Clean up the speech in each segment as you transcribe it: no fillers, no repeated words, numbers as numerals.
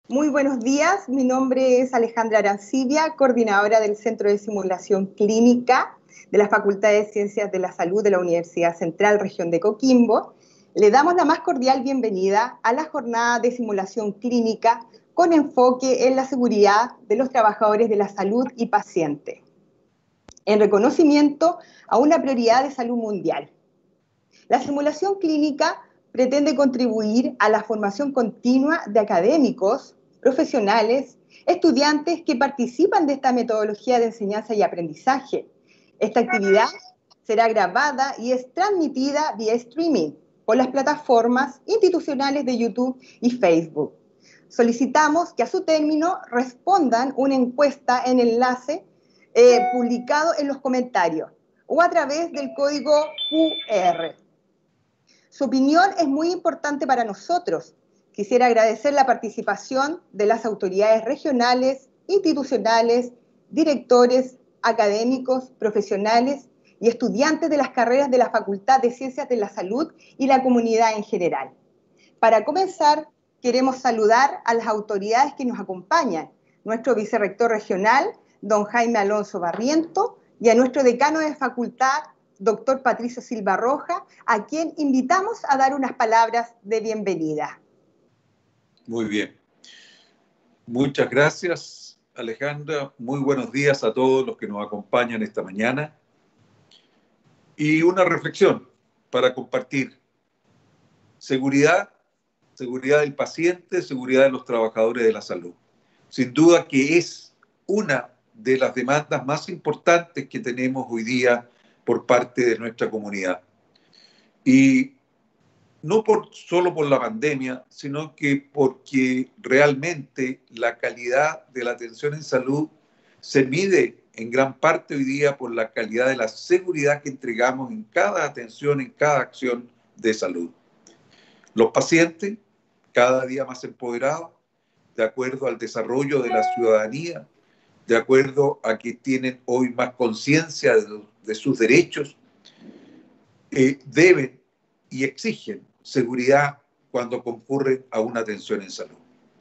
Muy buenos días, mi nombre es Alejandra Arancibia, coordinadora del Centro de Simulación Clínica de la Facultad de Ciencias de la Salud de la Universidad Central Región de Coquimbo. Le damos la más cordial bienvenida a la jornada de simulación clínica con enfoque en la seguridad de los trabajadores de la salud y pacientes, en reconocimiento a una prioridad de salud mundial. La simulación clínica pretende contribuir a la formación continua de académicos, profesionales, estudiantes que participan de esta metodología de enseñanza y aprendizaje. Esta actividad será grabada y es transmitida vía streaming por las plataformas institucionales de YouTube y Facebook. Solicitamos que a su término respondan una encuesta en enlace publicado en los comentarios o a través del código QR. Su opinión es muy importante para nosotros. Quisiera agradecer la participación de las autoridades regionales, institucionales, directores, académicos, profesionales y estudiantes de las carreras de la Facultad de Ciencias de la Salud y la comunidad en general. Para comenzar, queremos saludar a las autoridades que nos acompañan, nuestro vicerrector regional, don Jaime Alonso Barriento, y a nuestro decano de facultad, doctor Patricio Silva Roja, a quien invitamos a dar unas palabras de bienvenida. Muy bien. Muchas gracias, Alejandra. Muy buenos días a todos los que nos acompañan esta mañana. Y una reflexión para compartir. Seguridad del paciente, seguridad de los trabajadores de la salud. Sin duda que es una de las demandas más importantes que tenemos hoy día por parte de nuestra comunidad. Y no solo por la pandemia, sino que porque realmente la calidad de la atención en salud se mide en gran parte hoy día por la calidad de la seguridad que entregamos en cada atención, en cada acción de salud. Los pacientes, cada día más empoderados, de acuerdo al desarrollo de la ciudadanía, de acuerdo a que tienen hoy más conciencia de sus derechos, deben y exigen seguridad cuando concurren a una atención en salud.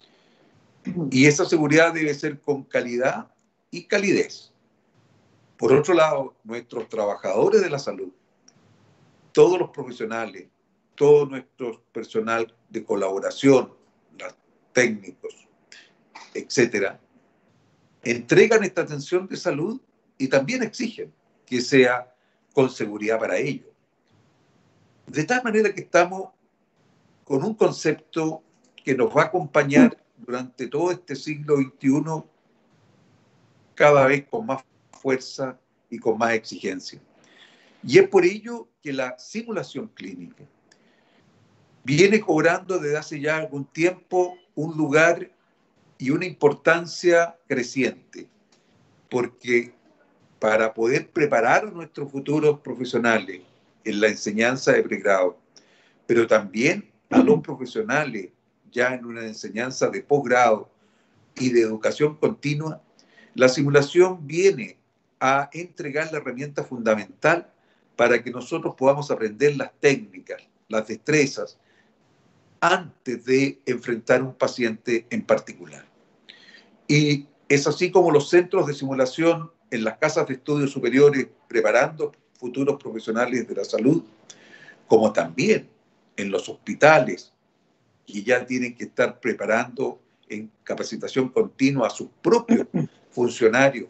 Y esa seguridad debe ser con calidad y calidez. Por otro lado, nuestros trabajadores de la salud, todos los profesionales, todo nuestro personal de colaboración, los técnicos, etcétera, entregan esta atención de salud y también exigen que sea con seguridad para ellos. De tal manera que estamos con un concepto que nos va a acompañar durante todo este siglo XXI cada vez con más fuerza y con más exigencia. Y es por ello que la simulación clínica viene cobrando desde hace ya algún tiempo un lugar y una importancia creciente, porque para poder preparar a nuestros futuros profesionales en la enseñanza de pregrado, pero también a los profesionales ya en una enseñanza de posgrado y de educación continua, la simulación viene a entregar la herramienta fundamental para que nosotros podamos aprender las técnicas, las destrezas, antes de enfrentar un paciente en particular. Y es así como los centros de simulación en las casas de estudios superiores preparando futuros profesionales de la salud, como también en los hospitales, que ya tienen que estar preparando en capacitación continua a sus propios funcionarios,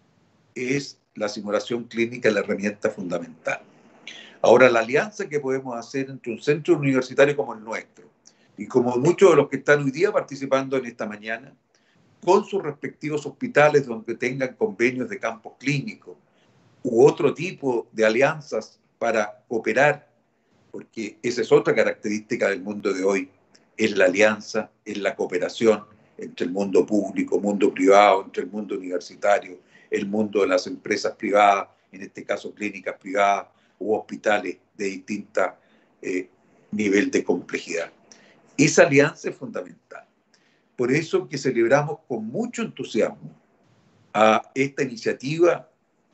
es la simulación clínica la herramienta fundamental. Ahora, la alianza que podemos hacer entre un centro universitario como el nuestro y como muchos de los que están hoy día participando en esta mañana, con sus respectivos hospitales donde tengan convenios de campos clínicos u otro tipo de alianzas para cooperar, porque esa es otra característica del mundo de hoy, es la alianza, es la cooperación entre el mundo público, mundo privado, entre el mundo universitario, el mundo de las empresas privadas, en este caso clínicas privadas u hospitales de distinta nivel de complejidad. Esa alianza es fundamental. Por eso que celebramos con mucho entusiasmo a esta iniciativa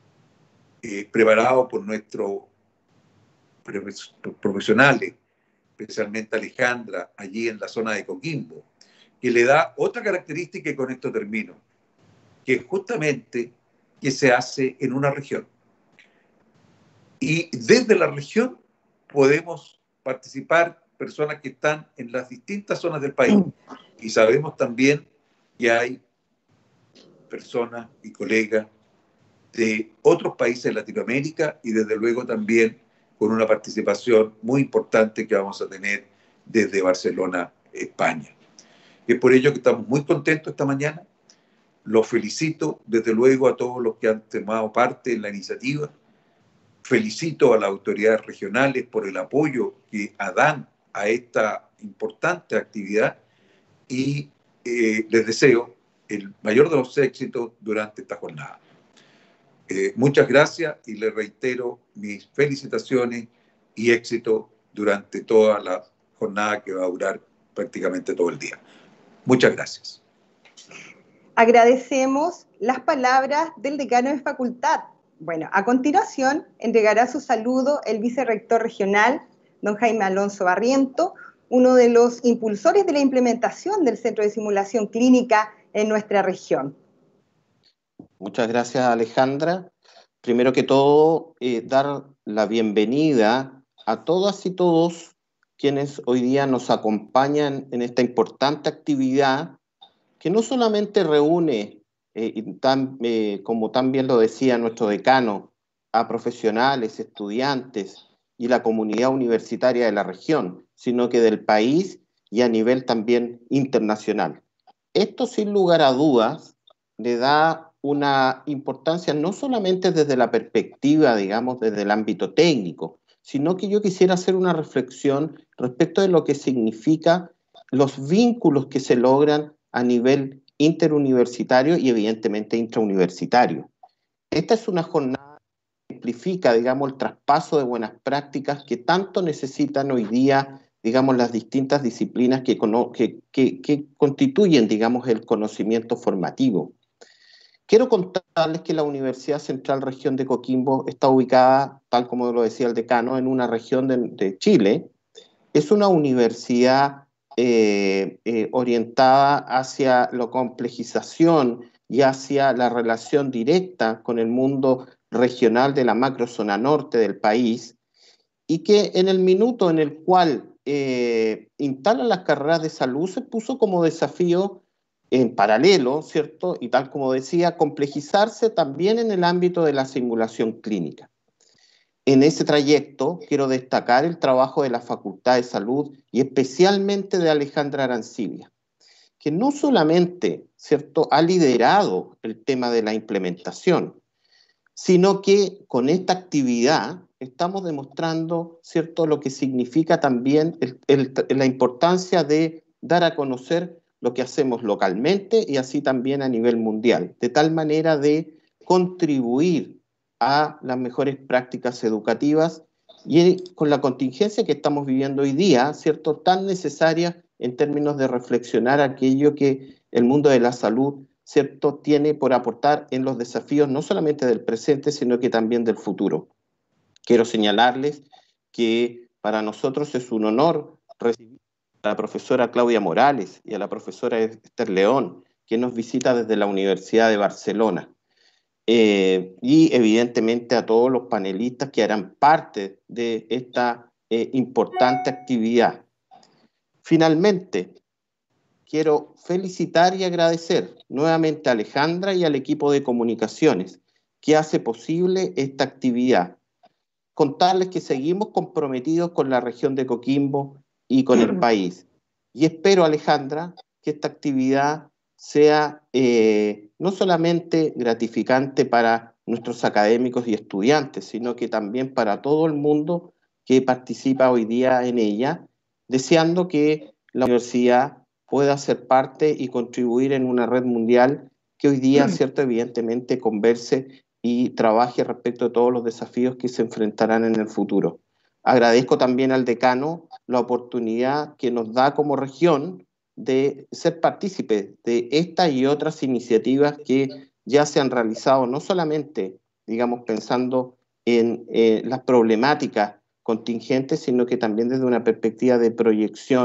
preparada por nuestros profesionales, especialmente Alejandra, allí en la zona de Coquimbo, que le da otra característica, y con esto termino, que es justamente que se hace en una región. Y desde la región podemos participar personas que están en las distintas zonas del país. Y sabemos también que hay personas y colegas de otros países de Latinoamérica y desde luego también con una participación muy importante que vamos a tener desde Barcelona, España. Es por ello que estamos muy contentos esta mañana. Los felicito desde luego a todos los que han tomado parte en la iniciativa. Felicito a las autoridades regionales por el apoyo que dan a esta importante actividad y les deseo el mayor de los éxitos durante esta jornada. Muchas gracias y les reitero mis felicitaciones y éxito durante toda la jornada que va a durar prácticamente todo el día. Muchas gracias. Agradecemos las palabras del decano de facultad. Bueno, a continuación entregará su saludo el vicerrector regional, don Jaime Alonso Barriento, uno de los impulsores de la implementación del Centro de Simulación Clínica en nuestra región. Muchas gracias, Alejandra. Primero que todo, dar la bienvenida a todas y todos quienes hoy día nos acompañan en esta importante actividad que no solamente reúne, como también lo decía nuestro decano, a profesionales, estudiantes y la comunidad universitaria de la región, sino que del país y a nivel también internacional. Esto, sin lugar a dudas, le da una importancia no solamente desde la perspectiva, digamos, desde el ámbito técnico, sino que yo quisiera hacer una reflexión respecto de lo que significa los vínculos que se logran a nivel interuniversitario y evidentemente intrauniversitario. Esta es una jornada que simplifica, digamos, el traspaso de buenas prácticas que tanto necesitan hoy día, digamos, las distintas disciplinas que constituyen, digamos, el conocimiento formativo. Quiero contarles que la Universidad Central Región de Coquimbo está ubicada, tal como lo decía el decano, en una región de Chile. Es una universidad orientada hacia la complejización y hacia la relación directa con el mundo regional de la macrozona norte del país, y que en el minuto en el cual instala las carreras de salud se puso como desafío en paralelo, ¿cierto? Y tal como decía, complejizarse también en el ámbito de la simulación clínica. En ese trayecto quiero destacar el trabajo de la Facultad de Salud y especialmente de Alejandra Arancibia, que no solamente, ¿cierto?, ha liderado el tema de la implementación, sino que con esta actividad estamos demostrando, ¿cierto?, lo que significa también la importancia de dar a conocer lo que hacemos localmente y así también a nivel mundial, de tal manera de contribuir a las mejores prácticas educativas y con la contingencia que estamos viviendo hoy día, ¿cierto?, tan necesaria en términos de reflexionar aquello que el mundo de la salud, ¿cierto?, tiene por aportar en los desafíos no solamente del presente, sino que también del futuro. Quiero señalarles que para nosotros es un honor recibir a la profesora Claudia Morales y a la profesora Esther León, que nos visita desde la Universidad de Barcelona. Y evidentemente a todos los panelistas que harán parte de esta importante actividad. Finalmente, quiero felicitar y agradecer nuevamente a Alejandra y al equipo de comunicaciones que hace posible esta actividad. Contarles que seguimos comprometidos con la región de Coquimbo y con el país. Y espero, Alejandra, que esta actividad sea no solamente gratificante para nuestros académicos y estudiantes, sino que también para todo el mundo que participa hoy día en ella, deseando que la universidad pueda ser parte y contribuir en una red mundial que hoy día, cierto, evidentemente converse y trabaje respecto a todos los desafíos que se enfrentarán en el futuro. Agradezco también al decano la oportunidad que nos da como región de ser partícipes de esta y otras iniciativas que ya se han realizado, no solamente, digamos, pensando en las problemáticas contingentes, sino que también desde una perspectiva de proyección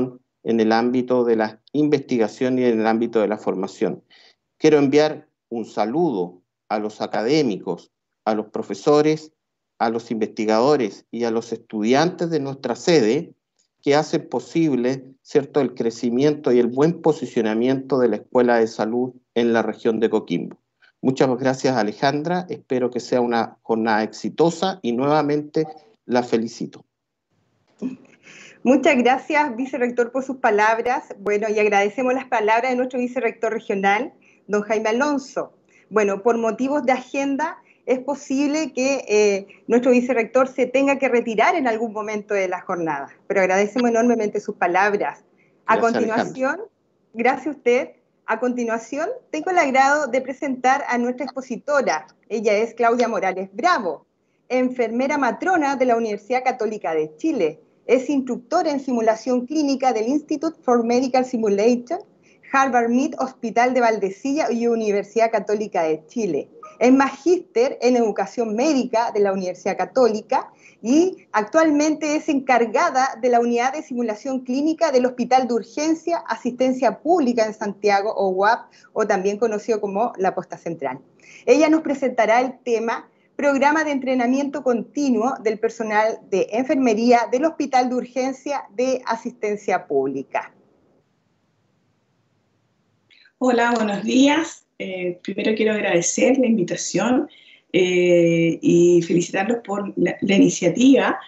en el ámbito de la investigación y en el ámbito de la formación. Quiero enviar un saludo a los académicos, a los profesores, a los investigadores y a los estudiantes de nuestra sede que hacen posible, ¿cierto?, el crecimiento y el buen posicionamiento de la Escuela de Salud en la región de Coquimbo. Muchas gracias, Alejandra. Espero que sea una jornada exitosa y nuevamente la felicito. Muchas gracias, vicerrector, por sus palabras. Bueno, y agradecemos las palabras de nuestro vicerrector regional, don Jaime Alonso. Bueno, por motivos de agenda, es posible que nuestro vicerrector se tenga que retirar en algún momento de la jornada, pero agradecemos enormemente sus palabras. A continuación, gracias a usted. A continuación, tengo el agrado de presentar a nuestra expositora. Ella es Claudia Morales Bravo, enfermera matrona de la Universidad Católica de Chile. Es instructora en simulación clínica del Institute for Medical Simulation, Harvard-Mead Hospital de Valdecilla y Universidad Católica de Chile. Es magíster en educación médica de la Universidad Católica y actualmente es encargada de la unidad de simulación clínica del Hospital de Urgencia Asistencia Pública en Santiago, o UAP, o también conocido como la Posta Central. Ella nos presentará el tema Programa de Entrenamiento Continuo del Personal de Enfermería del Hospital de Urgencia de Asistencia Pública. Hola, buenos días. Primero quiero agradecer la invitación y felicitarlos por la iniciativa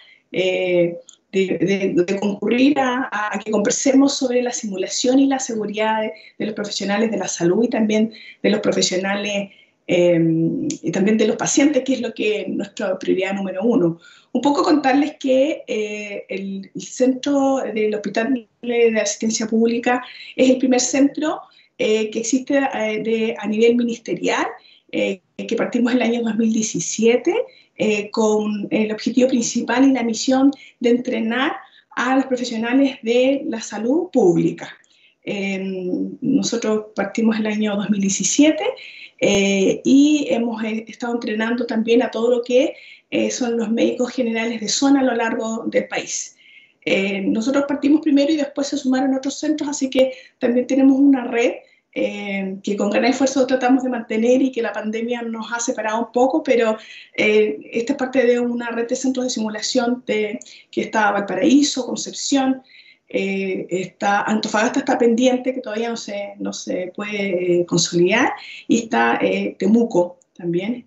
de concurrir a que conversemos sobre la simulación y la seguridad de los profesionales de la salud y también de los profesionales y también de los pacientes, que es lo que es nuestra prioridad número uno. Un poco contarles que el centro del Hospital de Asistencia Pública es el primer centro que existe a nivel ministerial, que partimos en el año 2017 con el objetivo principal y la misión de entrenar a los profesionales de la salud pública. Nosotros partimos en el año 2017 y hemos estado entrenando también a todo lo que son los médicos generales de zona a lo largo del país. Nosotros partimos primero y después se sumaron otros centros, así que también tenemos una red que con gran esfuerzo tratamos de mantener y que la pandemia nos ha separado un poco, pero esta es parte de una red de centros de simulación que está Valparaíso, Concepción, Antofagasta está pendiente, que todavía no se puede consolidar, y está Temuco también,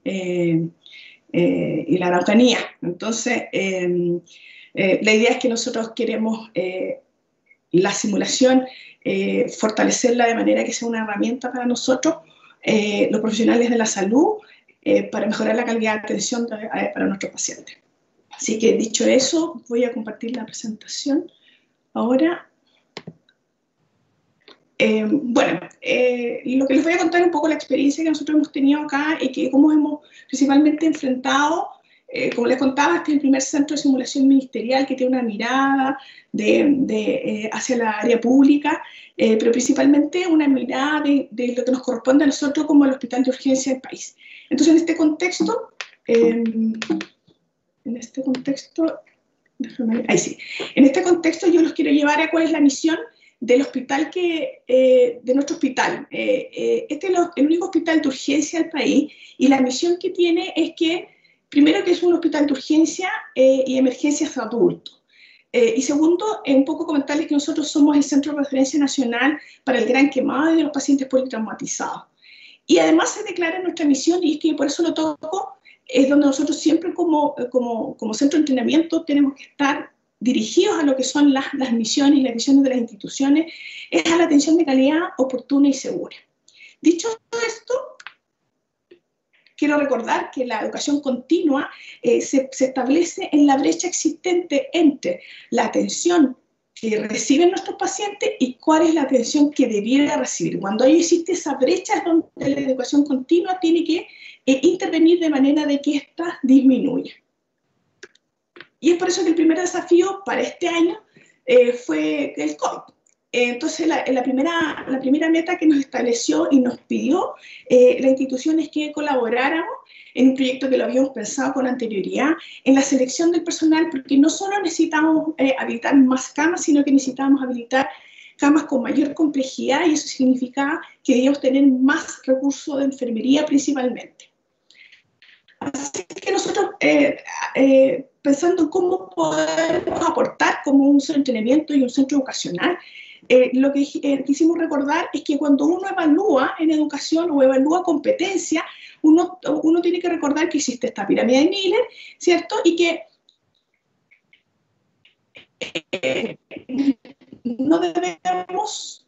y la Araucanía. Entonces, la idea es que nosotros queremos la simulación, fortalecerla de manera que sea una herramienta para nosotros, los profesionales de la salud, para mejorar la calidad de atención para nuestros pacientes. Así que, dicho eso, voy a compartir la presentación ahora. Bueno, lo que les voy a contar es un poco la experiencia que nosotros hemos tenido acá y que cómo hemos principalmente enfrentado. Como les contaba, este es el primer centro de simulación ministerial que tiene una mirada hacia la área pública, pero principalmente una mirada de lo que nos corresponde a nosotros como el hospital de urgencia del país. Entonces, en este contexto, yo los quiero llevar a cuál es la misión del hospital de nuestro hospital. Este es el único hospital de urgencia del país y la misión que tiene es que, primero, que es un hospital de urgencia y emergencias de adultos. Y segundo, un poco comentarles que nosotros somos el Centro de Referencia Nacional para el Gran Quemado y de los pacientes politraumatizados. Y además se declara nuestra misión, y es que por eso lo toco, es donde nosotros siempre como centro de entrenamiento tenemos que estar dirigidos a lo que son las misiones y las visiones de las instituciones, es a la atención de calidad oportuna y segura. Dicho esto, quiero recordar que la educación continua se establece en la brecha existente entre la atención que reciben nuestros pacientes y cuál es la atención que debiera recibir. Cuando ahí existe esa brecha es donde la educación continua tiene que intervenir de manera de que ésta disminuya. Y es por eso que el primer desafío para este año fue el COVID. Entonces, la primera meta que nos estableció y nos pidió la institución es que colaboráramos en un proyecto que lo habíamos pensado con anterioridad, en la selección del personal, porque no solo necesitamos habilitar más camas, sino que necesitamos habilitar camas con mayor complejidad, y eso significaba que debíamos tener más recursos de enfermería principalmente. Así que nosotros, pensando en cómo podemos aportar como un centro de entrenamiento y un centro educacional, lo que quisimos recordar es que cuando uno evalúa en educación o evalúa competencia, uno tiene que recordar que existe esta pirámide de Miller, ¿cierto? Y que no debemos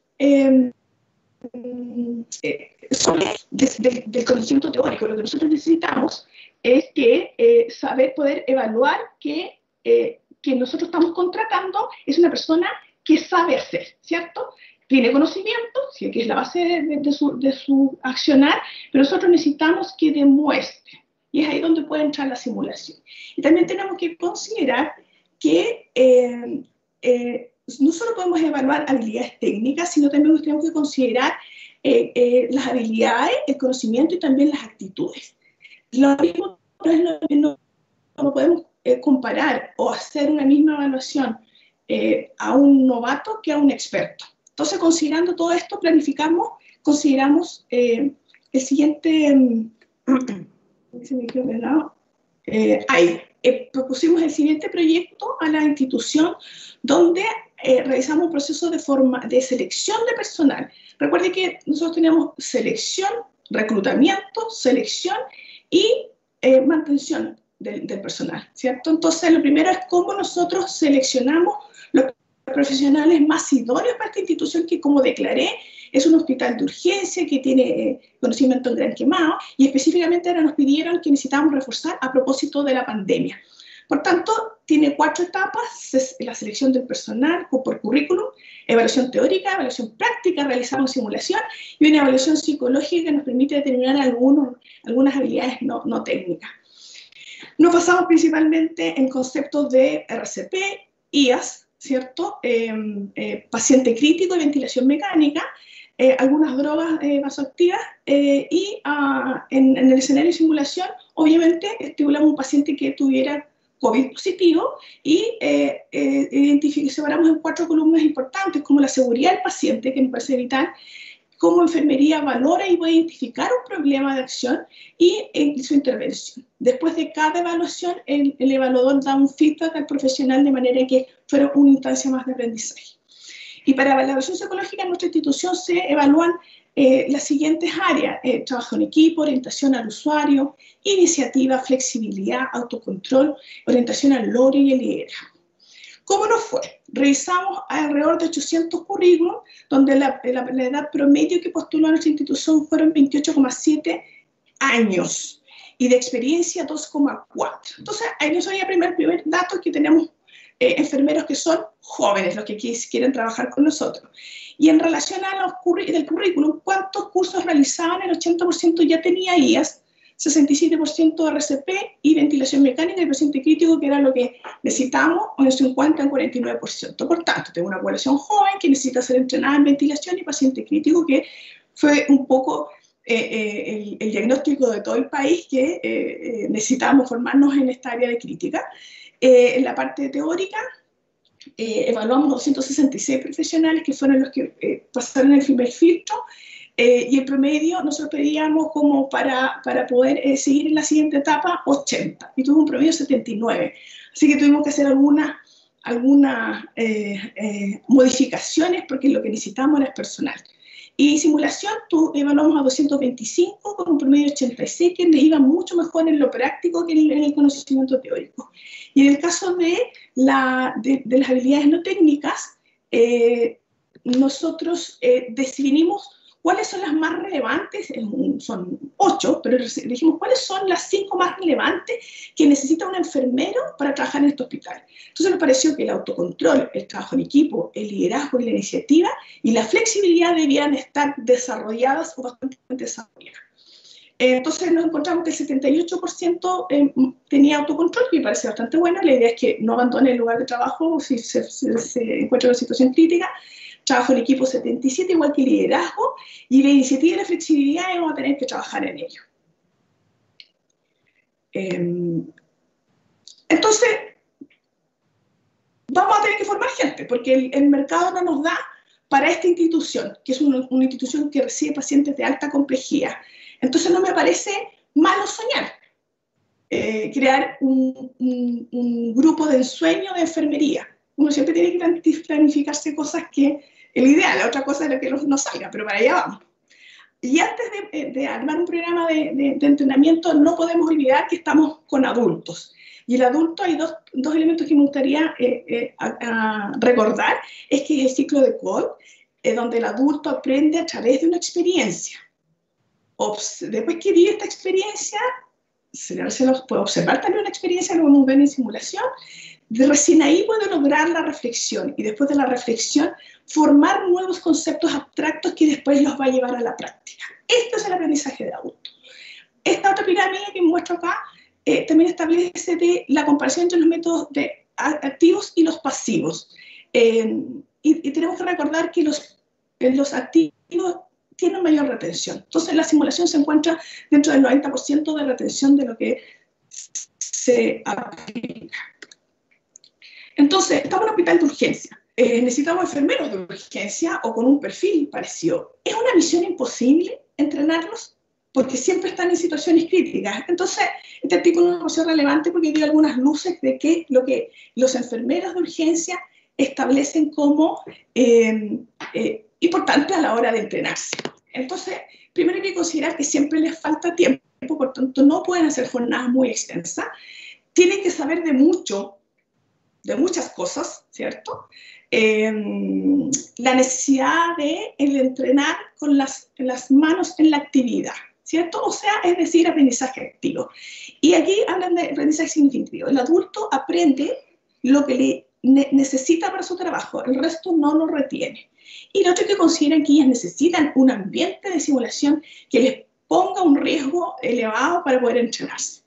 del conocimiento teórico. Lo que nosotros necesitamos es que poder evaluar que nosotros estamos contratando es una persona que sabe hacer, ¿cierto? Tiene conocimiento, sí, que es la base de su accionar, pero nosotros necesitamos que demuestre. Y es ahí donde puede entrar la simulación. Y también tenemos que considerar que no solo podemos evaluar habilidades técnicas, sino también tenemos que considerar las habilidades, el conocimiento y también las actitudes. Lo mismo no podemos comparar o hacer una misma evaluación a un novato que a un experto. Entonces, considerando todo esto, consideramos el siguiente... se me quedó de lado. Propusimos el siguiente proyecto a la institución, donde realizamos un proceso de selección de personal. Recuerde que nosotros tenemos selección, reclutamiento, selección y mantención del personal, ¿cierto? Entonces, lo primero es cómo nosotros seleccionamos los profesionales más idóneos para esta institución, que, como declaré, es un hospital de urgencia que tiene conocimiento en Gran Quemado, y específicamente ahora nos pidieron que necesitábamos reforzar a propósito de la pandemia. Por tanto, tiene 4 etapas: la selección del personal por currículum, evaluación teórica, evaluación práctica, realizamos simulación, y una evaluación psicológica que nos permite determinar algunas habilidades no técnicas. Nos basamos principalmente en conceptos de RCP, IAS, ¿cierto? Paciente crítico y ventilación mecánica, algunas drogas vasoactivas, y en el escenario de simulación, obviamente, estimulamos un paciente que tuviera COVID positivo y separamos en 4 columnas importantes, como la seguridad del paciente, que nos parece vital, cómo enfermería valora y puede identificar un problema de acción y su intervención. Después de cada evaluación, el evaluador da un feedback al profesional de manera que fuera una instancia más de aprendizaje. Y para la evaluación psicológica en nuestra institución se evalúan las siguientes áreas: trabajo en equipo, orientación al usuario, iniciativa, flexibilidad, autocontrol, orientación al logro y el liderazgo. ¿Cómo nos fue? Revisamos alrededor de 800 currículums, donde la edad promedio que postuló a nuestra institución fueron 28,7 años, y de experiencia 2,4. Entonces, ahí nos había primer dato, que tenemos enfermeros que son jóvenes, los que quieren trabajar con nosotros. Y en relación a del currículum, ¿cuántos cursos realizaban? El 80% ya tenía IAS, 67% RCP y ventilación mecánica y paciente crítico, que era lo que necesitábamos, en 50 en 49%. Por tanto, tengo una población joven que necesita ser entrenada en ventilación y paciente crítico, que fue un poco el diagnóstico de todo el país, que necesitábamos formarnos en esta área de crítica. En la parte teórica, evaluamos 266 profesionales, que fueron los que pasaron el primer filtro, y el promedio nosotros pedíamos como para poder seguir en la siguiente etapa 80, y tuvo un promedio de 79. Así que tuvimos que hacer algunas modificaciones, porque lo que necesitamos era personal. Y simulación, evaluamos a 225 con un promedio de 86, que le iba mucho mejor en lo práctico que en el conocimiento teórico. Y en el caso de las habilidades no técnicas, nosotros definimos cuáles son las más relevantes. Son 8, pero dijimos cuáles son las 5 más relevantes que necesita un enfermero para trabajar en este hospital. Entonces nos pareció que el autocontrol, el trabajo en equipo, el liderazgo y la iniciativa y la flexibilidad debían estar desarrolladas o bastante desarrolladas. Entonces nos encontramos que el 78% tenía autocontrol, que me parece bastante bueno. La idea es que no abandone el lugar de trabajo si se encuentra en una situación crítica. Trabajo en equipo 77, igual que liderazgo, y la iniciativa y la flexibilidad vamos a tener que trabajar en ello. Entonces, vamos a tener que formar gente, porque el mercado no nos da para esta institución, que es una institución que recibe pacientes de alta complejidad. Entonces no me parece malo soñar, crear un grupo de ensueño de enfermería. Uno siempre tiene que planificarse cosas que el ideal, la otra cosa es que no salga, pero para allá vamos. Y antes de armar un programa de entrenamiento, no podemos olvidar que estamos con adultos. Y el adulto, hay dos elementos que me gustaría recordar, es que es el ciclo de Kohl, donde el adulto aprende a través de una experiencia. Después que vive esta experiencia, se puede observar también una experiencia, lo vamos a ver en simulación, recién ahí puede lograr la reflexión, y después de la reflexión, formar nuevos conceptos abstractos que después los va a llevar a la práctica. Esto es el aprendizaje de adulto. Esta otra pirámide que muestro acá también establece la comparación entre los métodos activos y los pasivos. Y tenemos que recordar que los activos tienen mayor retención. Entonces la simulación se encuentra dentro del 90% de retención de lo que se aplica. Entonces, estamos en un hospital de urgencia. Necesitamos enfermeros de urgencia o con un perfil parecido. ¿Es una misión imposible entrenarlos? Porque siempre están en situaciones críticas. Entonces, este artículo es relevante porque dio algunas luces de qué lo que los enfermeros de urgencia establecen como importante a la hora de entrenarse. Entonces, primero hay que considerar que siempre les falta tiempo, por tanto no pueden hacer jornadas muy extensas. Tienen que saber de muchas cosas, ¿cierto? La necesidad de entrenar con las manos en la actividad, ¿cierto? O sea, es decir, aprendizaje activo. Y aquí hablan de aprendizaje significativo. El adulto aprende lo que le necesita para su trabajo, el resto no lo retiene. Y lo otro que consideran que ellas necesitan un ambiente de simulación que les ponga un riesgo elevado para poder entrenarse.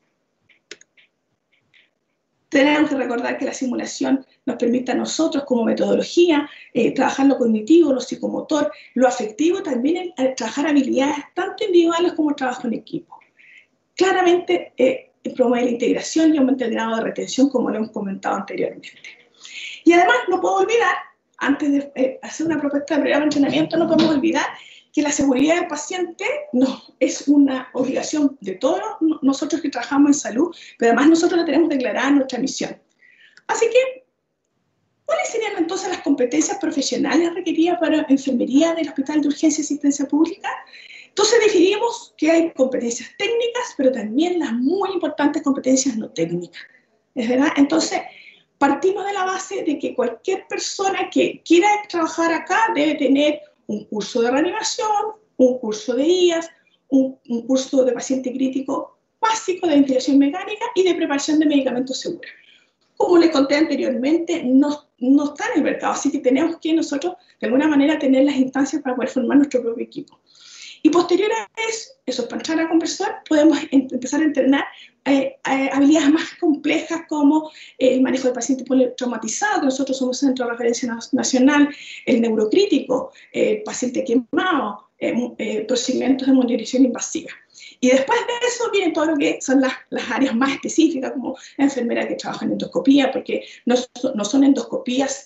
Tenemos que recordar que la simulación nos permite a nosotros como metodología trabajar lo cognitivo, lo psicomotor, lo afectivo, también trabajar habilidades tanto individuales como trabajo en equipo. Claramente promueve la integración y aumenta el grado de retención, como lo hemos comentado anteriormente. Y además no puedo olvidar, antes de hacer una propuesta de programa de entrenamiento, no podemos olvidar que la seguridad del paciente es una obligación de todos nosotros que trabajamos en salud, pero además nosotros la tenemos declarada en nuestra misión. Así que, ¿cuáles serían entonces las competencias profesionales requeridas para enfermería del Hospital de Urgencia y Asistencia Pública? Entonces definimos que hay competencias técnicas, pero también las muy importantes competencias no técnicas. ¿Es verdad? Entonces, partimos de la base de que cualquier persona que quiera trabajar acá debe tener un curso de reanimación, un curso de IAS, un curso de paciente crítico básico de ventilación mecánica y de preparación de medicamentos seguros. Como les conté anteriormente, no está en el mercado, así que tenemos que nosotros, de alguna manera, tener las instancias para poder formar nuestro propio equipo. Y posterior a eso, para entrar a conversar, podemos empezar a entrenar habilidades más complejas como el manejo del paciente politraumatizado, que nosotros somos Centro de Referencia Nacional, el neurocrítico, el paciente quemado, procedimientos de monitorización invasiva. Y después de eso viene todo lo que son las áreas más específicas, como la enfermera que trabaja en endoscopía, porque no son endoscopías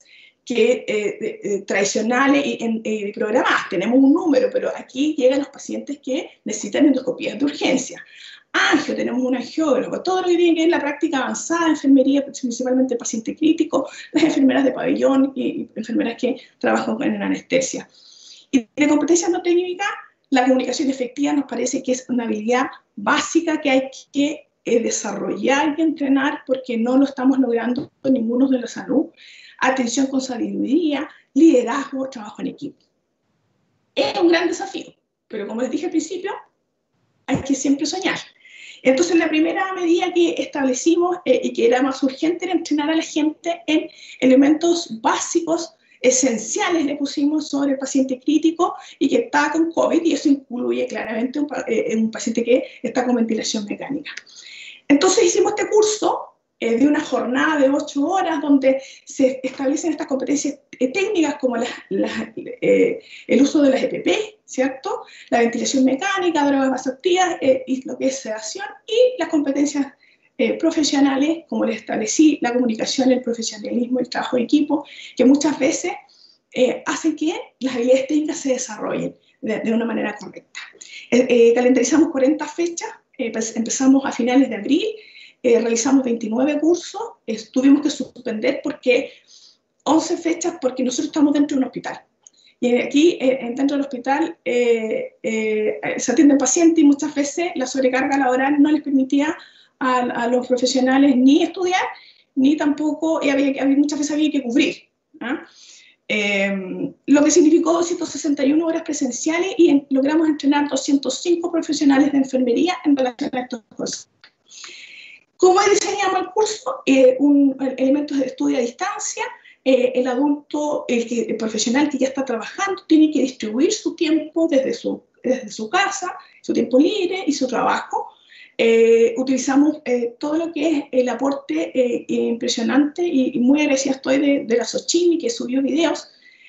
tradicionales y programadas. Tenemos un número, pero aquí llegan los pacientes que necesitan endoscopías de urgencia. Angio, tenemos un angiólogo, todo lo que tiene que ver en la práctica avanzada de enfermería, principalmente el paciente crítico, las enfermeras de pabellón y enfermeras que trabajan en anestesia. Y de competencias no técnicas, la comunicación efectiva nos parece que es una habilidad básica que hay que desarrollar y entrenar porque no lo estamos logrando ninguno de la salud. Atención con sabiduría, liderazgo, trabajo en equipo. Es un gran desafío, pero como les dije al principio, hay que siempre soñar. Entonces, la primera medida que establecimos y que era más urgente era entrenar a la gente en elementos básicos, esenciales, le pusimos sobre el paciente crítico y que está con COVID, y eso incluye claramente un paciente que está con ventilación mecánica. Entonces, hicimos este curso de una jornada de 8 horas donde se establecen estas competencias técnicas como el uso de las EPP, ¿cierto? La ventilación mecánica, drogas vasoactivas y lo que es sedación, y las competencias profesionales, como les establecí, la comunicación, el profesionalismo, el trabajo en equipo, que muchas veces hacen que las habilidades técnicas se desarrollen de una manera correcta. Calendarizamos 40 fechas, empezamos a finales de abril, realizamos 29 cursos, tuvimos que suspender porque 11 fechas porque nosotros estamos dentro de un hospital. Y aquí, dentro del hospital, se atienden pacientes y muchas veces la sobrecarga laboral no les permitía a los profesionales ni estudiar, ni tampoco, muchas veces había que cubrir, ¿ah? Lo que significó 261 horas presenciales y logramos entrenar 205 profesionales de enfermería en relación a estos cursos. ¿Cómo diseñamos el curso? Elementos de estudio a distancia. El adulto, el profesional que ya está trabajando, tiene que distribuir su tiempo desde su casa, su tiempo libre y su trabajo. Utilizamos todo lo que es el aporte impresionante y muy agradecida estoy de la Xochimilco, que subió videos.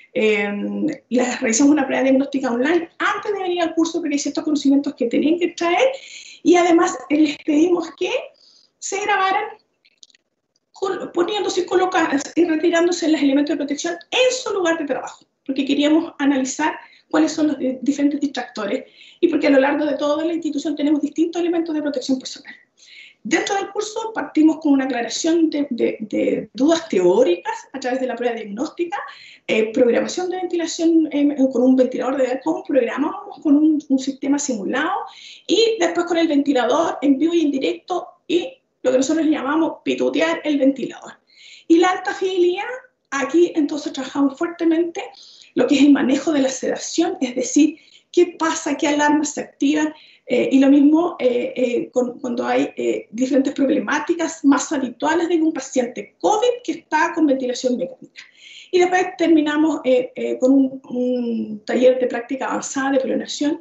Les realizamos una prueba diagnóstica online antes de venir al curso, porque hay ciertos conocimientos que tenían que traer, y además les pedimos que se grabaran poniéndose y retirándose los elementos de protección en su lugar de trabajo, porque queríamos analizar cuáles son los diferentes distractores y porque a lo largo de toda la institución tenemos distintos elementos de protección personal. Dentro del curso partimos con una aclaración de dudas teóricas a través de la prueba diagnóstica, programación de ventilación con un ventilador de ver cómo programamos con un sistema simulado, y después con el ventilador en vivo y en directo, y lo que nosotros llamamos pitutear el ventilador. Y la alta fidelidad, aquí entonces trabajamos fuertemente lo que es el manejo de la sedación, es decir, qué pasa, qué alarmas se activan, y lo mismo cuando hay diferentes problemáticas más habituales de un paciente COVID que está con ventilación mecánica. Y después terminamos con un taller de práctica avanzada de pronación,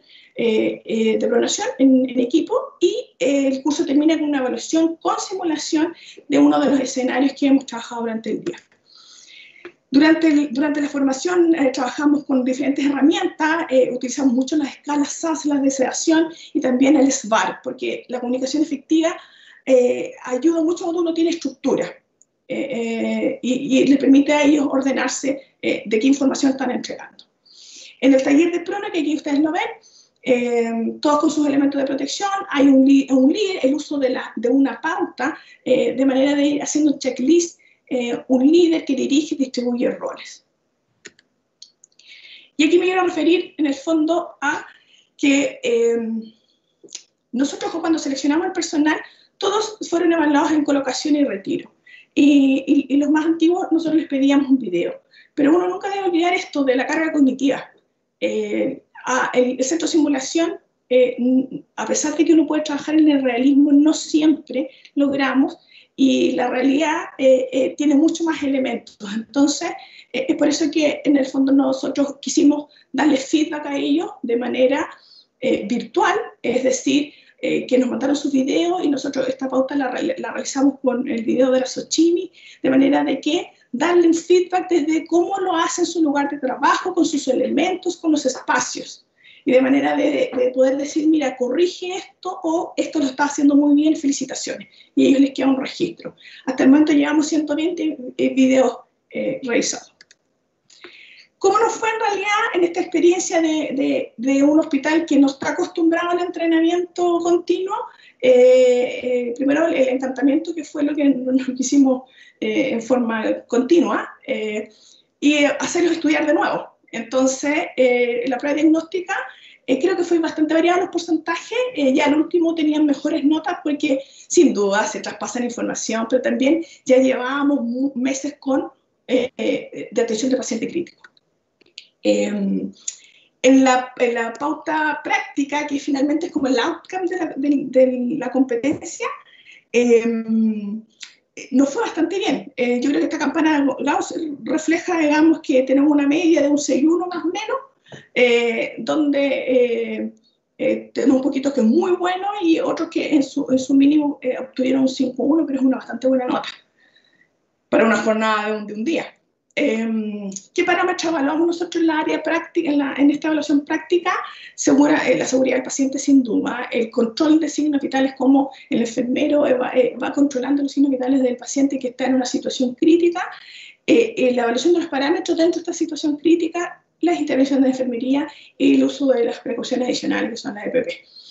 en equipo, y el curso termina con una evaluación con simulación de uno de los escenarios que hemos trabajado durante el día. Durante la formación trabajamos con diferentes herramientas, utilizamos mucho las escalas SAS, las de sedación, y también el SBAR, porque la comunicación efectiva ayuda mucho cuando uno tiene estructura y le permite a ellos ordenarse de qué información están entregando. En el taller de Prona, que aquí ustedes lo ven, todos con sus elementos de protección, hay un líder, el uso de una pauta, de manera de ir haciendo un checklist, un líder que dirige y distribuye roles. Y aquí me quiero referir en el fondo a que nosotros cuando seleccionamos el personal, todos fueron evaluados en colocación y retiro. Y los más antiguos nosotros les pedíamos un video. Pero uno nunca debe olvidar esto de la carga cognitiva. El centro de simulación, a pesar de que uno puede trabajar en el realismo, no siempre logramos, y la realidad tiene mucho más elementos. Entonces, es por eso que en el fondo nosotros quisimos darle feedback a ellos de manera virtual, es decir, que nos mandaron sus videos y nosotros esta pauta la realizamos con el video de la Xochimilco, de manera de que darle un feedback desde cómo lo hace en su lugar de trabajo, con sus elementos, con los espacios. Y de manera de poder decir, mira, corrige esto, o esto lo está haciendo muy bien, felicitaciones. Y a ellos les queda un registro. Hasta el momento llevamos 120 videos revisados. ¿Cómo nos fue en realidad en esta experiencia de un hospital que no está acostumbrado al entrenamiento continuo? Primero, el encantamiento, que fue lo que nos hicimos en forma continua, y hacerlos estudiar de nuevo. Entonces, la prueba diagnóstica creo que fue bastante variada los porcentajes. Ya al último tenían mejores notas porque, sin duda, se traspasan información, pero también ya llevábamos meses de atención de paciente crítico. En la pauta práctica, que finalmente es como el outcome de la competencia, nos fue bastante bien. Yo creo que esta campana Gauss refleja, digamos, que tenemos una media de un 6,1 más o menos, donde tenemos un poquito que es muy bueno y otros que en su mínimo obtuvieron un 5,1, pero es una bastante buena nota para una jornada de un día. ¿Qué parámetros evaluamos nosotros en la área práctica, en esta evaluación práctica? La seguridad del paciente, sin duda, el control de signos vitales, como el enfermero va controlando los signos vitales del paciente que está en una situación crítica, la evaluación de los parámetros dentro de esta situación crítica, las intervenciones de enfermería y el uso de las precauciones adicionales que son las EPP.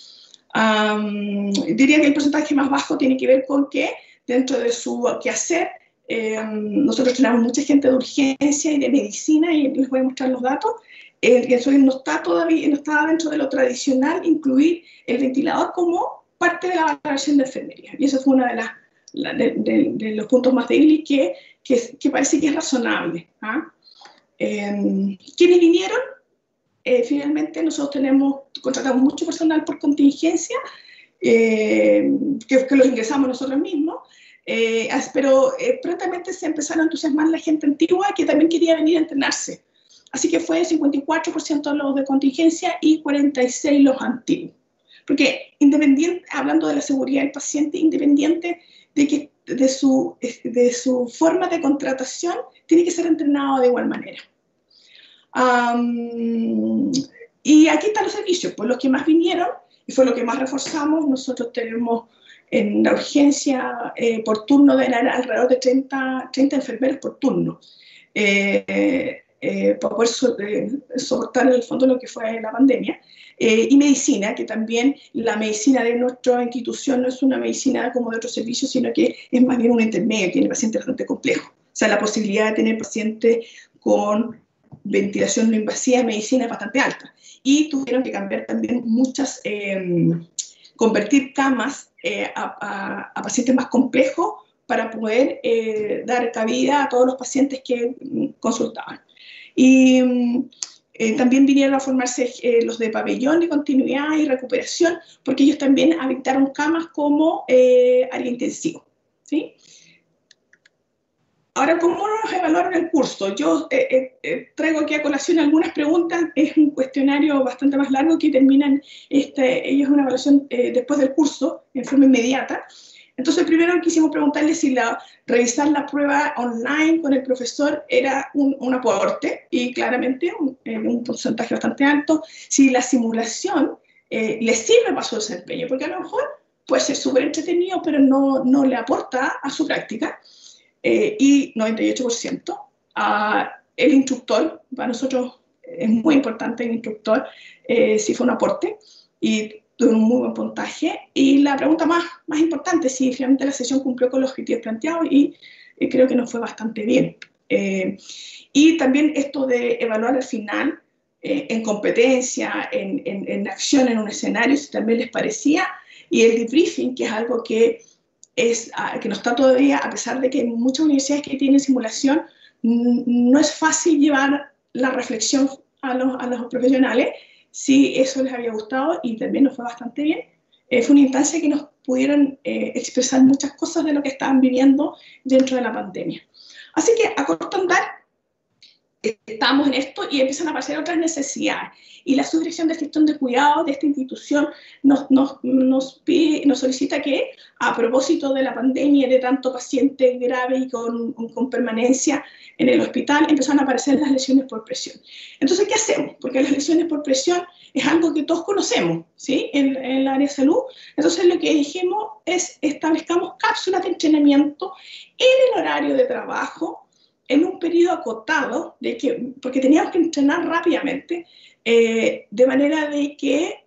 Diría que el porcentaje más bajo tiene que ver con que dentro de su quehacer, nosotros tenemos mucha gente de urgencia y de medicina, y les voy a mostrar los datos. Eso no está todavía, no está dentro de lo tradicional incluir el ventilador como parte de la valoración de enfermería. Y eso fue uno de los puntos más débiles que parece que es razonable. ¿Quiénes vinieron? Finalmente nosotros contratamos mucho personal por contingencia, que los ingresamos nosotros mismos, pero prontamente se empezaron a entusiasmar la gente antigua que también quería venir a entrenarse. Así que fue 54% los de contingencia y 46% los antiguos. Porque hablando de la seguridad del paciente, independiente de su forma de contratación, tiene que ser entrenado de igual manera. Y aquí están los servicios, pues los que más vinieron, y fue lo que más reforzamos. Nosotros tenemos en la urgencia por turno de alrededor de 30 enfermeros por turno, para poder soportar en el fondo lo que fue la pandemia. Y medicina, que también la medicina de nuestra institución no es una medicina como de otros servicios, sino que es más bien un intermedio, tiene pacientes bastante complejos. O sea, la posibilidad de tener pacientes con ventilación no invasiva en medicina es bastante alta. Y tuvieron que cambiar también convertir camas a pacientes más complejos para poder dar cabida a todos los pacientes que consultaban. Y también vinieron a formarse los de pabellón de continuidad y recuperación, porque ellos también habilitaron camas como área intensivo, ¿sí? Ahora, ¿cómo nos evaluaron el curso? Yo traigo aquí a colación algunas preguntas. Es un cuestionario bastante más largo que terminan, ellos una evaluación después del curso, en forma inmediata. Entonces, primero quisimos preguntarle si revisar la prueba online con el profesor era un aporte, y claramente un porcentaje bastante alto. Si la simulación le sirve para su desempeño, porque a lo mejor puede ser súper entretenido, pero no le aporta a su práctica. Y 98%. El instructor, para nosotros es muy importante el instructor, si fue un aporte, y tuvo un muy buen puntaje. Y la pregunta más importante, si finalmente la sesión cumplió con los objetivos planteados, y creo que nos fue bastante bien. Y también esto de evaluar al final, en competencia, en acción, en un escenario, si también les parecía, y el debriefing, que es algo que no está todavía, a pesar de que hay muchas universidades que tienen simulación, no es fácil llevar la reflexión a los profesionales. Si eso les había gustado, y también nos fue bastante bien. Fue una instancia que nos pudieron expresar muchas cosas de lo que estaban viviendo dentro de la pandemia. Así que a corto andar, estamos en esto y empiezan a aparecer otras necesidades. Y la Subdirección de Gestión de Cuidados de esta institución nos solicita que, a propósito de la pandemia y de tanto paciente grave y con permanencia en el hospital, empezaron a aparecer las lesiones por presión. Entonces, ¿qué hacemos? Porque las lesiones por presión es algo que todos conocemos, ¿sí? En el área de salud. Entonces, lo que dijimos es establezcamos cápsulas de entrenamiento en el horario de trabajo, en un periodo acotado, porque teníamos que entrenar rápidamente, de manera de que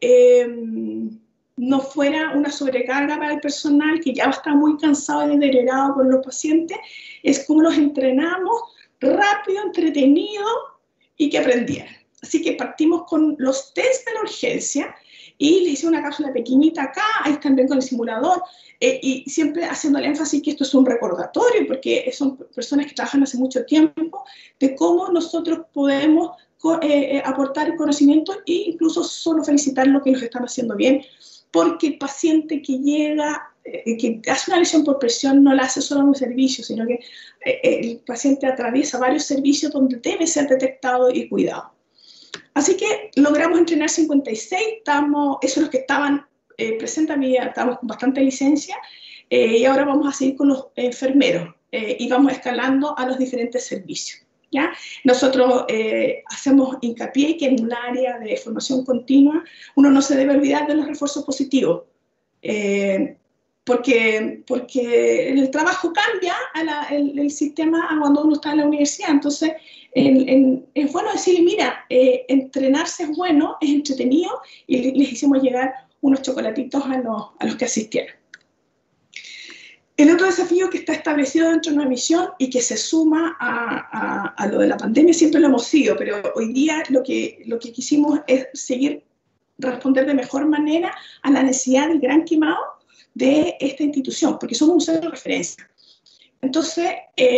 no fuera una sobrecarga para el personal que ya está muy cansado y deteriorado por los pacientes. Es como los entrenamos rápido, entretenido y que aprendieran. Así que partimos con los test de la urgencia y le hice una cápsula pequeñita acá, ahí están bien con el simulador, y siempre haciendo el énfasis que esto es un recordatorio, porque son personas que trabajan hace mucho tiempo, de cómo nosotros podemos aportar conocimientos e incluso solo felicitar lo que los están haciendo bien, porque el paciente que llega, que hace una lesión por presión, no la hace solo en un servicio, sino que el paciente atraviesa varios servicios donde debe ser detectado y cuidado. Así que logramos entrenar 56, eso es los que estaban presentes, estábamos con bastante licencia, y ahora vamos a seguir con los enfermeros y vamos escalando a los diferentes servicios, ¿ya? Nosotros hacemos hincapié que en un área de formación continua uno no se debe olvidar de los refuerzos positivos. porque el trabajo cambia el sistema cuando uno está en la universidad. Entonces, es bueno decirle, mira, entrenarse es bueno, es entretenido, y les hicimos llegar unos chocolatitos a los que asistieron. El otro desafío que está establecido dentro de una misión y que se suma a lo de la pandemia, siempre lo hemos sido, pero hoy día lo que quisimos es seguir responder de mejor manera a la necesidad del gran quemado de esta institución, porque somos un centro de referencia. Entonces,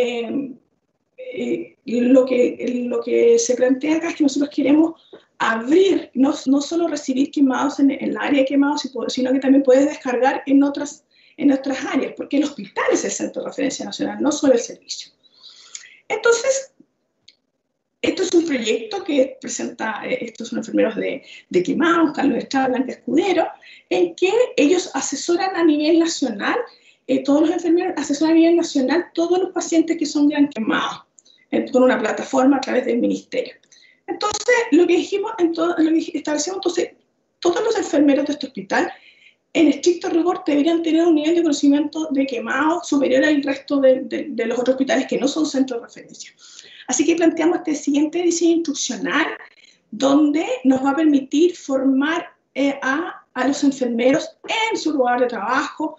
lo que se plantea acá es que nosotros queremos abrir, no solo recibir quemados en el área de quemados, sino que también puedes descargar en otras áreas, porque el hospital es el centro de referencia nacional, no solo el servicio. Entonces, esto es un proyecto que presenta, estos son enfermeros de quemados, Carlos Estrada, Blanca Escudero, en que ellos asesoran a nivel nacional, todos los enfermeros asesoran a nivel nacional todos los pacientes que son gran quemados, con una plataforma a través del ministerio. Entonces, lo que establecimos, entonces, todos los enfermeros de este hospital, en estricto rigor, deberían tener un nivel de conocimiento de quemado superior al resto de los otros hospitales que no son centros de referencia. Así que planteamos este siguiente diseño instruccional, donde nos va a permitir formar a los enfermeros en su lugar de trabajo,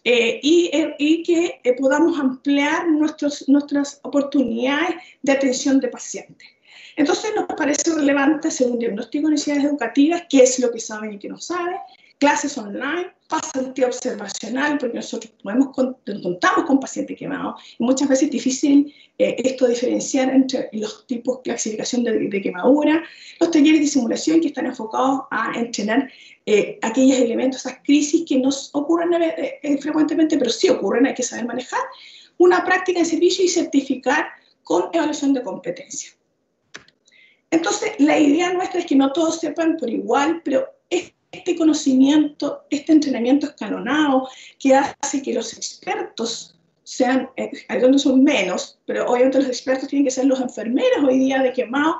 y que podamos ampliar nuestras oportunidades de atención de pacientes. Entonces nos parece relevante hacer un diagnóstico de necesidades educativas, qué es lo que saben y qué no saben, clases online, pasantía observacional, porque nosotros contamos con pacientes quemados, y muchas veces es difícil esto diferenciar entre los tipos de clasificación de quemadura, los talleres de simulación que están enfocados a entrenar aquellos elementos, esas crisis que no ocurren frecuentemente, pero sí ocurren, hay que saber manejar, una práctica en servicio y certificar con evaluación de competencia. Entonces, la idea nuestra es que no todos sepan por igual, pero este conocimiento, este entrenamiento escalonado que hace que los expertos sean, algunos son menos, pero obviamente los expertos tienen que ser los enfermeros hoy día de quemado,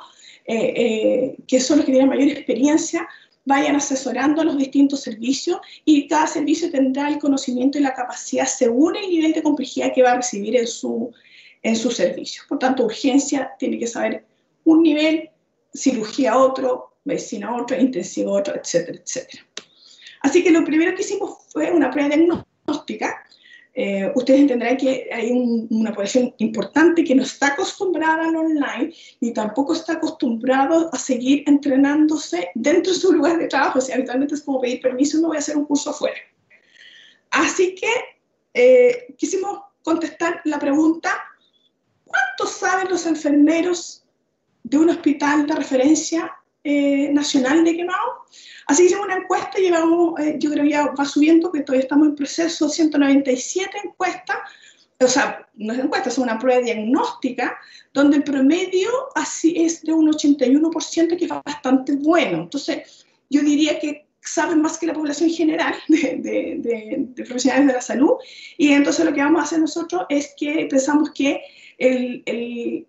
que son los que tienen mayor experiencia, vayan asesorando a los distintos servicios, y cada servicio tendrá el conocimiento y la capacidad según el nivel de complejidad que va a recibir en su servicio. Por tanto, urgencia tiene que saber un nivel, cirugía otro, medicina otro, intensivo otro, etcétera, etcétera. Así que lo primero que hicimos fue una prueba diagnóstica. Ustedes entenderán que hay una población importante que no está acostumbrada al online y tampoco está acostumbrado a seguir entrenándose dentro de su lugar de trabajo. O sea, habitualmente es como pedir permiso, no voy a hacer un curso afuera. Así que quisimos contestar la pregunta: ¿cuánto saben los enfermeros de un hospital de referencia nacional de quemado? Así que hicimos una encuesta, llevamos, yo creo que ya va subiendo, que todavía estamos en proceso, 197 encuestas, o sea, no es encuesta, es una prueba diagnóstica, donde el promedio así es de un 81%, que es bastante bueno. Entonces, yo diría que saben más que la población general de profesionales de la salud, y entonces lo que vamos a hacer nosotros es que pensamos que el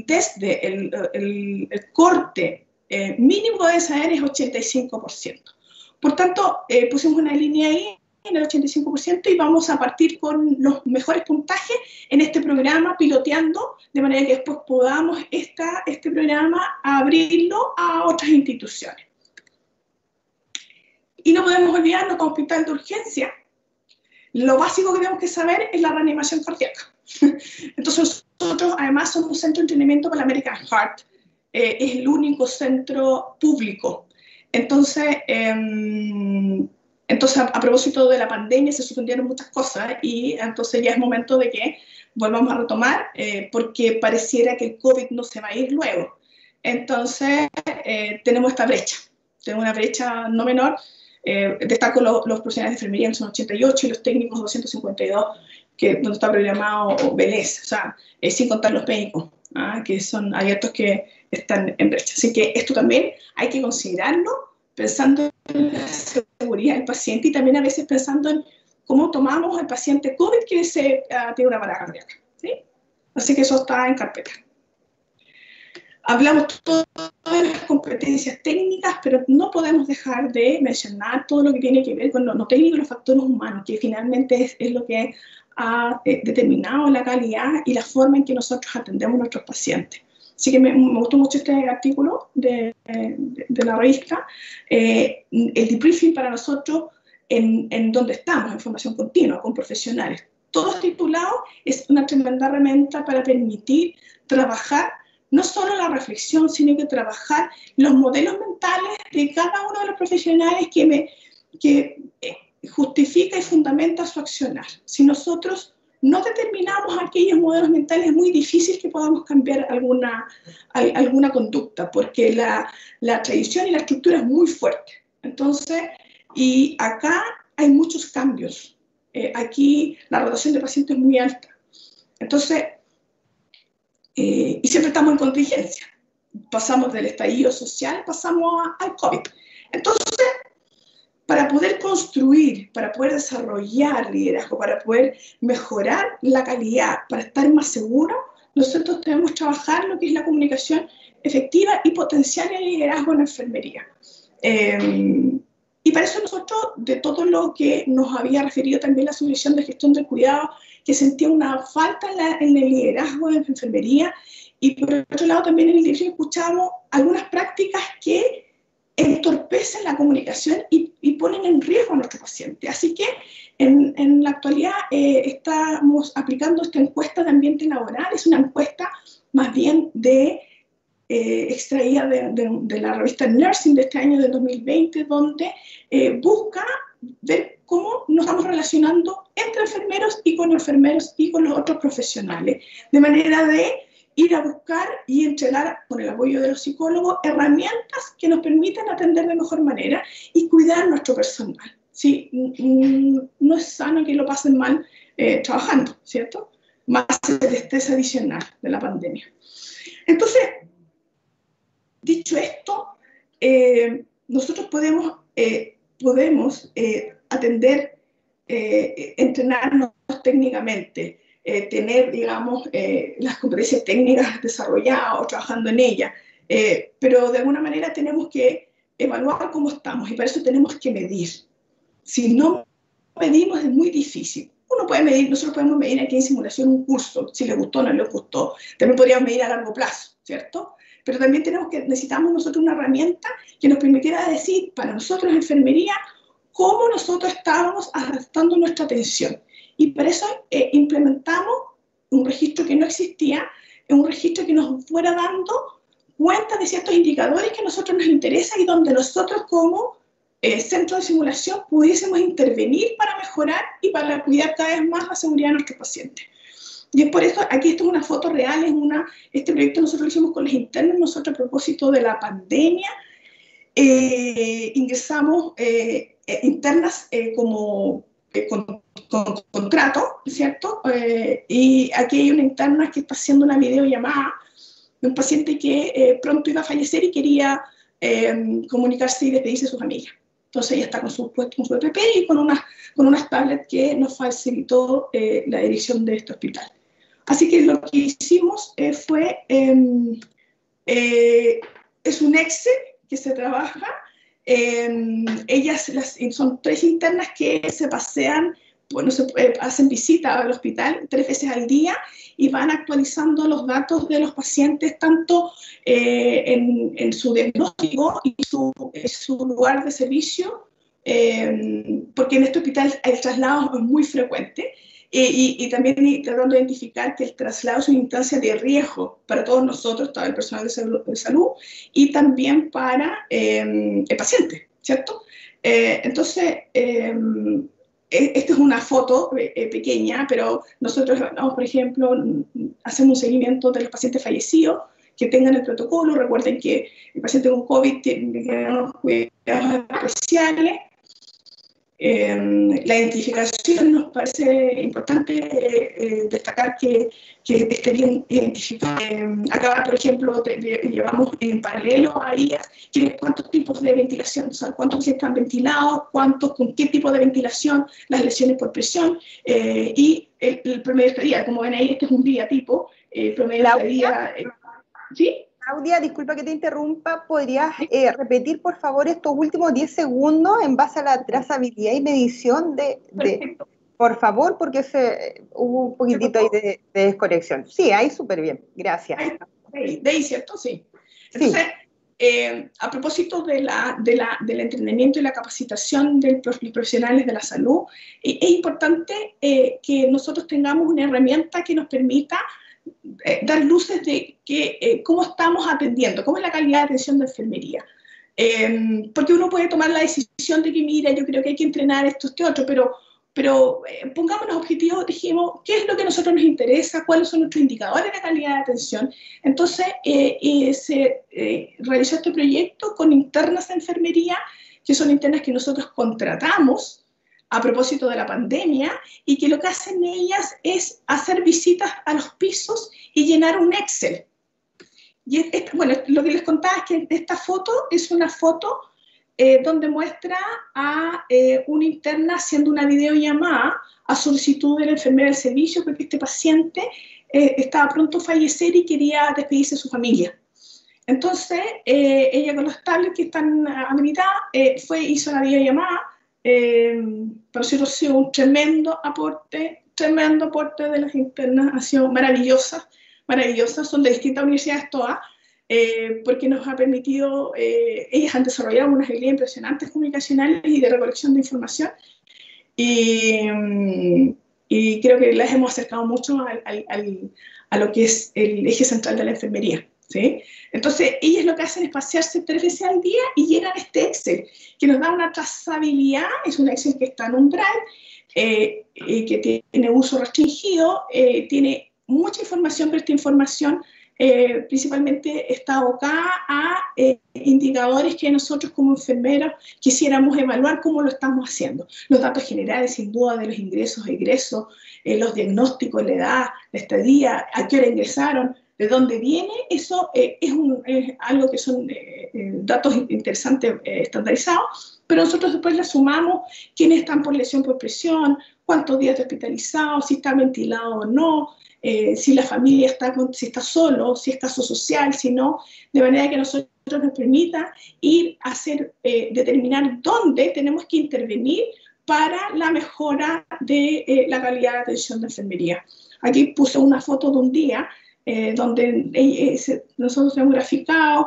corte mínimo de saber es 85%. Por tanto, pusimos una línea ahí en el 85% y vamos a partir con los mejores puntajes en este programa, piloteando, de manera que después podamos este programa abrirlo a otras instituciones. Y no podemos olvidarnos, como hospital de urgencia, lo básico que tenemos que saber es la reanimación cardíaca. Entonces nosotros además somos un centro de entrenamiento para la American Heart, es el único centro público. Entonces, a propósito de la pandemia se suspendieron muchas cosas, y entonces ya es momento de que volvamos a retomar, porque pareciera que el COVID no se va a ir luego. Entonces tenemos esta brecha, tenemos una brecha no menor. Destaco los profesionales de enfermería, que son 88, y los técnicos 252, donde está programado Vélez, o sea, sin contar los médicos, que son abiertos, que están en brecha. Así que esto también hay que considerarlo, pensando en la seguridad del paciente, y también a veces pensando en cómo tomamos al paciente COVID que tiene una parada cardíaca, ¿sí? Así que eso está en carpeta. Hablamos todas las competencias técnicas, pero no podemos dejar de mencionar todo lo que tiene que ver con lo no técnico y los factores humanos, que finalmente es lo que ha determinado la calidad y la forma en que nosotros atendemos a nuestros pacientes. Así que me gustó mucho este artículo de la revista. El debriefing para nosotros en donde estamos, en formación continua, con profesionales, todos titulados, es una tremenda herramienta para permitir trabajar no solo la reflexión, sino que trabajar los modelos mentales de cada uno de los profesionales que justifica y fundamenta su accionar. Si nosotros no determinamos aquellos modelos mentales, es muy difícil que podamos cambiar alguna conducta, porque la tradición y la estructura es muy fuerte. Entonces, y acá hay muchos cambios. Aquí la rotación de pacientes es muy alta. Entonces, y siempre estamos en contingencia. Pasamos del estallido social, pasamos al COVID. Entonces, para poder construir, para poder desarrollar liderazgo, para poder mejorar la calidad, para estar más seguros, nosotros debemos trabajar lo que es la comunicación efectiva y potencial en liderazgo en la enfermería. Y para eso nosotros, de todo lo que nos había referido también la Subdirección de Gestión del Cuidado, que sentía una falta en el liderazgo de la enfermería, y por otro lado también en el dirección escuchamos algunas prácticas que entorpecen la comunicación y ponen en riesgo a nuestros pacientes. Así que en la actualidad estamos aplicando esta encuesta de ambiente laboral. Es una encuesta más bien extraída de la revista Nursing de este año, del 2020, donde busca ver cómo nos estamos relacionando entre enfermeros y con los otros profesionales, de manera de ir a buscar y entregar, con el apoyo de los psicólogos, herramientas que nos permitan atender de mejor manera y cuidar nuestro personal. ¿Sí? No es sano que lo pasen mal trabajando, ¿cierto? Más el estrés adicional de la pandemia. Entonces, dicho esto, nosotros podemos atender, entrenarnos técnicamente, tener, digamos, las competencias técnicas desarrolladas o trabajando en ellas, pero de alguna manera tenemos que evaluar cómo estamos y para eso tenemos que medir. Si no medimos es muy difícil. Nosotros podemos medir aquí en simulación un curso, si le gustó o no le gustó. También podríamos medir a largo plazo, ¿cierto? Pero también necesitamos nosotros una herramienta que nos permitiera decir, para nosotros en enfermería, cómo nosotros estábamos adaptando nuestra atención. Y para eso implementamos un registro que no existía, un registro que nos fuera dando cuenta de ciertos indicadores que a nosotros nos interesan y donde nosotros como centro de simulación pudiésemos intervenir para mejorar y para cuidar cada vez más la seguridad de nuestros pacientes. Y es por eso, aquí esto es una foto real, este proyecto nosotros lo hicimos con los internos. Nosotros a propósito de la pandemia ingresamos internas con contrato, ¿cierto? Y aquí hay una interna que está haciendo una videollamada de un paciente que pronto iba a fallecer y quería comunicarse y despedirse de sus amigas. Entonces ella está con su EPP y con unas tablets que nos facilitó la dirección de este hospital. Así que lo que hicimos es un Excel que se trabaja. Ellas son 3 internas que se pasean, hacen visita al hospital 3 veces al día y van actualizando los datos de los pacientes tanto en su diagnóstico y su lugar de servicio, porque en este hospital el traslado es muy frecuente. Y también tratando de identificar que el traslado es una instancia de riesgo para todos nosotros, para el personal de salud y también para el paciente, ¿cierto? Entonces, esta es una foto pequeña, pero nosotros, por ejemplo, hacemos un seguimiento de los pacientes fallecidos que tengan el protocolo. Recuerden que el paciente con COVID tiene unos cuidados especiales. La identificación nos parece importante destacar que esté bien identificada. Acá, por ejemplo, llevamos en paralelo a ellas cuántos tipos de ventilación, o sea, cuántos están ventilados, con qué tipo de ventilación, las lesiones por presión y el promedio de estadía. Como ven ahí, este es un día tipo, el promedio de estadía. ¿Sí? Claudia, disculpa que te interrumpa, ¿podrías repetir por favor estos últimos 10 segundos en base a la trazabilidad y medición Perfecto. por favor, porque hubo un poquitito ahí de desconexión. Sí, ahí súper bien, gracias. Ahí está, de ahí, ¿cierto? Sí. Entonces, sí. A propósito del entrenamiento y la capacitación de los profesionales de la salud, es importante que nosotros tengamos una herramienta que nos permita dar luces de cómo estamos atendiendo, cómo es la calidad de atención de enfermería. Porque uno puede tomar la decisión de que, mira, yo creo que hay que entrenar esto, este otro, pero pongámonos objetivos, dijimos, ¿qué es lo que a nosotros nos interesa? ¿Cuáles son nuestros indicadores de calidad de atención? Entonces, se realizó este proyecto con internas de enfermería, que son internas que nosotros contratamos a propósito de la pandemia, y que lo que hacen ellas es hacer visitas a los pisos y llenar un Excel. Y bueno, lo que les contaba es que esta foto es una foto donde muestra a una interna haciendo una videollamada a solicitud de la enfermera del servicio, porque este paciente estaba pronto a fallecer y quería despedirse de su familia. Entonces, ella con los tablets que están habilitadas, hizo la videollamada. Para nosotros ha sido un tremendo aporte de las internas, ha sido maravillosas, son de distintas universidades todas, porque nos ha permitido, ellas han desarrollado unas habilidades impresionantes comunicacionales y de recolección de información, y creo que las hemos acercado mucho a lo que es el eje central de la enfermería. ¿Sí? Entonces, ellas lo que hacen es pasearse 3 veces al día y llenan este Excel, que nos da una trazabilidad, es un Excel que está en umbral, que tiene uso restringido, tiene mucha información, pero esta información principalmente está abocada a indicadores que nosotros como enfermeros quisiéramos evaluar cómo lo estamos haciendo. Los datos generales, sin duda, de los ingresos, egresos, los diagnósticos, la edad, la estadía, a qué hora ingresaron, de dónde viene, eso es algo que son datos interesantes estandarizados, pero nosotros después le sumamos quiénes están por lesión por presión, cuántos días hospitalizados, si está ventilado o no, si la familia si está solo, si es caso social, si no, de manera que nosotros nos permita ir a determinar dónde tenemos que intervenir para la mejora de la calidad de atención de enfermería. Aquí puse una foto de un día donde nosotros hemos graficado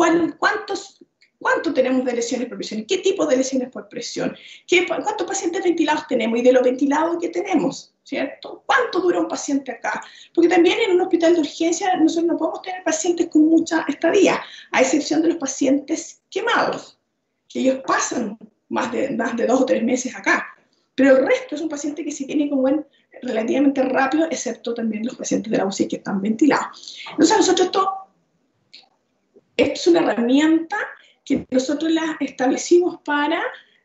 cuánto tenemos de lesiones por presión, qué tipo de lesiones por presión, cuántos pacientes ventilados tenemos y de los ventilados que tenemos, ¿cierto? ¿Cuánto dura un paciente acá? Porque también en un hospital de urgencia nosotros no podemos tener pacientes con mucha estadía, a excepción de los pacientes quemados, que ellos pasan más de 2 o 3 meses acá. Pero el resto es un paciente que se tiene como relativamente rápido, excepto también los pacientes de la UCI que están ventilados. Entonces nosotros esto es una herramienta que nosotros la establecimos para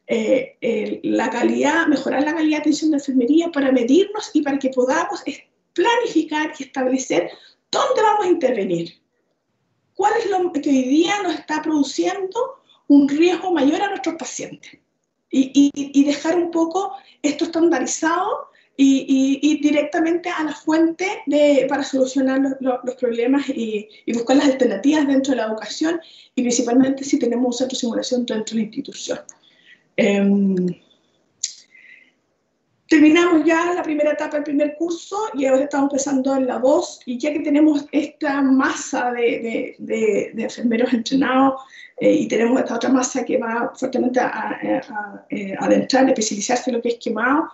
mejorar la calidad de atención de enfermería, para medirnos y para que podamos planificar y establecer dónde vamos a intervenir. ¿Cuál es lo que hoy día nos está produciendo un riesgo mayor a nuestros pacientes? Y dejar un poco esto estandarizado y directamente a la fuente para solucionar los problemas y buscar las alternativas dentro de la educación, y principalmente si tenemos un centro de simulación dentro de la institución. Terminamos ya la primera etapa del primer curso y ahora estamos empezando en la 2, y ya que tenemos esta masa de enfermeros entrenados, y tenemos esta otra masa que va fuertemente a adentrar, especializarse en lo que es quemado,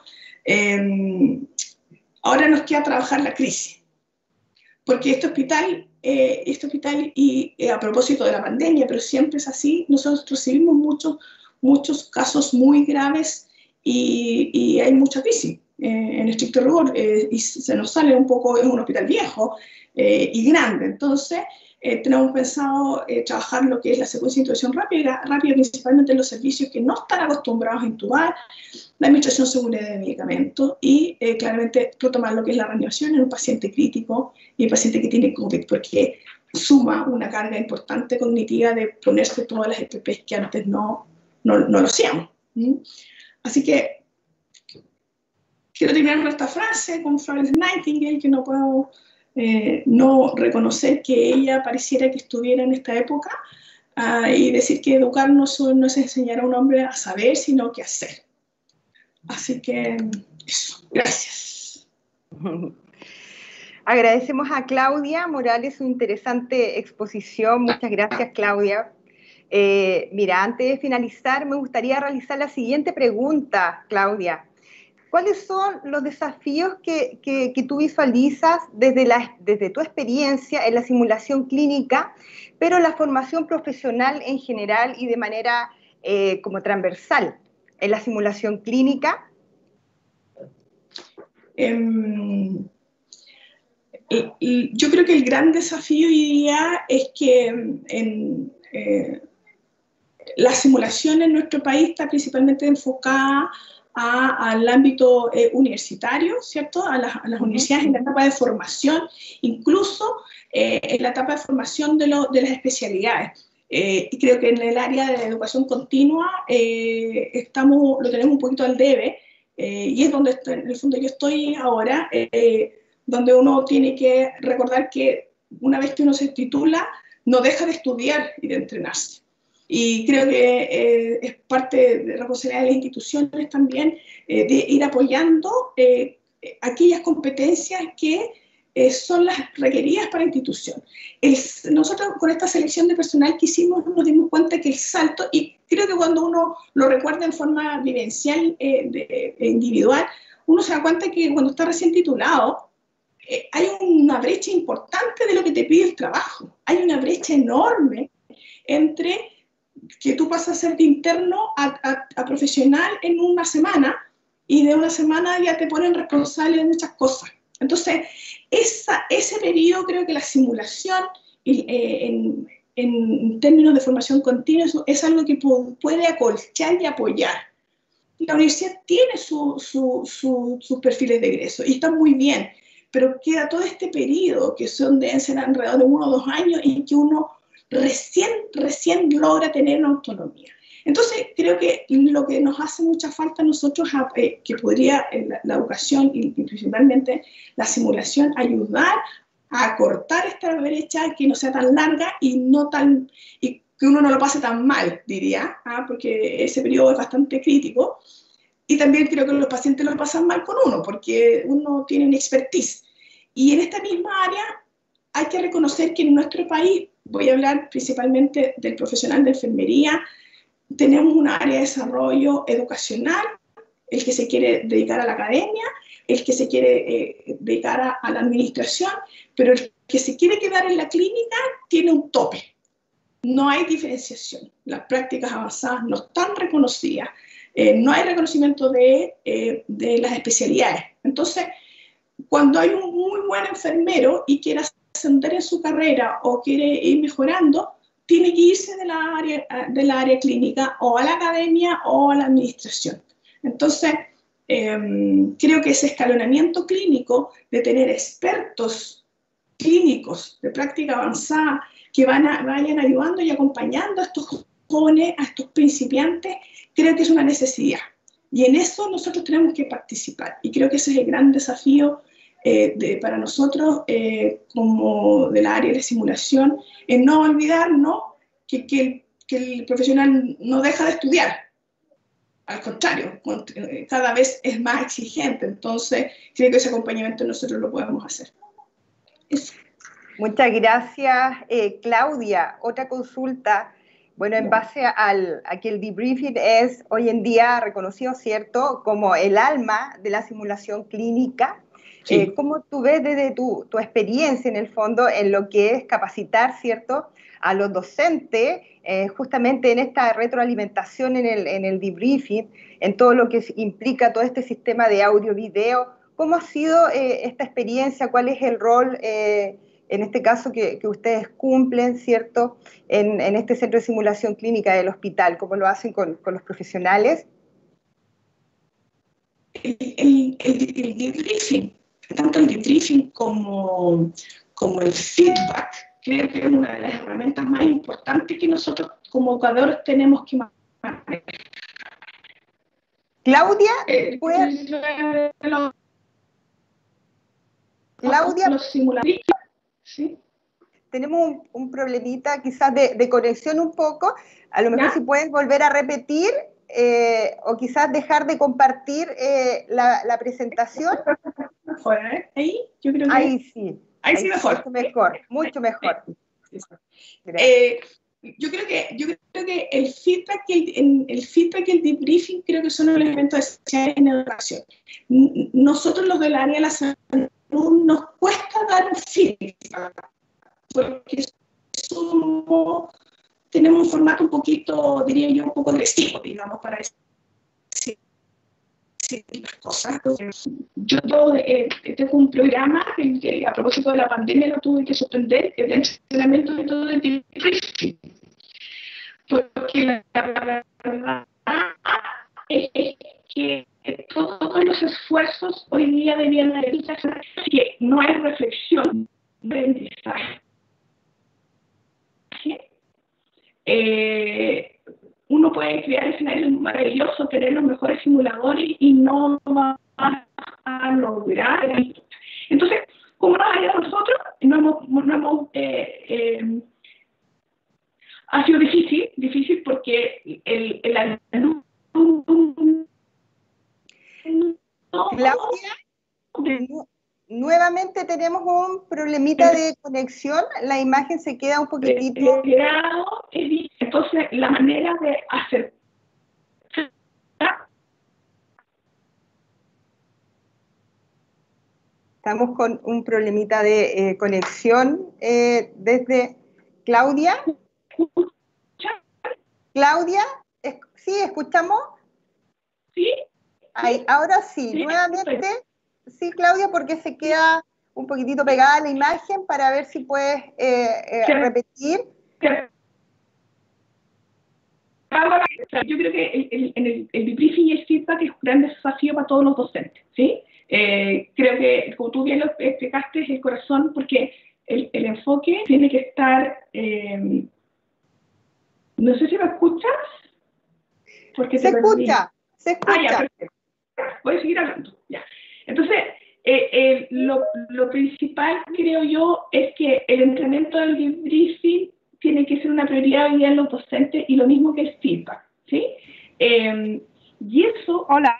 ahora nos queda trabajar la crisis. Porque este hospital y a propósito de la pandemia, pero siempre es así, nosotros recibimos muchos casos muy graves y hay mucha crisis en estricto rigor, y se nos sale un poco, es un hospital viejo y grande. Entonces, tenemos pensado trabajar lo que es la secuencia de intubación rápida, principalmente en los servicios que no están acostumbrados a intubar, la administración segura de medicamentos y claramente retomar lo que es la reanimación en un paciente crítico y el paciente que tiene COVID, porque suma una carga importante cognitiva de ponerse todas las EPPs que antes no lo hacíamos. Así que quiero terminar con esta frase, con Florence Nightingale, que no puedo no reconocer que ella pareciera que estuviera en esta época, y decir que educar no es enseñar a un hombre a saber, sino que a hacer. Así que eso, gracias. Agradecemos a Claudia Morales su interesante exposición. Muchas gracias, Claudia. Mira, antes de finalizar, me gustaría realizar la siguiente pregunta, Claudia. ¿Cuáles son los desafíos que tú visualizas desde tu experiencia en la simulación clínica, pero en la formación profesional en general y de manera como transversal en la simulación clínica? Yo creo que el gran desafío hoy día es que la simulación en nuestro país está principalmente enfocada al ámbito universitario, ¿cierto? A las universidades en la etapa de formación, incluso en la etapa de formación de las especialidades. Y creo que en el área de educación continua lo tenemos un poquito al debe, y es donde en el fondo yo estoy ahora, donde uno tiene que recordar que una vez que uno se titula, no deja de estudiar y de entrenarse. Y creo que es parte de la responsabilidad de las instituciones también de ir apoyando aquellas competencias que son las requeridas para la institución. Nosotros con esta selección de personal que hicimos nos dimos cuenta que el salto, y creo que cuando uno lo recuerda en forma vivencial, individual, uno se da cuenta que cuando está recién titulado, hay una brecha importante de lo que te pide el trabajo. Hay una brecha enorme entre que tú pasas a ser de interno a profesional en una semana, y de una semana ya te ponen responsable de muchas cosas. Entonces, ese periodo, creo que la simulación en términos de formación continua es algo que puede acolchar y apoyar. La universidad tiene sus perfiles de egreso y está muy bien, pero queda todo este periodo que deben ser alrededor de 1 o 2 años en que uno recién logra tener una autonomía. Entonces, creo que lo que nos hace mucha falta a nosotros, que podría la educación y principalmente la simulación ayudar a acortar esta brecha, que no sea tan larga y que uno no lo pase tan mal, diría, porque ese periodo es bastante crítico. Y también creo que los pacientes lo pasan mal con uno, porque uno tiene una expertise. Y en esta misma área hay que reconocer que en nuestro país, voy a hablar principalmente del profesional de enfermería, tenemos un área de desarrollo educacional, el que se quiere dedicar a la academia, el que se quiere dedicar a la administración, pero el que se quiere quedar en la clínica tiene un tope. No hay diferenciación. Las prácticas avanzadas no están reconocidas. No hay reconocimiento de las especialidades. Entonces, cuando hay un muy buen enfermero y quiere ascender en su carrera o quiere ir mejorando, tiene que irse de la área clínica o a la academia o a la administración. Entonces, creo que ese escalonamiento clínico de tener expertos clínicos de práctica avanzada que vayan ayudando y acompañando a estos jóvenes, a estos principiantes, creo que es una necesidad. Y en eso nosotros tenemos que participar. Y creo que ese es el gran desafío para nosotros como del área de simulación, en no olvidar, ¿no?, que el profesional no deja de estudiar. Al contrario, cada vez es más exigente. Entonces, creo que ese acompañamiento nosotros lo podemos hacer. Eso. Muchas gracias, Claudia. Otra consulta. Bueno, en base a que el debriefing es hoy en día reconocido, ¿cierto?, como el alma de la simulación clínica. Sí. ¿Cómo tú ves desde tu experiencia, en el fondo, en lo que es capacitar, ¿cierto?, a los docentes, justamente en esta retroalimentación en el debriefing, en todo lo que implica todo este sistema de audio-video? ¿Cómo ha sido esta experiencia? ¿Cuál es el rol, en este caso, que ustedes cumplen, ¿cierto?, en este centro de simulación clínica del hospital? ¿Cómo lo hacen con los profesionales? El debriefing, tanto el debriefing como el feedback, creo que es una de las herramientas más importantes que nosotros como educadores tenemos que manejar. Claudia, Claudia, los simuladores. ¿Sí? tenemos un problemita quizás de conexión un poco. A lo mejor ¿Ya? si puedes volver a repetir o quizás dejar de compartir la presentación. Mejor, ¿eh? Ahí, yo creo que Ahí sí, ahí sí mejor. mucho mejor, mucho mejor. Yo creo que el feedback y el debriefing creo que son elementos esenciales en educación. Nosotros los del área de la salud nos cuesta dar un feedback porque tenemos un formato un poquito, diría yo, un poco agresivo, digamos, para decir las cosas. Yo tengo un programa que a propósito de la pandemia lo tuve que suspender, que es el entrenamiento de todo el debriefing. Porque la verdad es que todos los esfuerzos hoy día debían realizarse, que no hay reflexión, aprendizaje. Uno puede crear escenarios maravillosos, tener los mejores simuladores y no va a lograr. Entonces, como nos ha ido a nosotros, ha sido difícil porque el alumno... Claudia, nuevamente tenemos un problemita de conexión, la imagen se queda un poquitito... Entonces, la manera de hacer... Estamos con un problemita de conexión desde Claudia. Claudia, ¿sí? ¿Escuchamos? Sí. Ahí, ahora sí, nuevamente, sí, Claudia, porque se queda un poquitito pegada la imagen para ver si puedes repetir. Yo creo que el debriefing y el feedback es un gran desafío para todos los docentes, ¿sí? Creo que, como tú bien lo explicaste, es el corazón, porque el enfoque tiene que estar... no sé si me escuchas. Porque se escucha. Ya, perfecto. Voy a seguir hablando. Ya. Entonces, lo principal, creo yo, es que el entrenamiento del debriefing tiene que ser una prioridad hoy día en los docentes y lo mismo que el feedback, ¿sí? Y eso... Hola,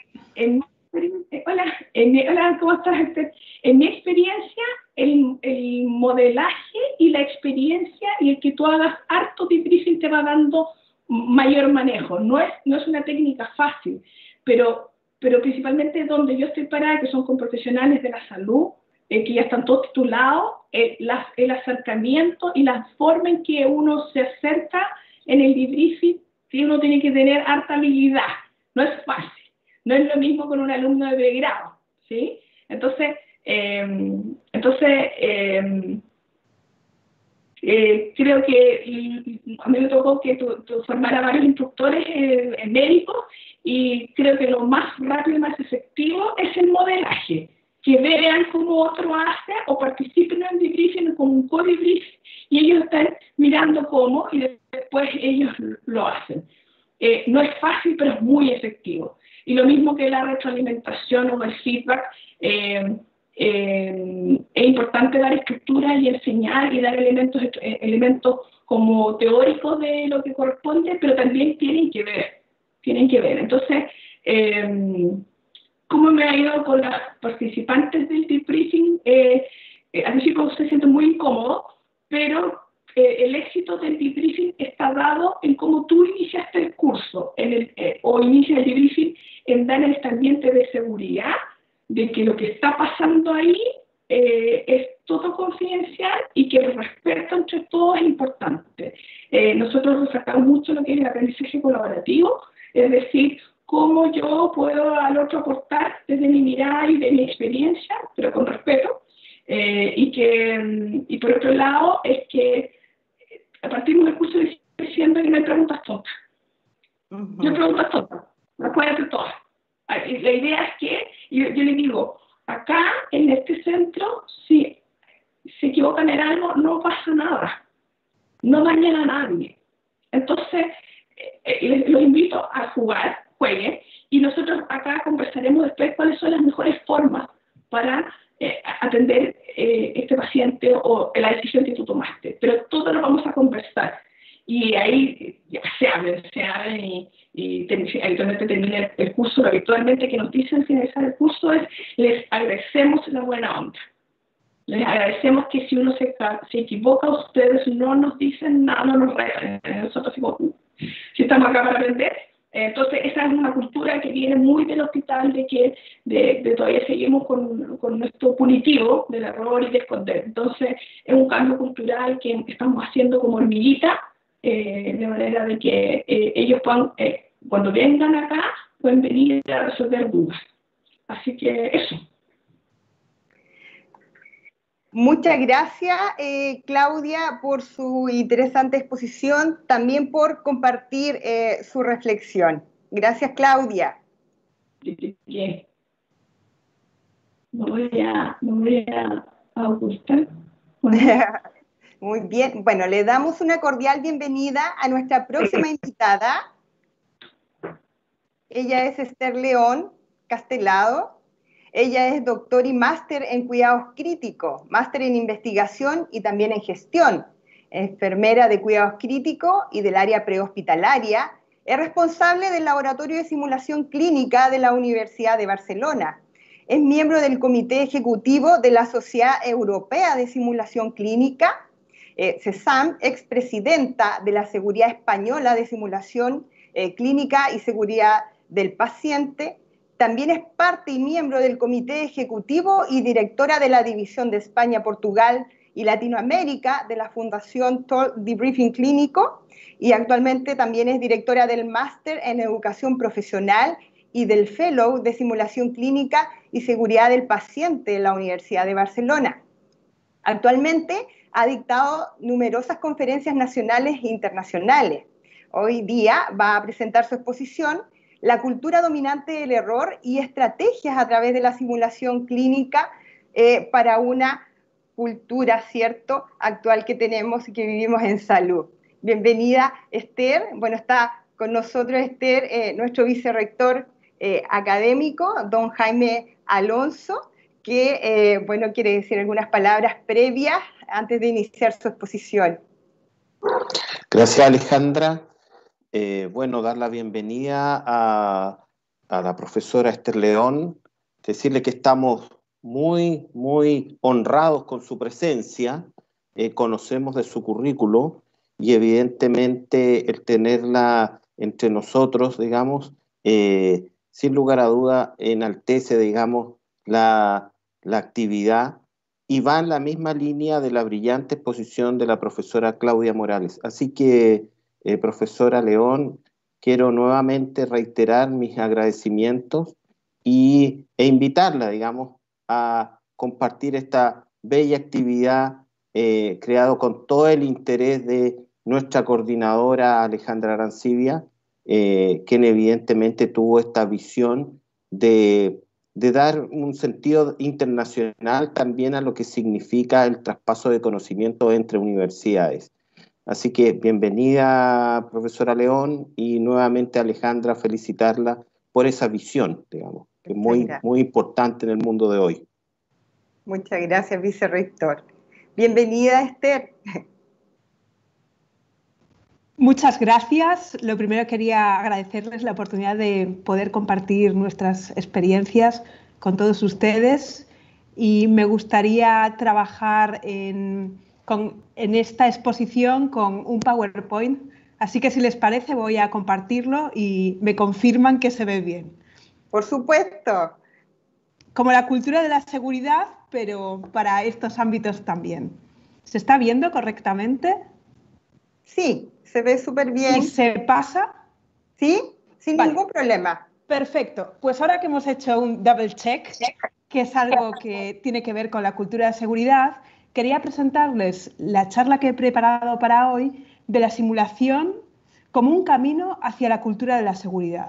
¿cómo estás? En mi experiencia, el modelaje y la experiencia y el que tú hagas harto debriefing te va dando mayor manejo. No es una técnica fácil, pero principalmente donde yo estoy parada, que son con profesionales de la salud, que ya están todos titulados, el acercamiento y la forma en que uno se acerca en el debriefing, sí, uno tiene que tener harta habilidad. No es fácil. No es lo mismo con un alumno de pregrado, ¿sí? Entonces, creo que a mí me tocó que formar a varios instructores médicos y creo que lo más rápido y más efectivo es el modelaje. Que vean cómo otro hace o participen en el debriefing con un co-debriefing y ellos están mirando cómo y después ellos lo hacen. No es fácil, pero es muy efectivo. Y lo mismo que la retroalimentación o el feedback, es importante dar estructura y enseñar y dar elementos como teóricos de lo que corresponde, pero también tienen que ver. Entonces, ¿cómo me ha ido con las participantes del debriefing? Al principio se siente muy incómodo, pero el éxito del debriefing está dado en cómo tú iniciaste el curso o inicias el debriefing en dar este ambiente de seguridad, de que lo que está pasando ahí es todo confidencial y que el respeto entre todos es importante. Nosotros resaltamos mucho lo que es el aprendizaje colaborativo, es decir, cómo yo puedo al otro aportar desde mi mirada y de mi experiencia, pero con respeto, y por otro lado es que partimos del curso diciendo que no hay preguntas tontas. No hay preguntas tontas, las pueden hacer todas. La idea es que, yo les digo, acá en este centro, si se equivocan en algo, no pasa nada, no dañan a nadie. Entonces, los invito a jugar, jueguen, y nosotros acá conversaremos después cuáles son las mejores formas para atender este paciente o la decisión que tú tomaste. Pero todo lo vamos a conversar. Y ahí ya se habla y habitualmente termina el curso. Habitualmente que nos dicen al finalizar el curso es: les agradecemos la buena onda. Les agradecemos que si uno se equivoca, ustedes no nos dicen nada, no nos regalan. Nosotros si estamos acá para aprender. Entonces, esa es una cultura que viene muy del hospital, de que todavía seguimos con nuestro punitivo del error y de esconder. Entonces, es un cambio cultural que estamos haciendo como hormiguita, de manera de que ellos puedan, cuando vengan acá, pueden venir a resolver dudas. Así que eso. Muchas gracias, Claudia, por su interesante exposición, también por compartir su reflexión. Gracias, Claudia. Bien. Me voy a Augusta. Muy bien. Bueno, le damos una cordial bienvenida a nuestra próxima invitada. Ella es Esther León Castelado. Ella es doctor y máster en cuidados críticos, máster en investigación y también en gestión. Enfermera de cuidados críticos y del área prehospitalaria. Es responsable del Laboratorio de Simulación Clínica de la Universidad de Barcelona. Es miembro del Comité Ejecutivo de la Sociedad Europea de Simulación Clínica, CESAM, expresidenta de la Seguridad Española de Simulación Clínica y Seguridad del Paciente. También es parte y miembro del Comité Ejecutivo y directora de la División de España, Portugal y Latinoamérica de la Fundación Talk Debriefing Clínico, y actualmente también es directora del Máster en Educación Profesional y del Fellow de Simulación Clínica y Seguridad del Paciente de la Universidad de Barcelona. Actualmente ha dictado numerosas conferencias nacionales e internacionales. Hoy día va a presentar su exposición La cultura dominante del error y estrategias a través de la simulación clínica para una cultura, ¿cierto?, actual que tenemos y que vivimos en salud. Bienvenida, Esther. Bueno, está con nosotros, Esther, nuestro vicerrector académico, don Jaime Alonso, que, bueno, quiere decir algunas palabras previas antes de iniciar su exposición. Gracias, Alejandra. Bueno, dar la bienvenida a la profesora Esther León, decirle que estamos muy, muy honrados con su presencia, conocemos de su currículo y evidentemente el tenerla entre nosotros, digamos, sin lugar a duda enaltece, digamos, la actividad y va en la misma línea de la brillante exposición de la profesora Claudia Morales. Así que, profesora León, quiero nuevamente reiterar mis agradecimientos e invitarla, digamos, a compartir esta bella actividad creado con todo el interés de nuestra coordinadora Alejandra Arancibia, quien evidentemente tuvo esta visión de dar un sentido internacional también a lo que significa el traspaso de conocimiento entre universidades. Así que bienvenida, profesora León, y nuevamente Alejandra, felicitarla por esa visión, digamos, que es muy, muy importante en el mundo de hoy. Muchas gracias, vicerrector. Bienvenida, Esther. Muchas gracias. Lo primero quería agradecerles la oportunidad de poder compartir nuestras experiencias con todos ustedes y me gustaría trabajar en esta exposición con un PowerPoint. Así que si les parece voy a compartirlo y me confirman que se ve bien. Por supuesto. Como la cultura de la seguridad, pero para estos ámbitos también. ¿Se está viendo correctamente? Sí, se ve súper bien. ¿Y se pasa? Sí, sin ningún problema. Perfecto. Pues ahora que hemos hecho un double check, que es algo que tiene que ver con la cultura de seguridad, quería presentarles la charla que he preparado para hoy de la simulación como un camino hacia la cultura de la seguridad.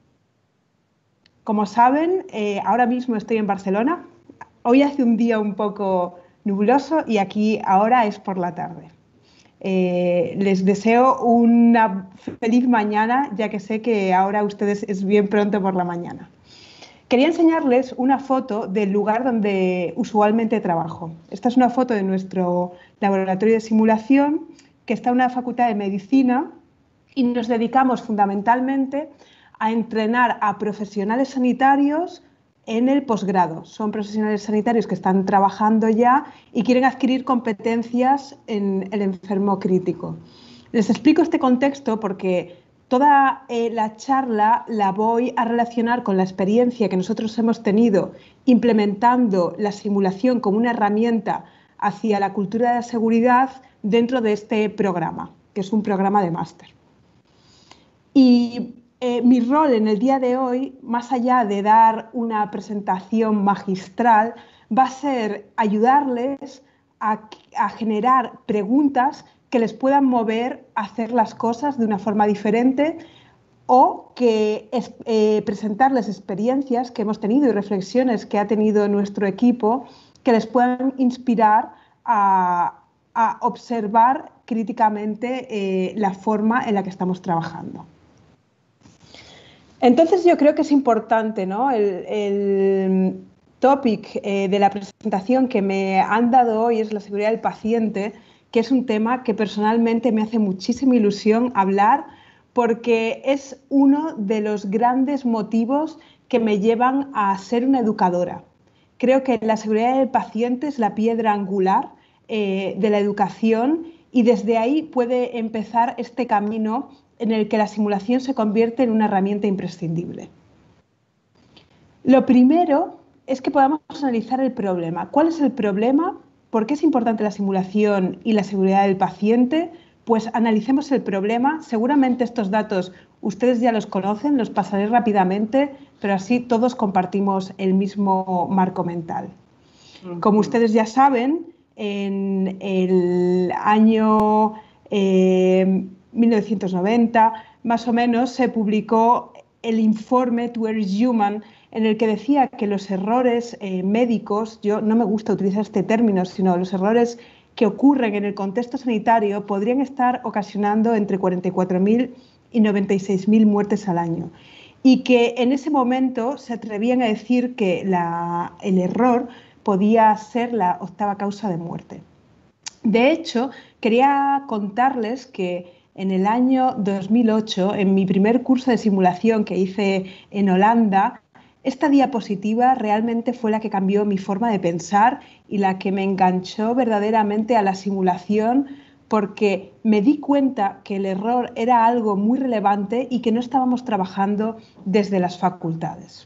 Como saben, ahora mismo estoy en Barcelona. Hoy hace un día un poco nubloso y aquí ahora es por la tarde. Les deseo una feliz mañana, ya que sé que ahora ustedes es bien pronto por la mañana. Quería enseñarles una foto del lugar donde usualmente trabajo. Esta es una foto de nuestro laboratorio de simulación, que está en una facultad de medicina, y nos dedicamos fundamentalmente a entrenar a profesionales sanitarios en el posgrado. Son profesionales sanitarios que están trabajando ya y quieren adquirir competencias en el enfermo crítico. Les explico este contexto porque toda la charla la voy a relacionar con la experiencia que nosotros hemos tenido implementando la simulación como una herramienta hacia la cultura de la seguridad dentro de este programa, que es un programa de máster. Y mi rol en el día de hoy, más allá de dar una presentación magistral, va a ser ayudarles a generar preguntas que les puedan mover a hacer las cosas de una forma diferente o que presentarles experiencias que hemos tenido y reflexiones que ha tenido nuestro equipo que les puedan inspirar a observar críticamente la forma en la que estamos trabajando. Entonces yo creo que es importante, ¿no? El topic de la presentación que me han dado hoy es la seguridad del paciente, que es un tema que personalmente me hace muchísima ilusión hablar porque es uno de los grandes motivos que me llevan a ser una educadora. Creo que la seguridad del paciente es la piedra angular de la educación y desde ahí puede empezar este camino en el que la simulación se convierte en una herramienta imprescindible. Lo primero es que podamos analizar el problema. ¿Cuál es el problema? ¿Por qué es importante la simulación y la seguridad del paciente? Pues analicemos el problema. Seguramente estos datos ustedes ya los conocen, los pasaré rápidamente, pero así todos compartimos el mismo marco mental. Como ustedes ya saben, en el año 1990, más o menos, se publicó el informe To Err is Human, en el que decía que los errores médicos, yo no me gusta utilizar este término, sino los errores que ocurren en el contexto sanitario podrían estar ocasionando entre 44.000 y 96.000 muertes al año. Y que en ese momento se atrevían a decir que el error podía ser la 8ª causa de muerte. De hecho, quería contarles que en el año 2008, en mi primer curso de simulación que hice en Holanda, esta diapositiva realmente fue la que cambió mi forma de pensar y la que me enganchó verdaderamente a la simulación porque me di cuenta que el error era algo muy relevante y que no estábamos trabajando desde las facultades.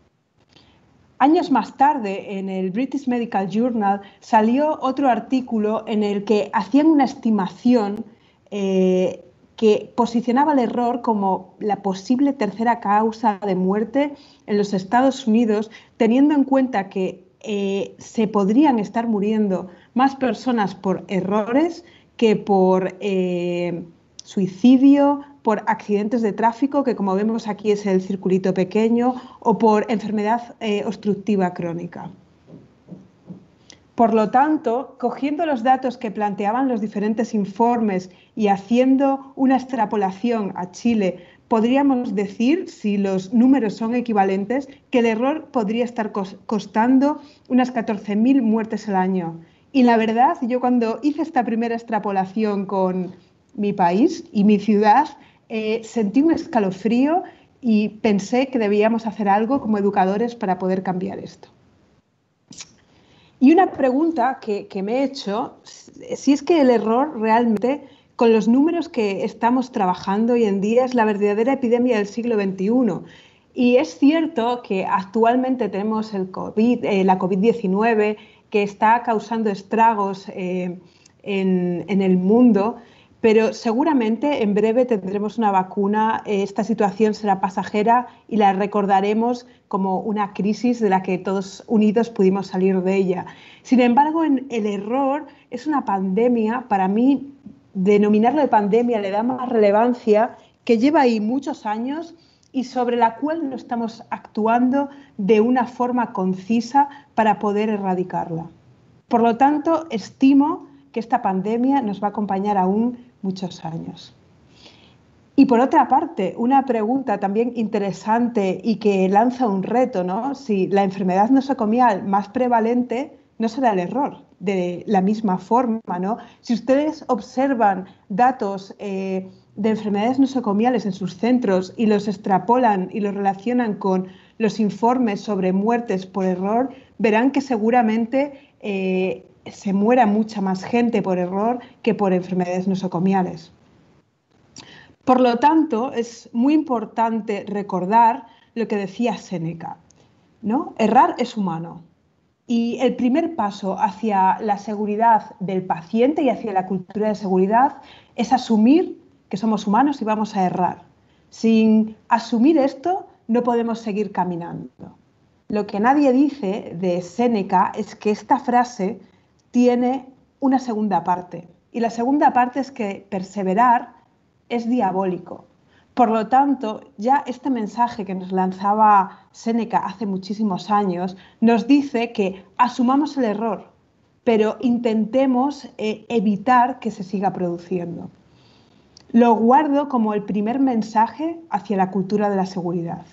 Años más tarde, en el British Medical Journal, salió otro artículo en el que hacían una estimación que posicionaba el error como la posible 3ª causa de muerte en los Estados Unidos, teniendo en cuenta que se podrían estar muriendo más personas por errores que por suicidio, por accidentes de tráfico, que como vemos aquí es el circulito pequeño, o por enfermedad obstructiva crónica. Por lo tanto, cogiendo los datos que planteaban los diferentes informes y haciendo una extrapolación a Chile, podríamos decir, si los números son equivalentes, que el error podría estar costando unas 14.000 muertes al año. Y la verdad, yo cuando hice esta primera extrapolación con mi país y mi ciudad, sentí un escalofrío y pensé que debíamos hacer algo como educadores para poder cambiar esto. Y una pregunta que me he hecho, si es que el error realmente, con los números que estamos trabajando hoy en día, es la verdadera epidemia del siglo XXI. Y es cierto que actualmente tenemos la COVID-19 que está causando estragos en el mundo, pero seguramente en breve tendremos una vacuna, esta situación será pasajera y la recordaremos como una crisis de la que todos unidos pudimos salir de ella. Sin embargo, el error es una pandemia, para mí denominarlo de pandemia le da más relevancia, que lleva ahí muchos años y sobre la cual no estamos actuando de una forma concisa para poder erradicarla. Por lo tanto, estimo que esta pandemia nos va a acompañar aún muchos años. Y por otra parte, una pregunta también interesante y que lanza un reto, ¿no? Si la enfermedad nosocomial más prevalente no será el error, de la misma forma, ¿no? Si ustedes observan datos de enfermedades nosocomiales en sus centros y los extrapolan y los relacionan con los informes sobre muertes por error, verán que seguramente se muera mucha más gente por error que por enfermedades nosocomiales. Por lo tanto, es muy importante recordar lo que decía Séneca, ¿no? Errar es humano. Y el primer paso hacia la seguridad del paciente y hacia la cultura de seguridad es asumir que somos humanos y vamos a errar. Sin asumir esto, no podemos seguir caminando. Lo que nadie dice de Séneca es que esta frase tiene una segunda parte. Y la segunda parte es que perseverar es diabólico. Por lo tanto, ya este mensaje que nos lanzaba Séneca hace muchísimos años nos dice que asumamos el error, pero intentemos evitar que se siga produciendo. Lo guardo como el primer mensaje hacia la cultura de la seguridad.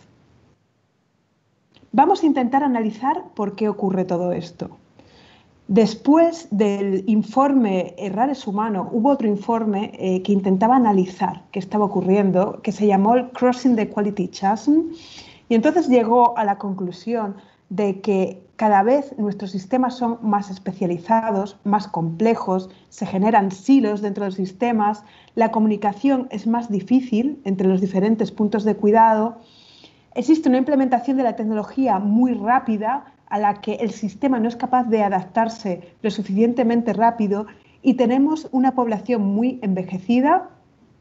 Vamos a intentar analizar por qué ocurre todo esto. Después del informe Errar es humano, hubo otro informe que intentaba analizar qué estaba ocurriendo, que se llamó el Crossing the Quality Chasm, y entonces llegó a la conclusión de que cada vez nuestros sistemas son más especializados, más complejos, se generan silos dentro de los sistemas, la comunicación es más difícil entre los diferentes puntos de cuidado, existe una implementación de la tecnología muy rápida, a la que el sistema no es capaz de adaptarse lo suficientemente rápido y tenemos una población muy envejecida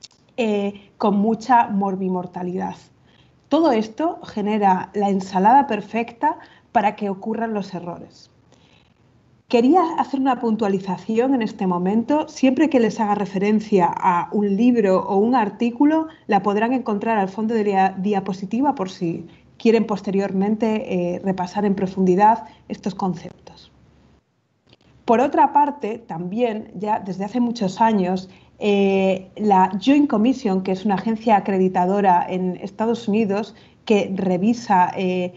con mucha morbimortalidad. Todo esto genera la ensalada perfecta para que ocurran los errores. Quería hacer una puntualización en este momento. Siempre que les haga referencia a un libro o un artículo, la podrán encontrar al fondo de la diapositiva por si quieren posteriormente repasar en profundidad estos conceptos. Por otra parte, también, ya desde hace muchos años, la Joint Commission, que es una agencia acreditadora en Estados Unidos que revisa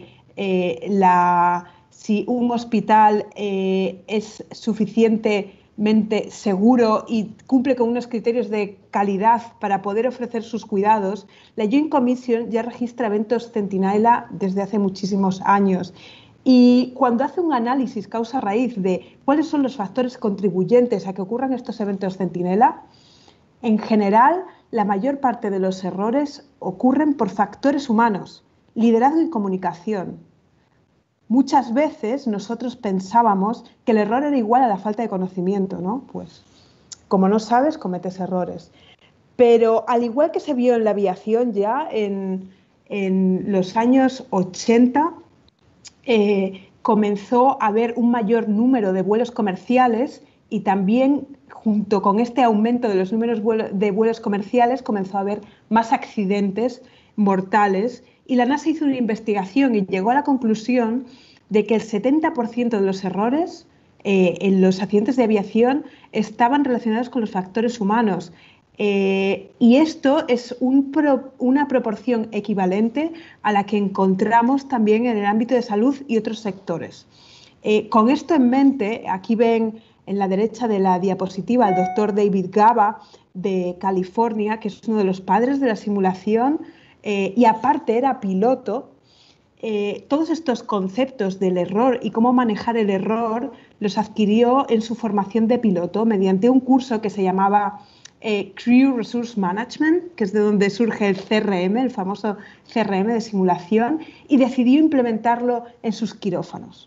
si un hospital es suficientemente seguro y cumple con unos criterios de calidad para poder ofrecer sus cuidados, la Joint Commission ya registra eventos centinela desde hace muchísimos años. Y cuando hace un análisis causa-raíz de cuáles son los factores contribuyentes a que ocurran estos eventos centinela, en general, la mayor parte de los errores ocurren por factores humanos, liderazgo y comunicación. Muchas veces nosotros pensábamos que el error era igual a la falta de conocimiento, ¿no? Pues como no sabes, cometes errores. Pero al igual que se vio en la aviación ya en los años 80, comenzó a haber un mayor número de vuelos comerciales y también junto con este aumento de los números de vuelos comerciales comenzó a haber más accidentes mortales y la NASA hizo una investigación y llegó a la conclusión de que el 70% de los errores en los accidentes de aviación estaban relacionados con los factores humanos. Y esto es una proporción equivalente a la que encontramos también en el ámbito de salud y otros sectores. Con esto en mente, aquí ven en la derecha de la diapositiva al doctor David Gaba de California, que es uno de los padres de la simulación y aparte era piloto. Todos estos conceptos del error y cómo manejar el error los adquirió en su formación de piloto mediante un curso que se llamaba Crew Resource Management, que es de donde surge el CRM, el famoso CRM de simulación, y decidió implementarlo en sus quirófanos.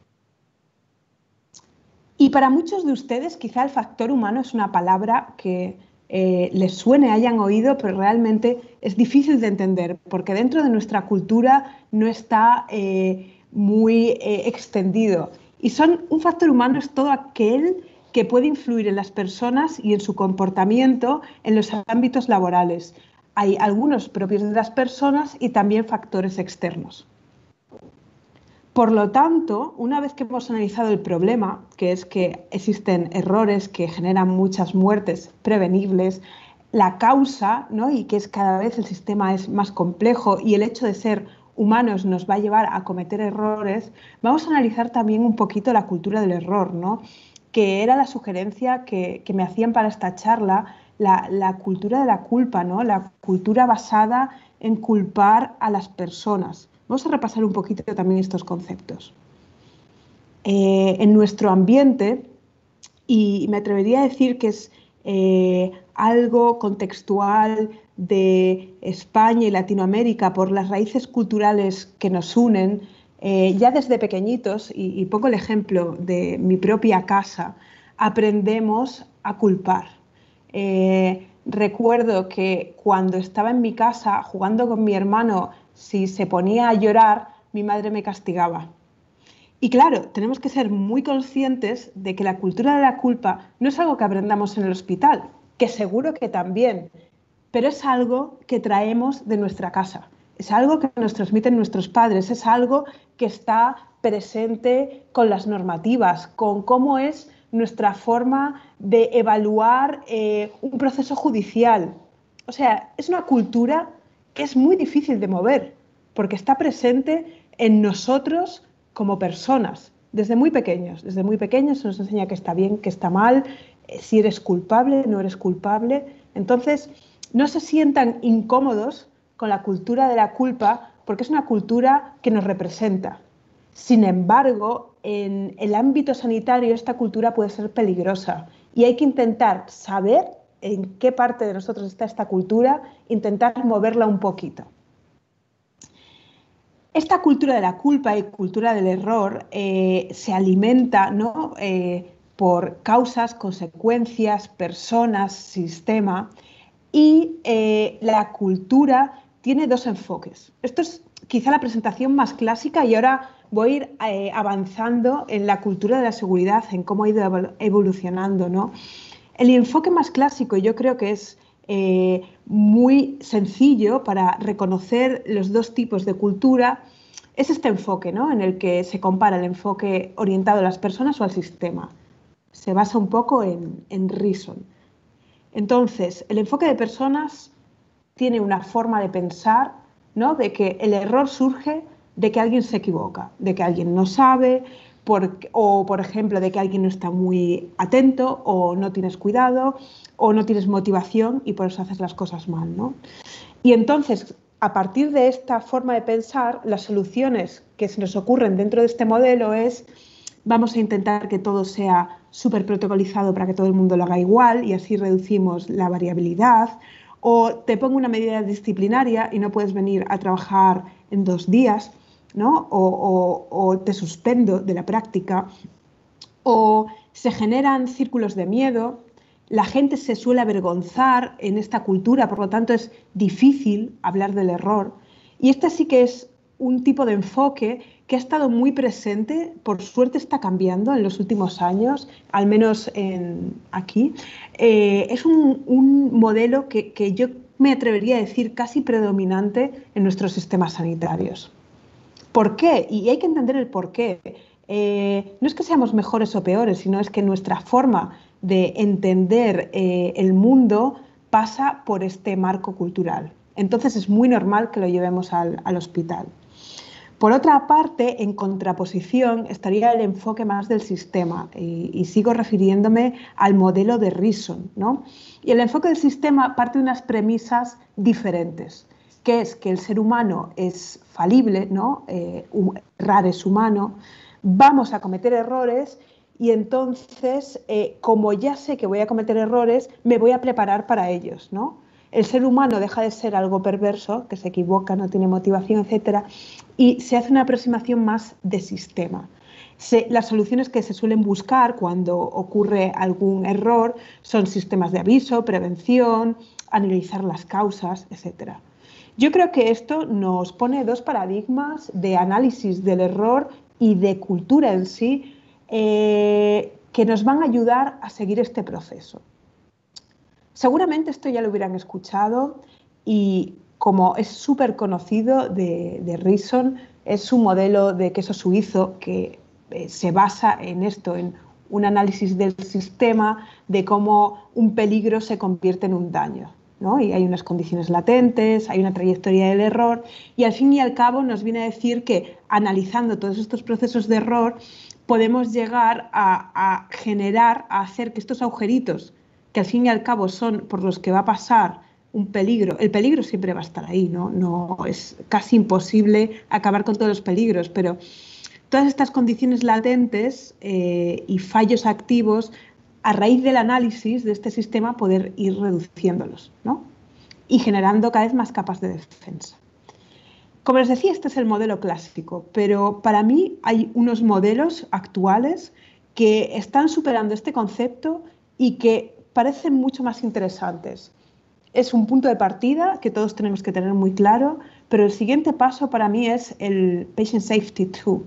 Y para muchos de ustedes quizá el factor humano es una palabra que les suene, hayan oído, pero realmente es difícil de entender porque dentro de nuestra cultura no está muy extendido. Y un factor humano es todo aquel que puede influir en las personas y en su comportamiento en los ámbitos laborales. Hay algunos propios de las personas y también factores externos. Por lo tanto, una vez que hemos analizado el problema, que es que existen errores que generan muchas muertes prevenibles, la causa, ¿no? Y que es cada vez el sistema es más complejo y el hecho de ser humanos nos va a llevar a cometer errores, vamos a analizar también un poquito la cultura del error, ¿no? Que era la sugerencia que me hacían para esta charla, la cultura de la culpa, ¿no? La cultura basada en culpar a las personas. Vamos a repasar un poquito también estos conceptos. En nuestro ambiente, y me atrevería a decir que es algo contextual de España y Latinoamérica por las raíces culturales que nos unen, ya desde pequeñitos, y pongo el ejemplo de mi propia casa, aprendemos a culpar. Recuerdo que cuando estaba en mi casa jugando con mi hermano, si se ponía a llorar, mi madre me castigaba. Y claro, tenemos que ser muy conscientes de que la cultura de la culpa no es algo que aprendamos en el hospital, que seguro que también, pero es algo que traemos de nuestra casa, es algo que nos transmiten nuestros padres, es algo que está presente con las normativas, con cómo es nuestra forma de evaluar un proceso judicial. O sea, es una cultura que es muy difícil de mover, porque está presente en nosotros como personas, desde muy pequeños se nos enseña que está bien, que está mal, si eres culpable, no eres culpable. Entonces, no se sientan incómodos con la cultura de la culpa porque es una cultura que nos representa. Sin embargo, en el ámbito sanitario esta cultura puede ser peligrosa y hay que intentar saber en qué parte de nosotros está esta cultura, intentar moverla un poquito. Esta cultura de la culpa y cultura del error se alimenta, ¿no? Por causas, consecuencias, personas, sistema, y la cultura tiene dos enfoques. Esto es quizá la presentación más clásica y ahora voy a ir avanzando en la cultura de la seguridad, en cómo ha ido evolucionando, ¿no? El enfoque más clásico, yo creo que es muy sencillo para reconocer los dos tipos de cultura, es este enfoque, ¿no? En el que se compara el enfoque orientado a las personas o al sistema. Se basa un poco en Reason. Entonces, el enfoque de personas tiene una forma de pensar, ¿no? De que el error surge de que alguien se equivoca, de que alguien no sabe, o por ejemplo de que alguien no está muy atento o no tienes cuidado o no tienes motivación y por eso haces las cosas mal, ¿no? Y entonces, a partir de esta forma de pensar, las soluciones que se nos ocurren dentro de este modelo es: vamos a intentar que todo sea súper protocolizado para que todo el mundo lo haga igual y así reducimos la variabilidad, o te pongo una medida disciplinaria y no puedes venir a trabajar en 2 días, ¿no? O te suspendo de la práctica, o se generan círculos de miedo. La gente se suele avergonzar en esta cultura, por lo tanto es difícil hablar del error. Y este sí que es un tipo de enfoque que ha estado muy presente, por suerte está cambiando en los últimos años, al menos aquí. Es un modelo que yo me atrevería a decir casi predominante en nuestros sistemas sanitarios. ¿Por qué? Y hay que entender el por qué. No es que seamos mejores o peores, sino es que nuestra forma de entender el mundo pasa por este marco cultural. Entonces es muy normal que lo llevemos al hospital. Por otra parte, en contraposición, estaría el enfoque más del sistema y sigo refiriéndome al modelo de Reason, ¿no? Y el enfoque del sistema parte de unas premisas diferentes, que es que el ser humano es falible, ¿no? Errar es humano, vamos a cometer errores y entonces, como ya sé que voy a cometer errores, me voy a preparar para ellos, ¿no? El ser humano deja de ser algo perverso, que se equivoca, no tiene motivación, etcétera, y se hace una aproximación más de sistema. Las soluciones que se suelen buscar cuando ocurre algún error son sistemas de aviso, prevención, analizar las causas, etcétera. Yo creo que esto nos pone dos paradigmas de análisis del error y de cultura en sí que nos van a ayudar a seguir este proceso. Seguramente esto ya lo hubieran escuchado y como es súper conocido de Reason, es un modelo de queso suizo que se basa en esto, en un análisis del sistema, de cómo un peligro se convierte en un daño. ¿no? Y hay unas condiciones latentes, hay una trayectoria del error y al fin y al cabo nos viene a decir que analizando todos estos procesos de error podemos llegar a generar, a hacer que estos agujeritos, que al fin y al cabo son por los que va a pasar un peligro, el peligro siempre va a estar ahí, ¿no? No es casi imposible acabar con todos los peligros, pero todas estas condiciones latentes y fallos activos, a raíz del análisis de este sistema, poder ir reduciéndolos, ¿no? Y generando cada vez más capas de defensa. Como les decía, este es el modelo clásico, pero para mí hay unos modelos actuales que están superando este concepto y que parecen mucho más interesantes. Es un punto de partida que todos tenemos que tener muy claro, pero el siguiente paso para mí es el Patient Safety 2.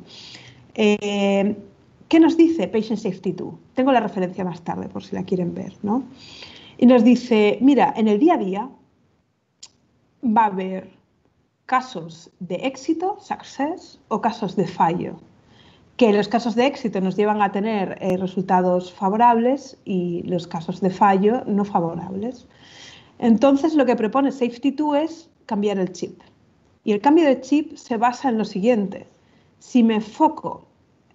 ¿Qué nos dice Patient Safety 2? Tengo la referencia más tarde por si la quieren ver, ¿no? Y nos dice, mira, en el día a día va a haber casos de éxito, success, o casos de fallo. Que los casos de éxito nos llevan a tener resultados favorables y los casos de fallo no favorables. Entonces, lo que propone Safety 2 es cambiar el chip. Y el cambio de chip se basa en lo siguiente. Si me enfoco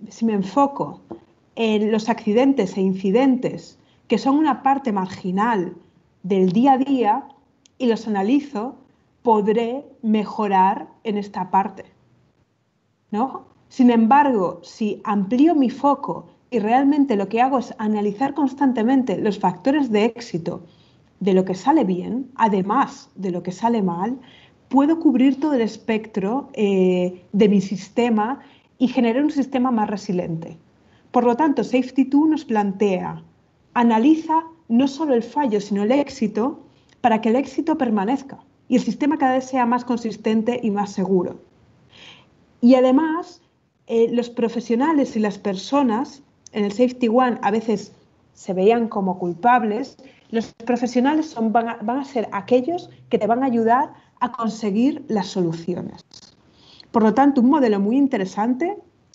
en los accidentes e incidentes que son una parte marginal del día a día y los analizo, podré mejorar en esta parte, ¿no? Sin embargo, si amplío mi foco y realmente lo que hago es analizar constantemente los factores de éxito de lo que sale bien, además de lo que sale mal, puedo cubrir todo el espectro de mi sistema y generar un sistema más resiliente. Por lo tanto, Safety 2 nos plantea, analiza no solo el fallo, sino el éxito, para que el éxito permanezca y el sistema cada vez sea más consistente y más seguro. Y además, los profesionales y las personas, en el Safety 1 a veces se veían como culpables, los profesionales van a ser aquellos que te van a ayudar a conseguir las soluciones. Por lo tanto, un modelo muy interesante.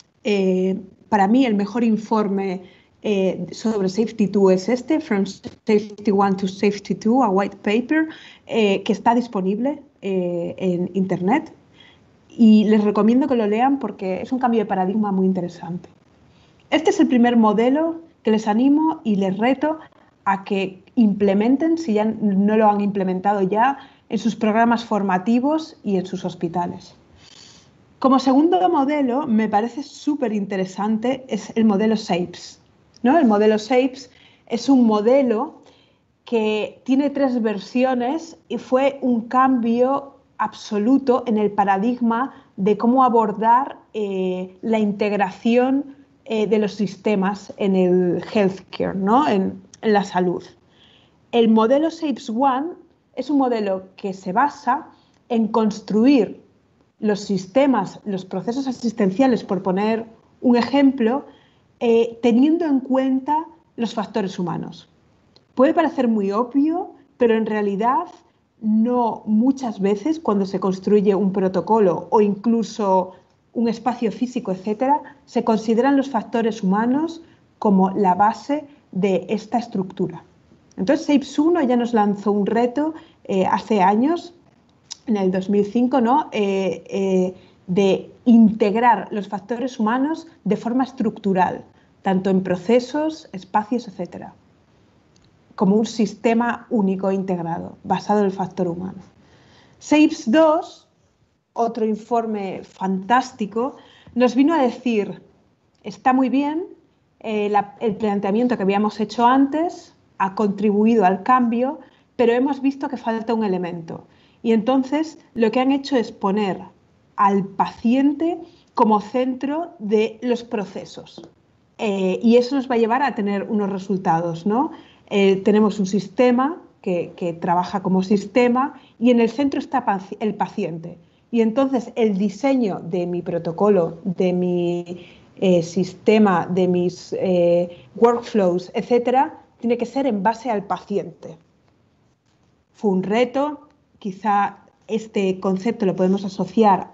Para mí, el mejor informe sobre Safety 2 es este, From Safety 1 to Safety 2, a white paper, que está disponible en Internet. Y les recomiendo que lo lean porque es un cambio de paradigma muy interesante. Este es el primer modelo que les animo y les reto a que implementen, si ya no lo han implementado ya, en sus programas formativos y en sus hospitales. Como segundo modelo, me parece súper interesante, es el modelo SAPES, ¿no? El modelo SAPES es un modelo que tiene 3 versiones y fue un cambio absoluto en el paradigma de cómo abordar la integración de los sistemas en el healthcare, ¿no? En la salud. El modelo SAPES 1 es un modelo que se basa en construir los sistemas, los procesos asistenciales, por poner un ejemplo, teniendo en cuenta los factores humanos. Puede parecer muy obvio, pero en realidad no muchas veces cuando se construye un protocolo o incluso un espacio físico, etcétera, se consideran los factores humanos como la base de esta estructura. Entonces, SAPES 1 ya nos lanzó un reto hace años, en el 2005, ¿no? De integrar los factores humanos de forma estructural, tanto en procesos, espacios, etcétera, como un sistema único integrado, basado en el factor humano. SAPES 2, otro informe fantástico, nos vino a decir, está muy bien, el planteamiento que habíamos hecho antes ha contribuido al cambio, pero hemos visto que falta un elemento. Y entonces lo que han hecho es poner al paciente como centro de los procesos. Y eso nos va a llevar a tener unos resultados, ¿no? Tenemos un sistema que trabaja como sistema y en el centro está el paciente. Y entonces el diseño de mi protocolo, de mi sistema, de mis workflows, etcétera, tiene que ser en base al paciente. Fue un reto, quizá este concepto lo podemos asociar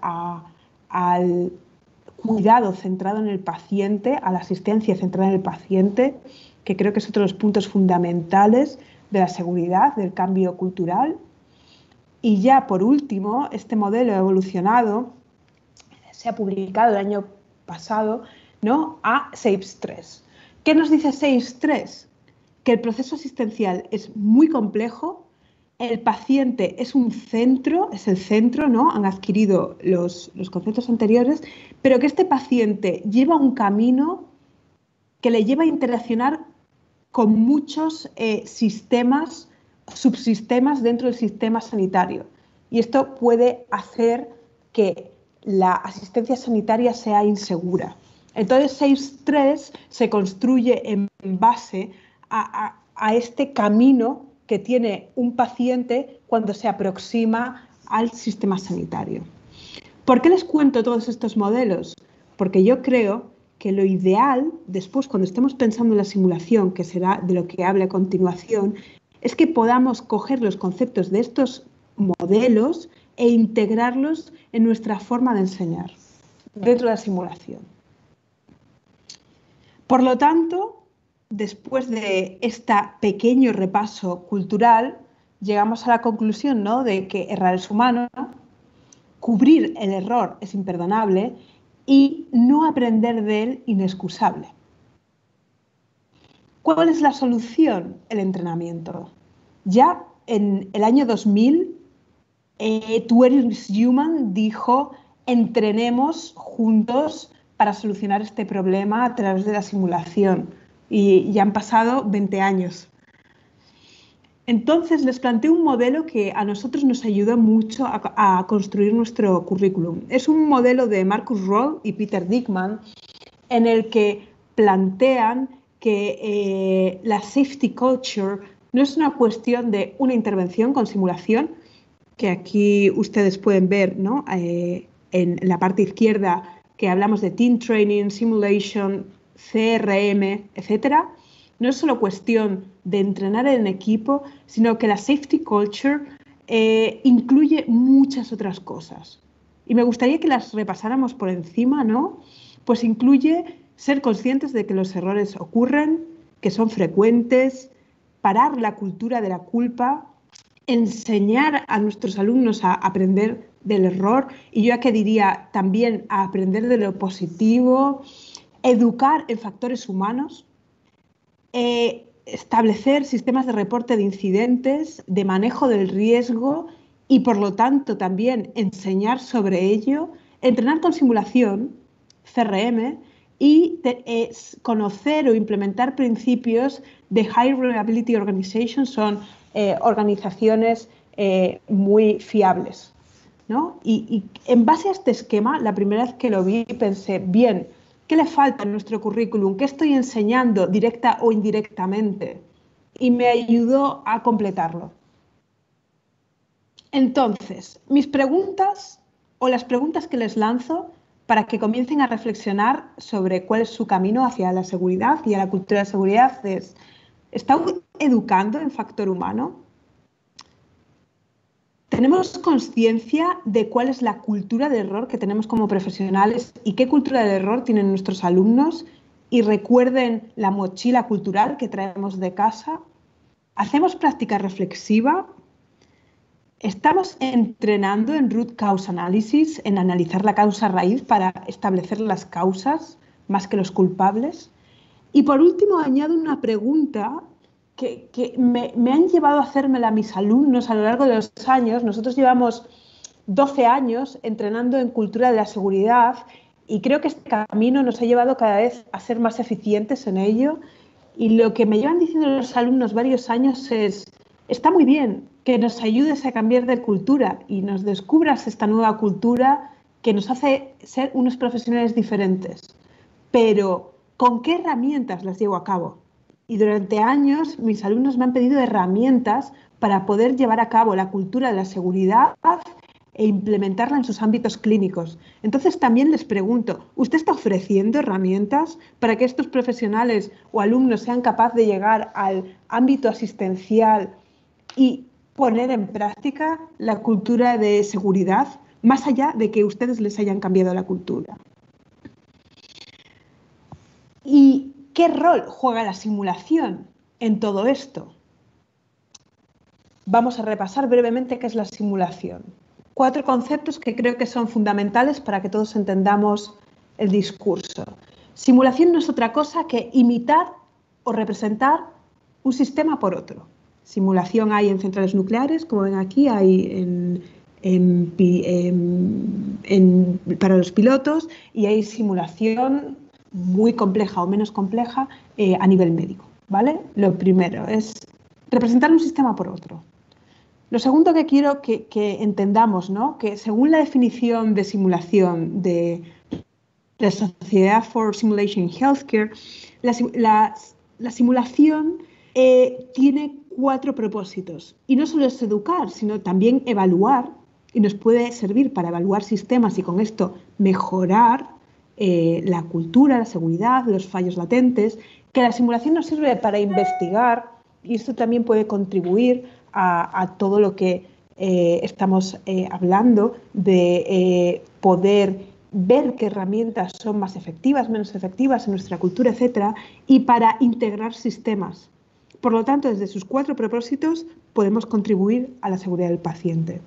al cuidado centrado en el paciente, a la asistencia centrada en el paciente, que creo que es otro de los puntos fundamentales de la seguridad, del cambio cultural. Y ya por último, este modelo evolucionado se ha publicado el año pasado, ¿no?, a SAFES3. ¿Qué nos dice SAFES3? Que el proceso asistencial es muy complejo, el paciente es un centro, es el centro, ¿no? Han adquirido los conceptos anteriores, pero que este paciente lleva un camino que le lleva a interaccionar con muchos sistemas, subsistemas dentro del sistema sanitario. Y esto puede hacer que la asistencia sanitaria sea insegura. Entonces, SAFES3 se construye en base a este camino que tiene un paciente cuando se aproxima al sistema sanitario. ¿Por qué les cuento todos estos modelos? Porque yo creo que lo ideal, después cuando estemos pensando en la simulación, que será de lo que hable a continuación, es que podamos coger los conceptos de estos modelos e integrarlos en nuestra forma de enseñar dentro de la simulación. Por lo tanto, después de este pequeño repaso cultural, llegamos a la conclusión, ¿no?, de que errar es humano, cubrir el error es imperdonable y no aprender de él inexcusable. ¿Cuál es la solución? El entrenamiento. Ya en el año 2000, Towards Human dijo: entrenemos juntos para solucionar este problema a través de la simulación. Y ya han pasado 20 años. Entonces les planteo un modelo que a nosotros nos ayudó mucho a construir nuestro currículum. Es un modelo de Marcus Roll y Peter Dickman, en el que plantean que la safety culture no es una cuestión de una intervención con simulación, que aquí ustedes pueden ver, ¿no?, en la parte izquierda, que hablamos de team training, simulation, CRM, etcétera. No es solo cuestión de entrenar en equipo, sino que la safety culture incluye muchas otras cosas. Y me gustaría que las repasáramos por encima, ¿no? Pues incluye ser conscientes de que los errores ocurren, que son frecuentes, parar la cultura de la culpa, enseñar a nuestros alumnos a aprender del error, y yo aquí diría también a aprender de lo positivo, educar en factores humanos, establecer sistemas de reporte de incidentes, de manejo del riesgo y, por lo tanto, también enseñar sobre ello, entrenar con simulación, CRM, y conocer o implementar principios de High Reliability Organization. Son organizaciones muy fiables, ¿no? Y en base a este esquema, la primera vez que lo vi pensé, bien, ¿qué le falta en nuestro currículum? ¿Qué estoy enseñando directa o indirectamente? Y me ayudó a completarlo. Entonces, mis preguntas o las preguntas que les lanzo para que comiencen a reflexionar sobre cuál es su camino hacia la seguridad y a la cultura de seguridad es: ¿está educando en factor humano? ¿Tenemos conciencia de cuál es la cultura de error que tenemos como profesionales y qué cultura de error tienen nuestros alumnos? Y recuerden la mochila cultural que traemos de casa. ¿Hacemos práctica reflexiva? ¿Estamos entrenando en root cause analysis, en analizar la causa raíz para establecer las causas más que los culpables? Y por último, añado una pregunta que me han llevado a hacérmela mis alumnos a lo largo de los años. Nosotros llevamos 12 años entrenando en cultura de la seguridad y creo que este camino nos ha llevado cada vez a ser más eficientes en ello. Y lo que me llevan diciendo los alumnos varios años es: está muy bien que nos ayudes a cambiar de cultura y nos descubras esta nueva cultura que nos hace ser unos profesionales diferentes, pero ¿con qué herramientas las llevo a cabo? Y durante años mis alumnos me han pedido herramientas para poder llevar a cabo la cultura de la seguridad e implementarla en sus ámbitos clínicos. Entonces también les pregunto, ¿usted está ofreciendo herramientas para que estos profesionales o alumnos sean capaces de llegar al ámbito asistencial y poner en práctica la cultura de seguridad, más allá de que ustedes les hayan cambiado la cultura? ¿Y qué rol juega la simulación en todo esto? vamos a repasar brevemente qué es la simulación. 4 conceptos que creo que son fundamentales para que todos entendamos el discurso. Simulación no es otra cosa que imitar o representar un sistema por otro. Simulación hay en centrales nucleares, como ven aquí, hay para los pilotos, y hay simulación muy compleja o menos compleja a nivel médico, ¿vale? Lo primero es representar un sistema por otro. Lo segundo que quiero que entendamos, ¿no? Que según la definición de simulación de la Sociedad for Simulation in Healthcare, la simulación tiene 4 propósitos. Y no solo es educar, sino también evaluar, y nos puede servir para evaluar sistemas y con esto mejorar la cultura, la seguridad, los fallos latentes, que la simulación nos sirve para investigar, y esto también puede contribuir a todo lo que estamos hablando de poder ver qué herramientas son más efectivas, menos efectivas en nuestra cultura, etcétera, y para integrar sistemas. Por lo tanto, desde sus 4 propósitos podemos contribuir a la seguridad del paciente.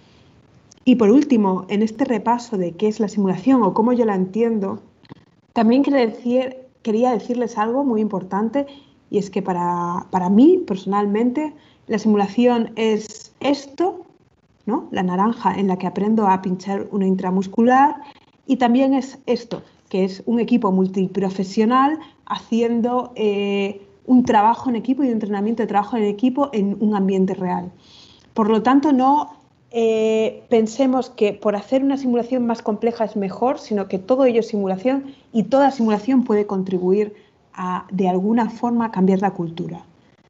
Y por último, en este repaso de qué es la simulación o cómo yo la entiendo, también quería decirles algo muy importante, y es que para mí, personalmente, la simulación es esto, ¿no? La naranja en la que aprendo a pinchar una intramuscular, y también es esto, que es un equipo multiprofesional haciendo un trabajo en equipo y un entrenamiento de trabajo en equipo en un ambiente real. Por lo tanto, no pensemos que por hacer una simulación más compleja es mejor, sino que todo ello es simulación y toda simulación puede contribuir de alguna forma a cambiar la cultura.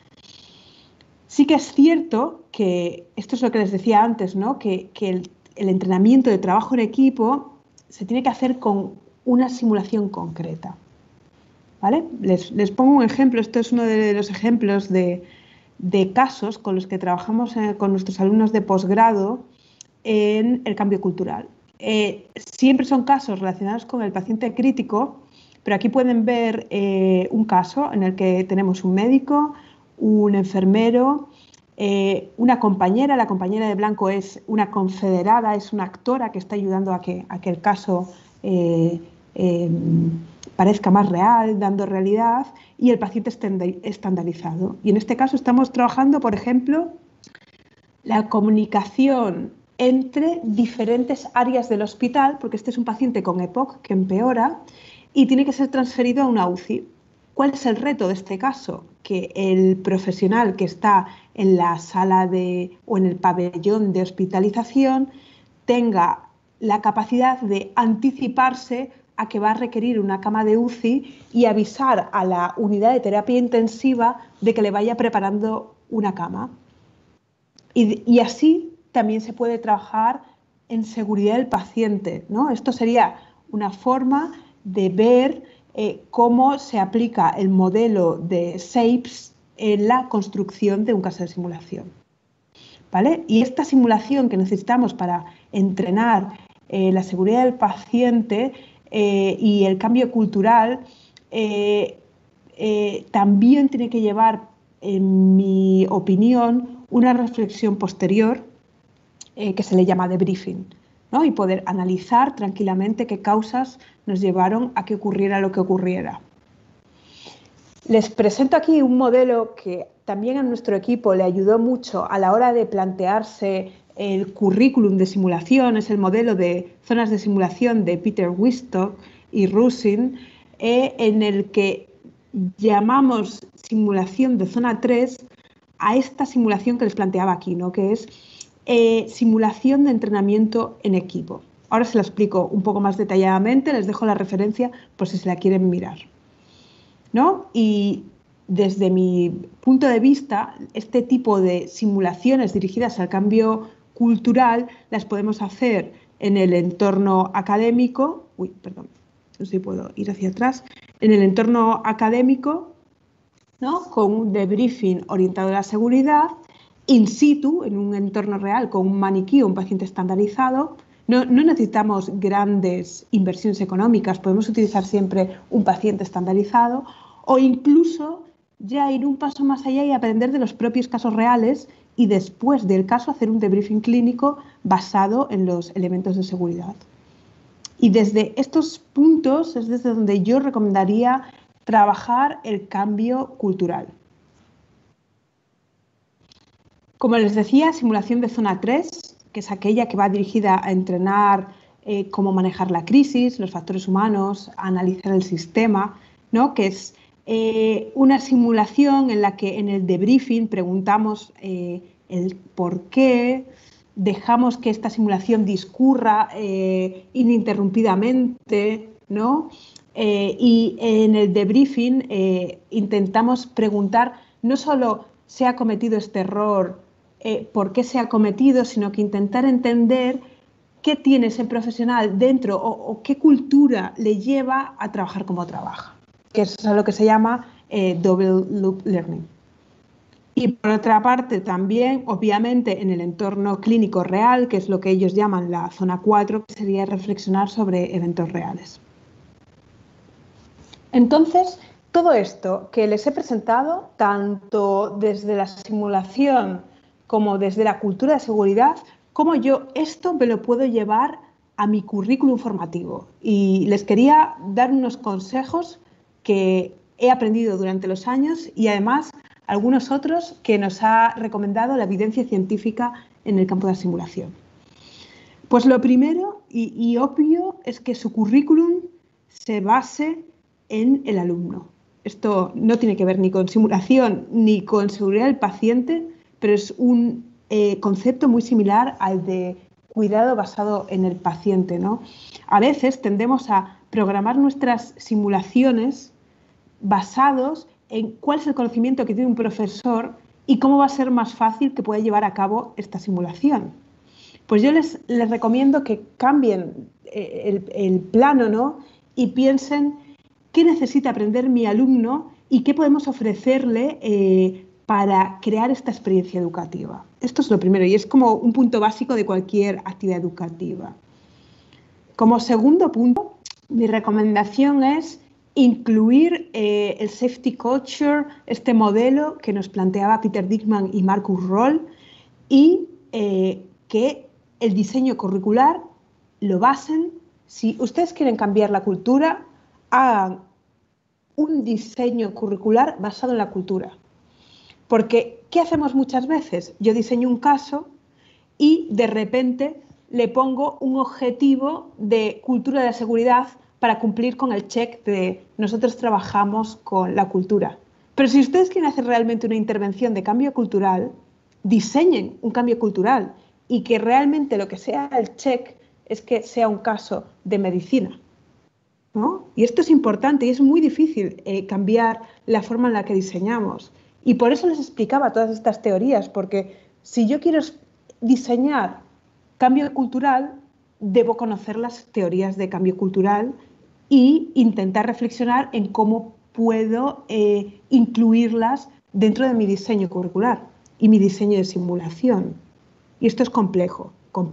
Sí que es cierto que, esto es lo que les decía antes, ¿no? que el entrenamiento de trabajo en equipo se tiene que hacer con una simulación concreta, ¿vale? Les pongo un ejemplo, esto es uno de los ejemplos de casos con los que trabajamos con nuestros alumnos de posgrado en el cambio cultural. Siempre son casos relacionados con el paciente crítico, pero aquí pueden ver un caso en el que tenemos un médico, un enfermero, una compañera. La compañera de blanco es una confederada, es una actora que está ayudando a que el caso parezca más real, dando realidad, y el paciente estandarizado. Y en este caso estamos trabajando, por ejemplo, la comunicación entre diferentes áreas del hospital, porque este es un paciente con EPOC que empeora y tiene que ser transferido a una UCI. ¿Cuál es el reto de este caso? Que el profesional que está en la sala o en el pabellón de hospitalización tenga la capacidad de anticiparse a que va a requerir una cama de UCI y avisar a la unidad de terapia intensiva de que le vaya preparando una cama. Y así también se puede trabajar en seguridad del paciente, ¿no? Esto sería una forma de ver cómo se aplica el modelo de SAPES en la construcción de un caso de simulación, ¿vale? Y esta simulación que necesitamos para entrenar la seguridad del paciente y el cambio cultural también tiene que llevar, en mi opinión, una reflexión posterior que se le llama debriefing, ¿no? Y poder analizar tranquilamente qué causas nos llevaron a que ocurriera lo que ocurriera. Les presento aquí un modelo que también a nuestro equipo le ayudó mucho a la hora de plantearse el currículum de simulación. Es el modelo de zonas de simulación de Peter Wistock y Rusin, en el que llamamos simulación de zona 3 a esta simulación que les planteaba aquí, ¿no? Que es simulación de entrenamiento en equipo. Ahora se la explico un poco más detalladamente, les dejo la referencia por si se la quieren mirar, ¿no? Y desde mi punto de vista, este tipo de simulaciones dirigidas al cambio cultural las podemos hacer en el entorno académico, no sé si puedo ir hacia atrás, en el entorno académico, ¿no? Con un debriefing orientado a la seguridad, in situ, en un entorno real, con un maniquí o un paciente estandarizado. No necesitamos grandes inversiones económicas, podemos utilizar siempre un paciente estandarizado o incluso ya ir un paso más allá y aprender de los propios casos reales y después del caso hacer un debriefing clínico basado en los elementos de seguridad. Y desde estos puntos es desde donde yo recomendaría trabajar el cambio cultural. Como les decía, simulación de zona 3, que es aquella que va dirigida a entrenar cómo manejar la crisis, los factores humanos, a analizar el sistema, ¿no? Que es una simulación en la que en el debriefing preguntamos el por qué, dejamos que esta simulación discurra ininterrumpidamente, ¿no? Y en el debriefing intentamos preguntar no solo se ha cometido este error, por qué se ha cometido, sino que intentar entender qué tiene ese profesional dentro o qué cultura le lleva a trabajar como trabaja, que es lo que se llama double loop learning. Y por otra parte también, obviamente, en el entorno clínico real, que es lo que ellos llaman la zona 4, que sería reflexionar sobre eventos reales. Entonces, todo esto que les he presentado, tanto desde la simulación como desde la cultura de seguridad, cómo yo esto me lo puedo llevar a mi currículum formativo. Y les quería dar unos consejos que he aprendido durante los años y además algunos otros que nos ha recomendado la evidencia científica en el campo de la simulación. Pues lo primero y obvio es que su currículum se base en el alumno. Esto no tiene que ver ni con simulación ni con seguridad del paciente, pero es un concepto muy similar al de cuidado basado en el paciente, ¿no? A veces tendemos a programar nuestras simulaciones basados en cuál es el conocimiento que tiene un profesor y cómo va a ser más fácil que pueda llevar a cabo esta simulación. Pues yo les recomiendo que cambien el plano, ¿no? Y piensen qué necesita aprender mi alumno y qué podemos ofrecerle para crear esta experiencia educativa. Esto es lo primero y es como un punto básico de cualquier actividad educativa. Como segundo punto, mi recomendación es incluir el safety culture, este modelo que nos planteaba Peter Dickman y Marcus Roll, y que el diseño curricular lo basen. Si ustedes quieren cambiar la cultura, hagan un diseño curricular basado en la cultura. Porque, ¿qué hacemos muchas veces? Yo diseño un caso y de repente le pongo un objetivo de cultura de la seguridad para cumplir con el check de nosotros trabajamos con la cultura. Pero si ustedes quieren hacer realmente una intervención de cambio cultural, diseñen un cambio cultural y que realmente lo que sea el check es que sea un caso de medicina, ¿no? Y esto es importante y es muy difícil cambiar la forma en la que diseñamos. Y por eso les explicaba todas estas teorías, porque si yo quiero diseñar cambio cultural, debo conocer las teorías de cambio cultural e intentar reflexionar en cómo puedo incluirlas dentro de mi diseño curricular y mi diseño de simulación. Y esto es complejo,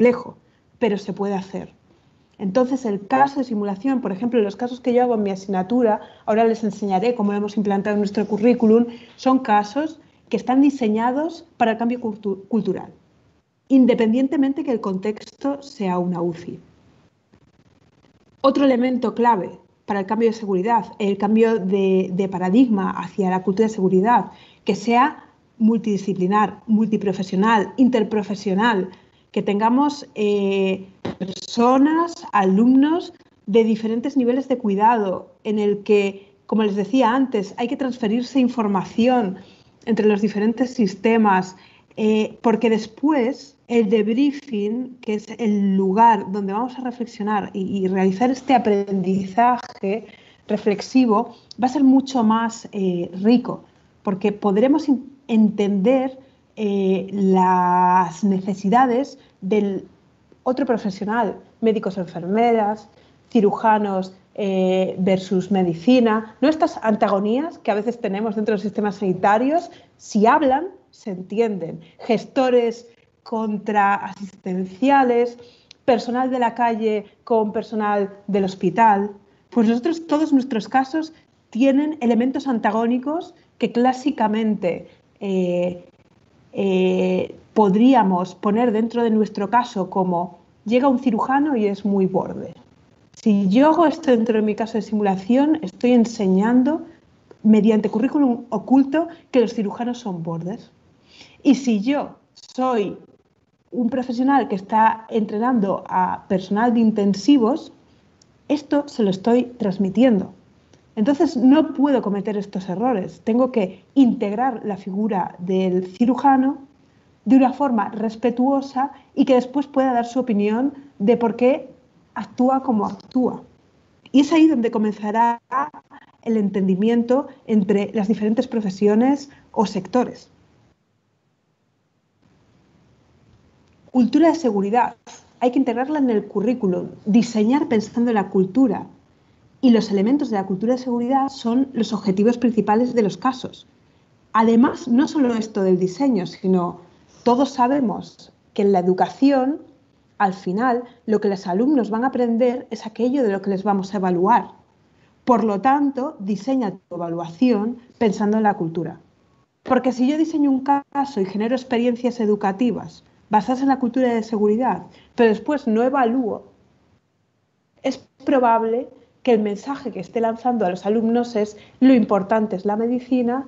pero se puede hacer. Entonces, el caso de simulación, por ejemplo, los casos que yo hago en mi asignatura, ahora les enseñaré cómo lo hemos implantado en nuestro currículum, son casos que están diseñados para el cambio cultural, independientemente que el contexto sea una UCI. Otro elemento clave para el cambio de seguridad, el cambio de paradigma hacia la cultura de seguridad, que sea multidisciplinar, multiprofesional, interprofesional, que tengamos personas, alumnos de diferentes niveles de cuidado, en el que, como les decía antes, hay que transferirse información entre los diferentes sistemas, porque después el debriefing, que es el lugar donde vamos a reflexionar y realizar este aprendizaje reflexivo, va a ser mucho más rico, porque podremos entender las necesidades del otro profesional, médicos, enfermeras, cirujanos versus medicina, ¿no? Estas antagonías que a veces tenemos dentro de los sistemas sanitarios, si hablan, se entienden. Gestores contra asistenciales, personal de la calle con personal del hospital. Pues nosotros, todos nuestros casos tienen elementos antagónicos que clásicamente podríamos poner dentro de nuestro caso como llega un cirujano y es muy borde. Si yo hago esto dentro de mi caso de simulación, estoy enseñando mediante currículum oculto que los cirujanos son bordes. Y si yo soy un profesional que está entrenando a personal de intensivos, esto se lo estoy transmitiendo. Entonces no puedo cometer estos errores. Tengo que integrar la figura del cirujano de una forma respetuosa y que después pueda dar su opinión de por qué actúa como actúa. Y es ahí donde comenzará el entendimiento entre las diferentes profesiones o sectores. Cultura de seguridad. Hay que integrarla en el currículum, diseñar pensando en la cultura. Y los elementos de la cultura de seguridad son los objetivos principales de los casos. Además, no solo esto del diseño, sino todos sabemos que en la educación, al final, lo que los alumnos van a aprender es aquello de lo que les vamos a evaluar. Por lo tanto, diseña tu evaluación pensando en la cultura. Porque si yo diseño un caso y genero experiencias educativas basadas en la cultura de seguridad, pero después no evalúo, es probable que el mensaje que esté lanzando a los alumnos es lo importante es la medicina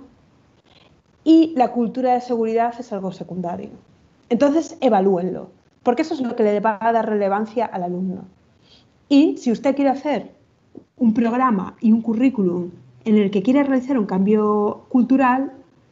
y la cultura de seguridad es algo secundario. Entonces, evalúenlo, porque eso es lo que le va a dar relevancia al alumno. Y si usted quiere hacer un programa y un currículum en el que quiere realizar un cambio cultural,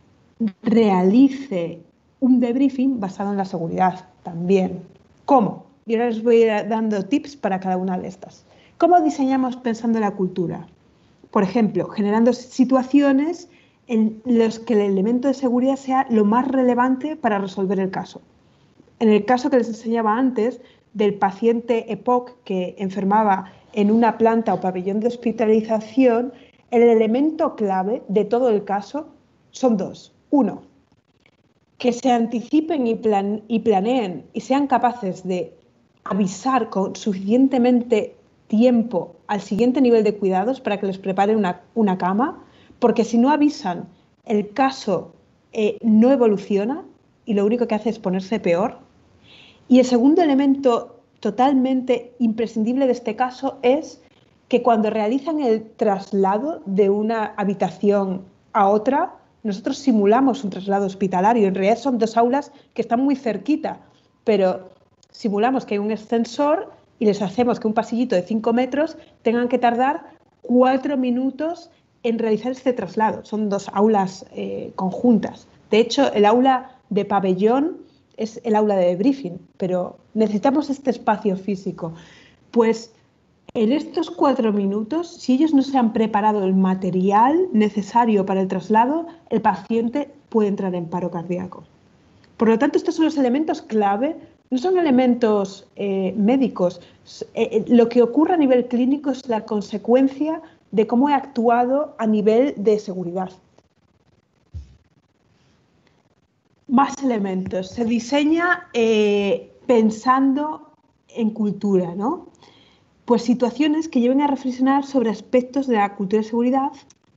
realice un debriefing basado en la seguridad también. ¿Cómo? Y ahora les voy a ir dando tips para cada una de estas. ¿Cómo diseñamos pensando en la cultura? Por ejemplo, generando situaciones en las que el elemento de seguridad sea lo más relevante para resolver el caso. En el caso que les enseñaba antes del paciente EPOC que enfermaba en una planta o pabellón de hospitalización, el elemento clave de todo el caso son dos. Uno, que se anticipen y planeen y sean capaces de avisar con suficientemente tiempo al siguiente nivel de cuidados para que les prepare una cama, porque si no avisan, el caso no evoluciona y lo único que hace es ponerse peor. Y el segundo elemento totalmente imprescindible de este caso es que cuando realizan el traslado de una habitación a otra, nosotros simulamos un traslado hospitalario. En realidad son dos aulas que están muy cerquita, pero simulamos que hay un ascensor y les hacemos que un pasillito de 5 metros tengan que tardar 4 minutos en realizar este traslado. Son dos aulas conjuntas. De hecho, el aula de pabellón es el aula de debriefing, pero necesitamos este espacio físico. Pues en estos 4 minutos, si ellos no se han preparado el material necesario para el traslado, el paciente puede entrar en paro cardíaco. Por lo tanto, estos son los elementos clave, no son elementos médicos. Lo que ocurre a nivel clínico es la consecuencia de cómo he actuado a nivel de seguridad. Más elementos. Se diseña pensando en cultura, ¿no? Pues situaciones que lleven a reflexionar sobre aspectos de la cultura de seguridad.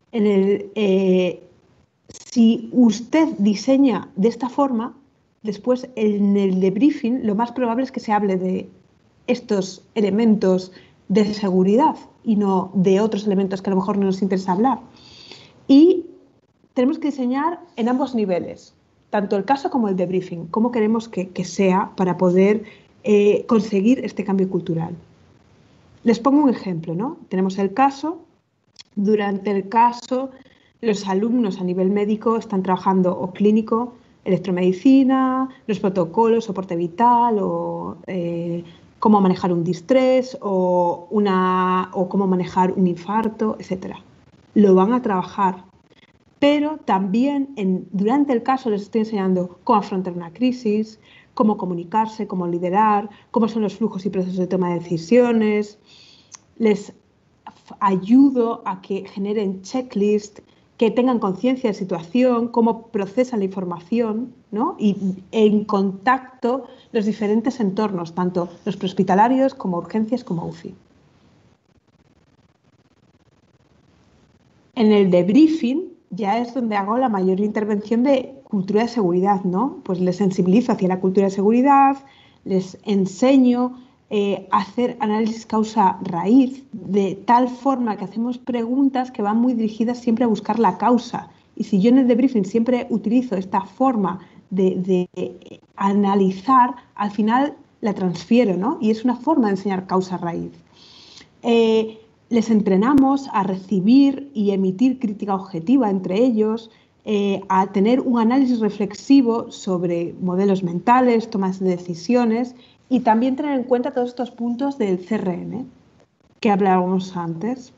Si usted diseña de esta forma, después en el debriefing lo más probable es que se hable de estos elementos de seguridad y no de otros elementos que a lo mejor no nos interesa hablar. Y tenemos que diseñar en ambos niveles, tanto el caso como el debriefing, cómo queremos que sea para poder conseguir este cambio cultural. Les pongo un ejemplo, ¿no? Tenemos el caso. Durante el caso, los alumnos a nivel médico están trabajando o clínico, electromedicina, los protocolos, soporte vital o cómo manejar un distrés o cómo manejar un infarto, etc. Lo van a trabajar, pero también durante el caso les estoy enseñando cómo afrontar una crisis, cómo comunicarse, cómo liderar, cómo son los flujos y procesos de toma de decisiones. Les ayudo a que generen checklists, que tengan conciencia de situación, cómo procesan la información, ¿no? Y en contacto los diferentes entornos, tanto los prehospitalarios como urgencias como UCI. En el debriefing ya es donde hago la mayor intervención de cultura de seguridad, ¿no? Pues les sensibilizo hacia la cultura de seguridad, les enseño a hacer análisis causa-raíz, de tal forma que hacemos preguntas que van muy dirigidas siempre a buscar la causa. Y si yo en el debriefing siempre utilizo esta forma de analizar, al final la transfiero, ¿no? Y es una forma de enseñar causa-raíz. Les entrenamos a recibir y emitir crítica objetiva entre ellos, a tener un análisis reflexivo sobre modelos mentales, tomas de decisiones y también tener en cuenta todos estos puntos del CRM que hablábamos antes.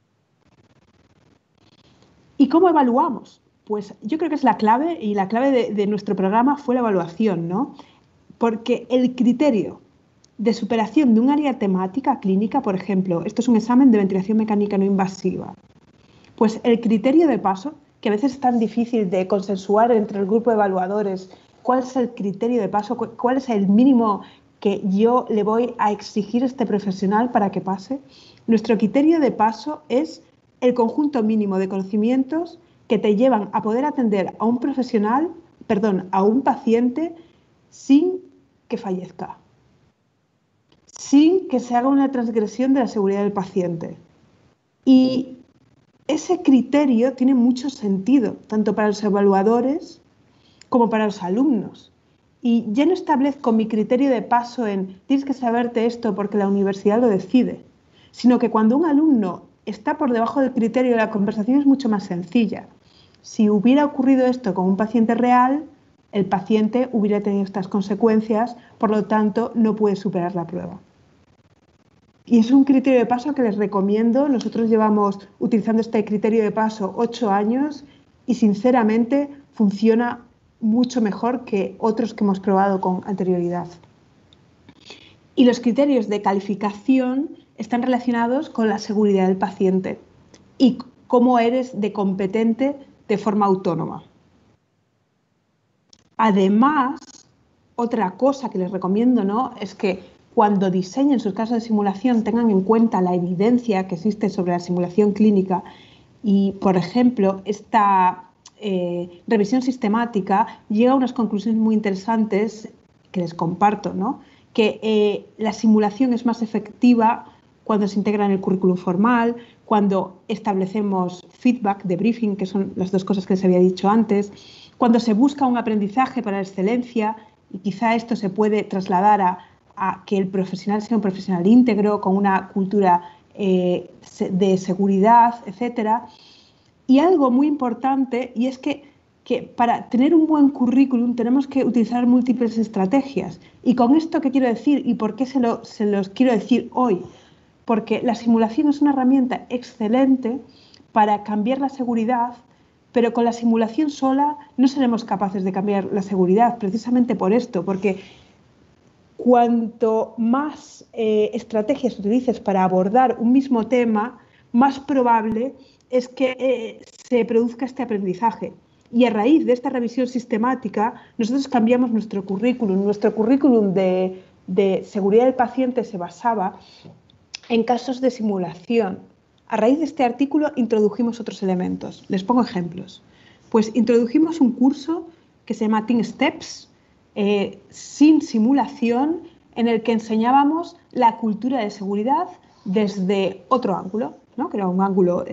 ¿Y cómo evaluamos? Pues yo creo que es la clave, y la clave de nuestro programa fue la evaluación, ¿no? Porque el criterio de superación de un área temática clínica, por ejemplo, esto es un examen de ventilación mecánica no invasiva, pues el criterio de paso, que a veces es tan difícil de consensuar entre el grupo de evaluadores, cuál es el criterio de paso, cuál es el mínimo que yo le voy a exigir a este profesional para que pase. Nuestro criterio de paso es el conjunto mínimo de conocimientos que te llevan a poder atender a un profesional, perdón, a un paciente sin que fallezca, sin que se haga una transgresión de la seguridad del paciente. Y ese criterio tiene mucho sentido, tanto para los evaluadores como para los alumnos. Y ya no establezco mi criterio de paso en tienes que saberte esto porque la universidad lo decide, sino que cuando un alumno está por debajo del criterio, la conversación es mucho más sencilla. Si hubiera ocurrido esto con un paciente real, el paciente hubiera tenido estas consecuencias, por lo tanto, no puede superar la prueba. Y es un criterio de paso que les recomiendo. Nosotros llevamos utilizando este criterio de paso 8 años y, sinceramente, funciona mucho mejor que otros que hemos probado con anterioridad. Y los criterios de calificación están relacionados con la seguridad del paciente y cómo eres de competente de forma autónoma. Además, otra cosa que les recomiendo, ¿no?, es que cuando diseñen sus casos de simulación tengan en cuenta la evidencia que existe sobre la simulación clínica y, por ejemplo, esta revisión sistemática llega a unas conclusiones muy interesantes que les comparto, ¿no? Que la simulación es más efectiva cuando se integra en el currículum formal, cuando establecemos feedback, debriefing, que son las dos cosas que les había dicho antes, cuando se busca un aprendizaje para la excelencia, y quizá esto se puede trasladar a que el profesional sea un profesional íntegro, con una cultura de seguridad, etcétera. Y algo muy importante, y es que para tener un buen currículum tenemos que utilizar múltiples estrategias. ¿Y con esto qué quiero decir? ¿Y por qué se los quiero decir hoy? Porque la simulación es una herramienta excelente para cambiar la seguridad, pero con la simulación sola no seremos capaces de cambiar la seguridad, precisamente por esto, porque cuanto más estrategias utilices para abordar un mismo tema, más probable es que se produzca este aprendizaje. Y a raíz de esta revisión sistemática, nosotros cambiamos nuestro currículum. Nuestro currículum de seguridad del paciente se basaba en casos de simulación. A raíz de este artículo introdujimos otros elementos. Les pongo ejemplos. Pues introdujimos un curso que se llama Team Steps, sin simulación, en el que enseñábamos la cultura de seguridad desde otro ángulo, ¿no?, que era un ángulo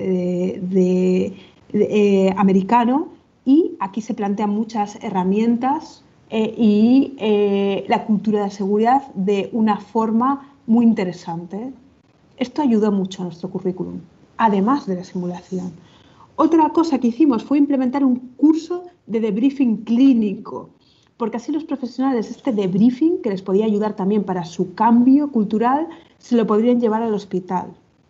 americano, y aquí se plantean muchas herramientas y la cultura de seguridad de una forma muy interesante. Esto ayudó mucho a nuestro currículum, además de la simulación. Otra cosa que hicimos fue implementar un curso de debriefing clínico, porque así los profesionales este debriefing, que les podía ayudar también para su cambio cultural, se lo podrían llevar al hospital.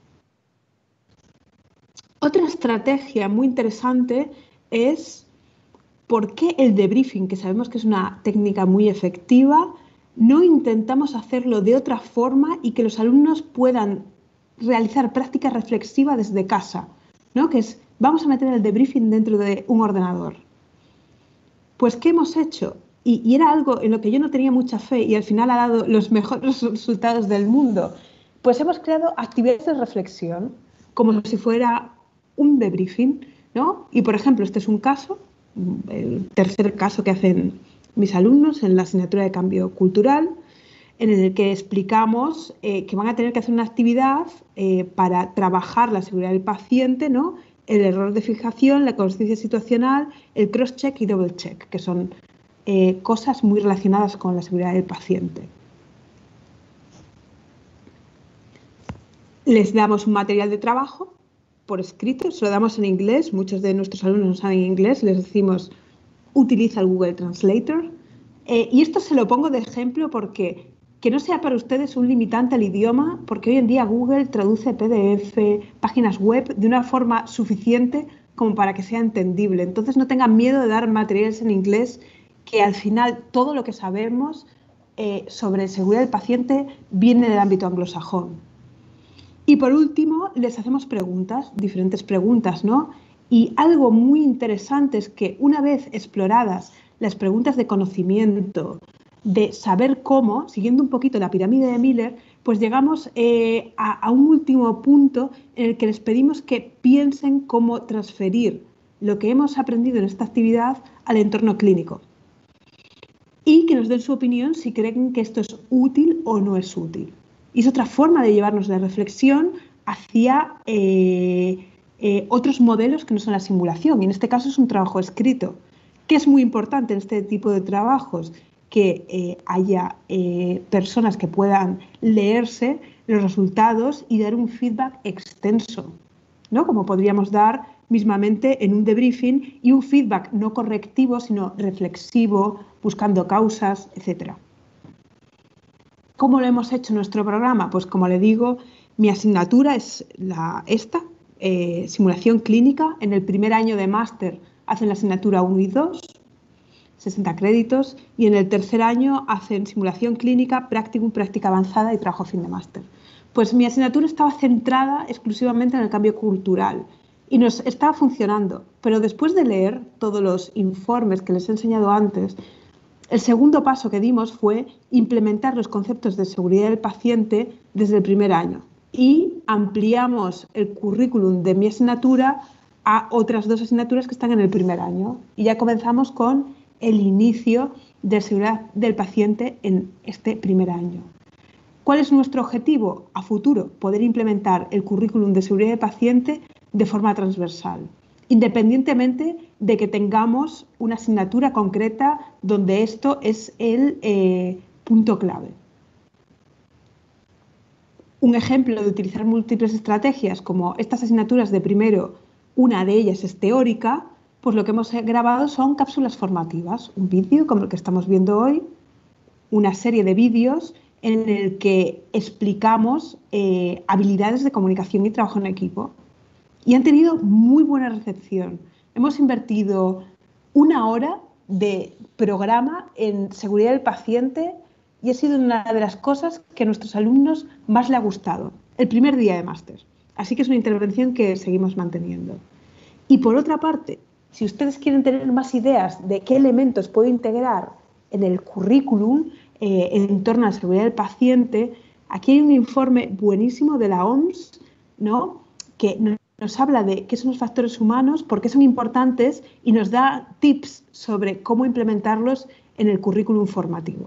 Otra estrategia muy interesante es por qué el debriefing, que sabemos que es una técnica muy efectiva, no intentamos hacerlo de otra forma y que los alumnos puedan realizar práctica reflexiva desde casa, ¿no?, que es, vamos a meter el debriefing dentro de un ordenador. Pues, ¿qué hemos hecho? Y era algo en lo que yo no tenía mucha fe y al final ha dado los mejores resultados del mundo. Pues hemos creado actividades de reflexión, como si fuera un debriefing, ¿no? Y, por ejemplo, este es un caso, el tercer caso que hacen mis alumnos en la asignatura de cambio cultural, en el que explicamos que van a tener que hacer una actividad para trabajar la seguridad del paciente, ¿no? El error de fijación, la consciencia situacional, el cross-check y double-check, que son cosas muy relacionadas con la seguridad del paciente. Les damos un material de trabajo por escrito, se lo damos en inglés, muchos de nuestros alumnos no saben inglés, les decimos utiliza el Google Translator, y esto se lo pongo de ejemplo porque que no sea para ustedes un limitante al idioma, porque hoy en día Google traduce PDF, páginas web de una forma suficiente como para que sea entendible. Entonces no tengan miedo de dar materiales en inglés, que al final todo lo que sabemos sobre seguridad del paciente viene del ámbito anglosajón. Y por último, les hacemos preguntas, diferentes preguntas, ¿no? Y algo muy interesante es que una vez exploradas las preguntas de conocimiento, de saber cómo, siguiendo un poquito la pirámide de Miller, pues llegamos a un último punto en el que les pedimos que piensen cómo transferir lo que hemos aprendido en esta actividad al entorno clínico y que nos den su opinión si creen que esto es útil o no es útil. Y es otra forma de llevarnos la reflexión hacia otros modelos que no son la simulación. Y en este caso es un trabajo escrito. ¿Qué es muy importante en este tipo de trabajos? Que haya personas que puedan leerse los resultados y dar un feedback extenso, ¿no? Como podríamos dar mismamente en un debriefing, y un feedback no correctivo, sino reflexivo, buscando causas, etc. ¿Cómo lo hemos hecho en nuestro programa? Pues como le digo, mi asignatura es esta, simulación clínica. En el primer año de máster hacen la asignatura 1 y 2, 60 créditos, y en el tercer año hacen simulación clínica, practicum, práctica avanzada y trabajo fin de máster. Pues mi asignatura estaba centrada exclusivamente en el cambio cultural y nos estaba funcionando, pero después de leer todos los informes que les he enseñado antes, el segundo paso que dimos fue implementar los conceptos de seguridad del paciente desde el primer año y ampliamos el currículum de mi asignatura a otras 2 asignaturas que están en el primer año, y ya comenzamos con el inicio de seguridad del paciente en este primer año. ¿Cuál es nuestro objetivo a futuro? Poder implementar el currículum de seguridad del paciente de forma transversal, independientemente de que tengamos una asignatura concreta donde esto es el punto clave. Un ejemplo de utilizar múltiples estrategias, como estas asignaturas de primero, una de ellas es teórica, pues lo que hemos grabado son cápsulas formativas, un vídeo como el que estamos viendo hoy, una serie de vídeos en el que explicamos habilidades de comunicación y trabajo en equipo. Y han tenido muy buena recepción. Hemos invertido 1 hora de programa en seguridad del paciente y ha sido una de las cosas que a nuestros alumnos más les ha gustado, el primer día de máster. Así que es una intervención que seguimos manteniendo. Y por otra parte, si ustedes quieren tener más ideas de qué elementos puedo integrar en el currículum en torno a la seguridad del paciente, aquí hay un informe buenísimo de la OMS, ¿no?, que nos habla de qué son los factores humanos, por qué son importantes y nos da tips sobre cómo implementarlos en el currículum formativo.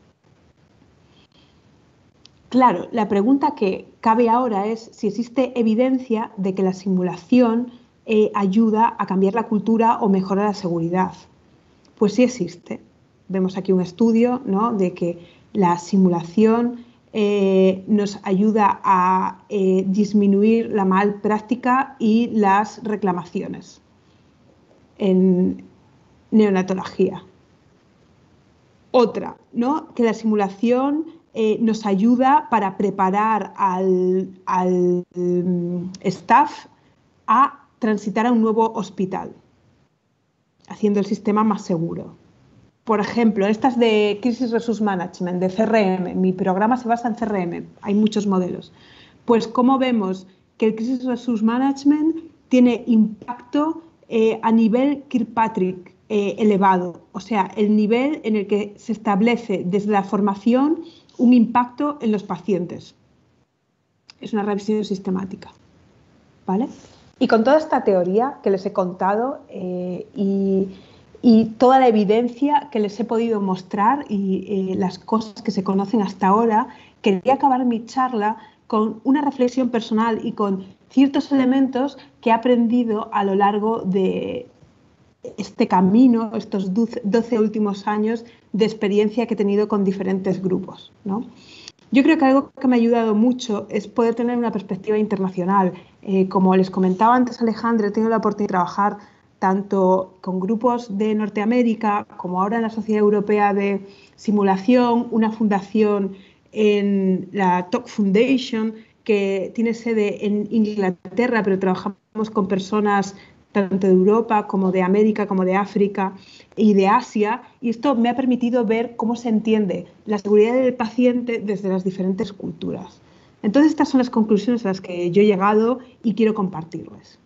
Claro, la pregunta que cabe ahora es si existe evidencia de que la simulación ayuda a cambiar la cultura o mejorar la seguridad. Pues sí existe. Vemos aquí un estudio, ¿no?, de que la simulación nos ayuda a disminuir la malpráctica y las reclamaciones en neonatología. Otra, ¿no?, que la simulación nos ayuda para preparar al staff a transitar a un nuevo hospital, haciendo el sistema más seguro. Por ejemplo, estas de Crisis Resource Management, de CRM, mi programa se basa en CRM, hay muchos modelos. Pues como vemos que el Crisis Resource Management tiene impacto a nivel Kirkpatrick elevado, o sea, el nivel en el que se establece desde la formación un impacto en los pacientes. Es una revisión sistemática, ¿vale? Y con toda esta teoría que les he contado y toda la evidencia que les he podido mostrar y las cosas que se conocen hasta ahora, quería acabar mi charla con una reflexión personal y con ciertos elementos que he aprendido a lo largo de este camino, estos 12 últimos años de experiencia que he tenido con diferentes grupos, ¿no? Yo creo que algo que me ha ayudado mucho es poder tener una perspectiva internacional. Como les comentaba antes Alejandra, he tenido la oportunidad de trabajar tanto con grupos de Norteamérica como ahora en la Sociedad Europea de Simulación, una fundación en la TOC Foundation que tiene sede en Inglaterra, pero trabajamos con personas tanto de Europa como de América, como de África y de Asia, y esto me ha permitido ver cómo se entiende la seguridad del paciente desde las diferentes culturas. Entonces, estas son las conclusiones a las que yo he llegado y quiero compartirles.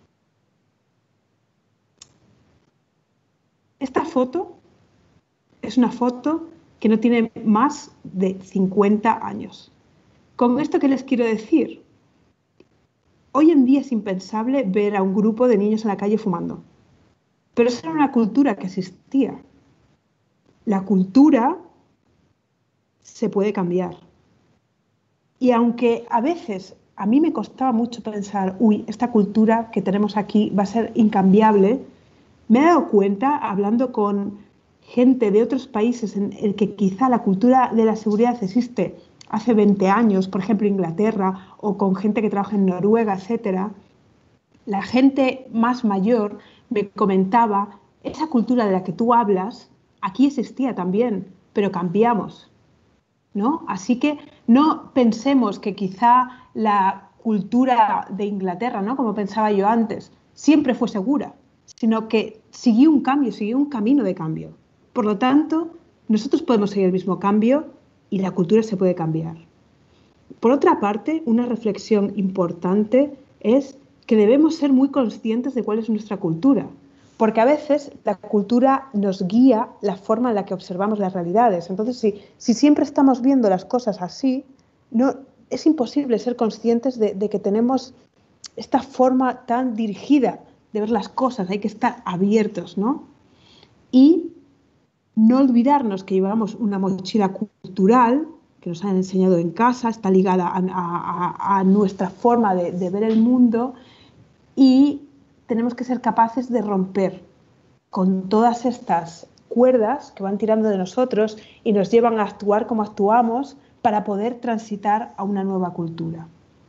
Esta foto es una foto que no tiene más de 50 años. ¿Con esto qué les quiero decir? Hoy en día es impensable ver a un grupo de niños en la calle fumando. Pero esa era una cultura que existía. La cultura se puede cambiar. Y aunque a veces a mí me costaba mucho pensar, uy, esta cultura que tenemos aquí va a ser incambiable, me he dado cuenta, hablando con gente de otros países en el que quizá la cultura de la seguridad existe hace 20 años, por ejemplo Inglaterra, o con gente que trabaja en Noruega, etcétera, la gente más mayor me comentaba, esa cultura de la que tú hablas, aquí existía también, pero cambiamos, ¿no? Así que no pensemos que quizá la cultura de Inglaterra, ¿no? Como pensaba yo antes, siempre fue segura, sino que siguió un cambio, siguió un camino de cambio. Por lo tanto, nosotros podemos seguir el mismo cambio y la cultura se puede cambiar. Por otra parte, una reflexión importante es que debemos ser muy conscientes de cuál es nuestra cultura, porque a veces la cultura nos guía la forma en la que observamos las realidades. Entonces, si siempre estamos viendo las cosas así, no, es imposible ser conscientes de que tenemos esta forma tan dirigida de ver las cosas, hay que estar abiertos, ¿no? Y no olvidarnos que llevamos una mochila cultural que nos han enseñado en casa, está ligada a nuestra forma de ver el mundo y tenemos que ser capaces de romper con todas estas cuerdas que van tirando de nosotros y nos llevan a actuar como actuamos para poder transitar a una nueva cultura,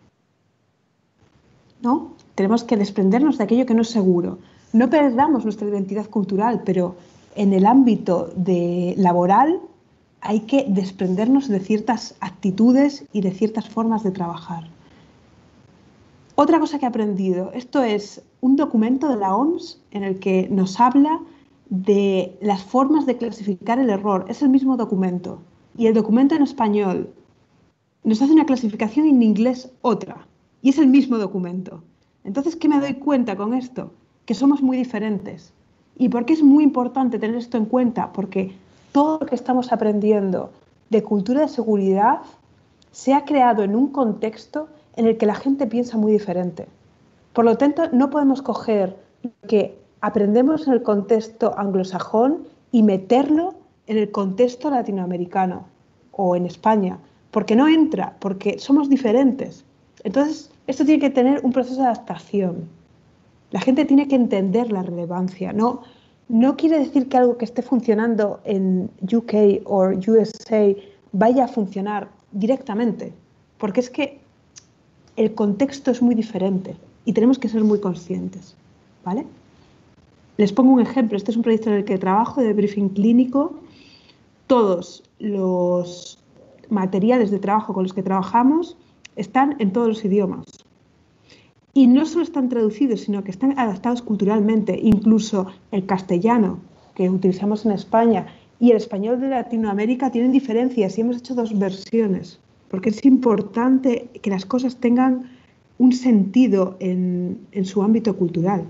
¿no? Tenemos que desprendernos de aquello que no es seguro. No perdamos nuestra identidad cultural, pero en el ámbito laboral hay que desprendernos de ciertas actitudes y de ciertas formas de trabajar. Otra cosa que he aprendido, esto es un documento de la OMS en el que nos habla de las formas de clasificar el error. Es el mismo documento. Y el documento en español nos hace una clasificación y en inglés otra. Y es el mismo documento. Entonces, ¿qué me doy cuenta con esto? Que somos muy diferentes. ¿Y por qué es muy importante tener esto en cuenta? Porque todo lo que estamos aprendiendo de cultura de seguridad se ha creado en un contexto en el que la gente piensa muy diferente. Por lo tanto, no podemos coger lo que aprendemos en el contexto anglosajón y meterlo en el contexto latinoamericano o en España, porque no entra, porque somos diferentes. Entonces, esto tiene que tener un proceso de adaptación. La gente tiene que entender la relevancia. No quiere decir que algo que esté funcionando en UK o USA vaya a funcionar directamente, porque es que el contexto es muy diferente y tenemos que ser muy conscientes, ¿vale? Les pongo un ejemplo. Este es un proyecto en el que trabajo de briefing clínico. Todos los materiales de trabajo con los que trabajamos están en todos los idiomas. Y no solo están traducidos, sino que están adaptados culturalmente. Incluso el castellano que utilizamos en España y el español de Latinoamérica tienen diferencias y hemos hecho dos versiones. Porque es importante que las cosas tengan un sentido en su ámbito cultural.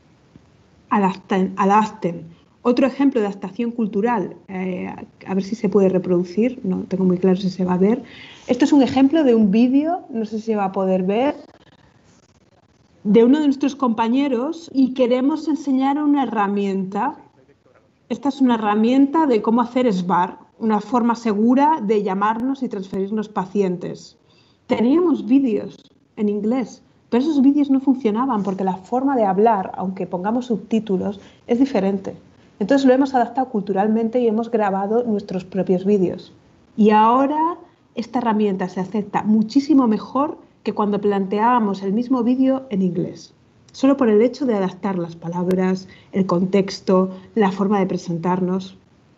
Adapten. Otro ejemplo de adaptación cultural, a ver si se puede reproducir, no tengo muy claro si se va a ver. Esto es un ejemplo de un vídeo, no sé si se va a poder ver. de uno de nuestros compañeros y queremos enseñar una herramienta. Esta es una herramienta de cómo hacer SBAR, una forma segura de llamarnos y transferirnos pacientes. Teníamos vídeos en inglés, pero esos vídeos no funcionaban porque la forma de hablar, aunque pongamos subtítulos, es diferente. Entonces lo hemos adaptado culturalmente y hemos grabado nuestros propios vídeos. Y ahora esta herramienta se acepta muchísimo mejor que cuando planteábamos el mismo vídeo en inglés. Solo por el hecho de adaptar las palabras, el contexto, la forma de presentarnos.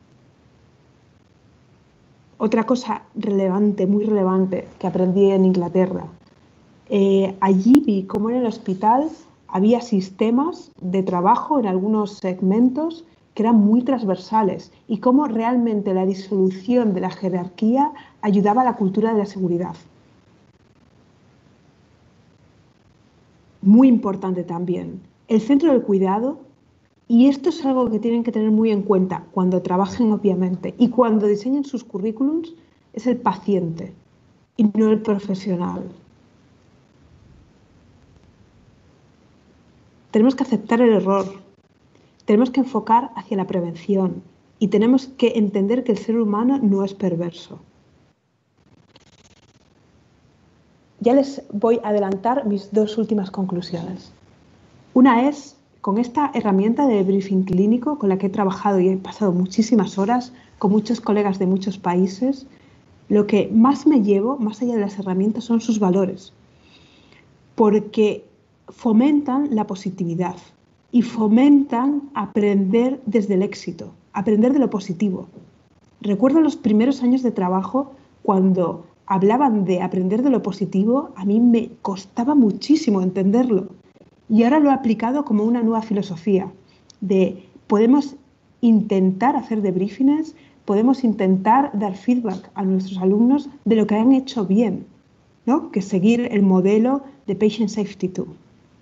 Otra cosa relevante, muy relevante, que aprendí en Inglaterra. Allí vi cómo en el hospital había sistemas de trabajo en algunos segmentos que eran muy transversales y cómo realmente la disolución de la jerarquía ayudaba a la cultura de la seguridad. Muy importante también, el centro del cuidado, y esto es algo que tienen que tener muy en cuenta cuando trabajen, obviamente, y cuando diseñen sus currículums, es el paciente y no el profesional. Tenemos que aceptar el error, tenemos que enfocar hacia la prevención y tenemos que entender que el ser humano no es perverso. Ya les voy a adelantar mis dos últimas conclusiones. Una es, con esta herramienta de briefing clínico con la que he trabajado y he pasado muchísimas horas con muchos colegas de muchos países, lo que más me llevo, más allá de las herramientas, son sus valores. Porque fomentan la positividad y fomentan aprender desde el éxito, aprender de lo positivo. Recuerdo los primeros años de trabajo cuando hablaban de aprender de lo positivo, a mí me costaba muchísimo entenderlo. Y ahora lo he aplicado como una nueva filosofía de podemos intentar hacer debriefings, podemos intentar dar feedback a nuestros alumnos de lo que han hecho bien, ¿no? Que seguir el modelo de Patient Safety 2.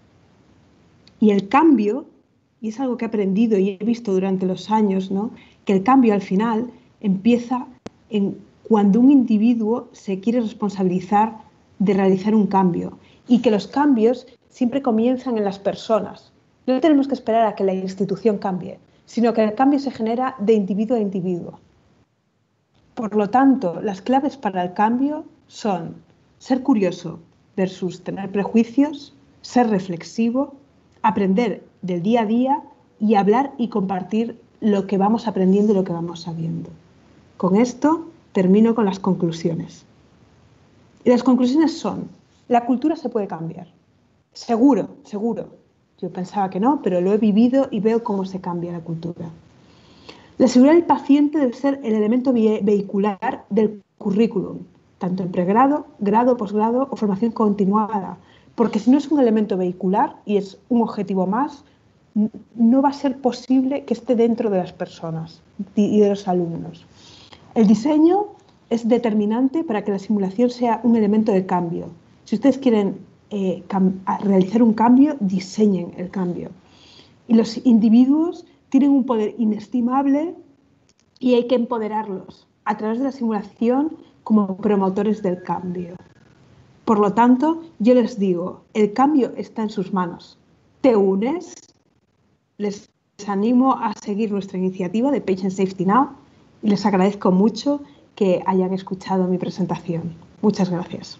Y el cambio, y es algo que he aprendido y he visto durante los años, ¿no? Que el cambio al final empieza cuando un individuo se quiere responsabilizar de realizar un cambio y que los cambios siempre comienzan en las personas. No tenemos que esperar a que la institución cambie, sino que el cambio se genera de individuo a individuo. Por lo tanto, las claves para el cambio son ser curioso versus tener prejuicios, ser reflexivo, aprender del día a día y hablar y compartir lo que vamos aprendiendo y lo que vamos sabiendo. Con esto termino con las conclusiones. Y las conclusiones son, la cultura se puede cambiar. Seguro, seguro. Yo pensaba que no, pero lo he vivido y veo cómo se cambia la cultura. La seguridad del paciente debe ser el elemento vehicular del currículum, tanto en pregrado, grado, posgrado o formación continuada, porque si no es un elemento vehicular y es un objetivo más, no va a ser posible que esté dentro de las personas y de los alumnos. El diseño es determinante para que la simulación sea un elemento de cambio. Si ustedes quieren realizar un cambio, diseñen el cambio. Y los individuos tienen un poder inestimable y hay que empoderarlos a través de la simulación como promotores del cambio. Por lo tanto, yo les digo, el cambio está en sus manos. ¿Te unes? Les animo a seguir nuestra iniciativa de Patient Safety Now y les agradezco mucho que hayan escuchado mi presentación. Muchas gracias.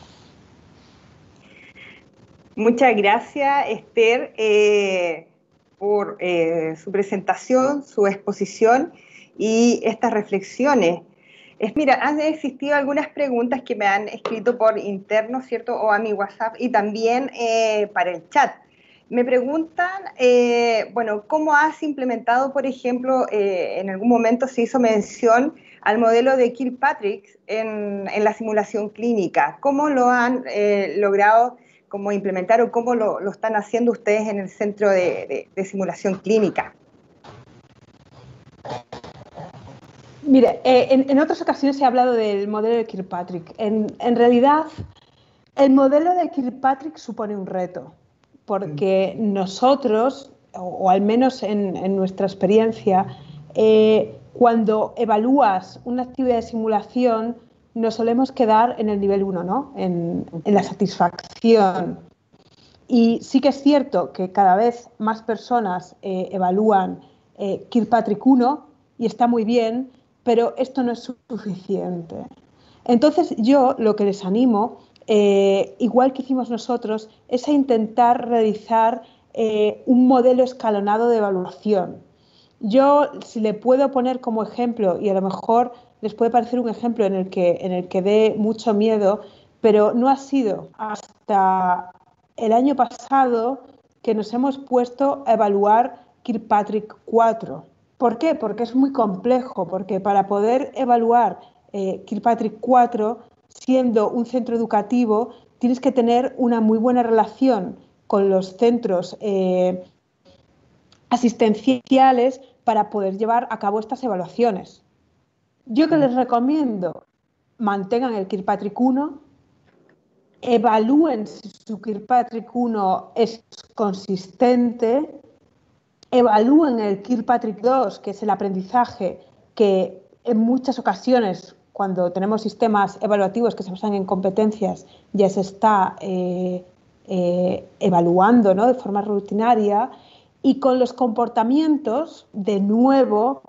Muchas gracias, Esther, por su presentación, su exposición y estas reflexiones. Mira, han existido algunas preguntas que me han escrito por interno, ¿cierto? O a mi WhatsApp y también para el chat. Me preguntan, bueno, ¿cómo has implementado, por ejemplo, en algún momento se hizo mención al modelo de Kilpatrick en la simulación clínica? ¿Cómo lo han logrado cómo implementar o cómo lo están haciendo ustedes en el centro de simulación clínica? Mire, en otras ocasiones he hablado del modelo de Kilpatrick. En realidad, el modelo de Kilpatrick supone un reto, porque nosotros, o al menos en nuestra experiencia, cuando evalúas una actividad de simulación, nos solemos quedar en el nivel 1, ¿no? En la satisfacción. Y sí que es cierto que cada vez más personas evalúan Kirkpatrick 1 y está muy bien, pero esto no es suficiente. Entonces yo lo que les animo, igual que hicimos nosotros, es a intentar realizar un modelo escalonado de evaluación. Yo, si le puedo poner como ejemplo, y a lo mejor les puede parecer un ejemplo en el que dé mucho miedo, pero no ha sido hasta el año pasado que nos hemos puesto a evaluar Kirkpatrick 4. ¿Por qué? Porque es muy complejo, porque para poder evaluar Kirkpatrick 4, siendo un centro educativo, tienes que tener una muy buena relación con los centros asistenciales para poder llevar a cabo estas evaluaciones. Yo que les recomiendo, mantengan el Kirkpatrick 1, evalúen si su Kirkpatrick 1 es consistente, evalúen el Kirkpatrick 2, que es el aprendizaje que en muchas ocasiones, cuando tenemos sistemas evaluativos que se basan en competencias, ya se está evaluando, ¿no?, de forma rutinaria. Y con los comportamientos, de nuevo,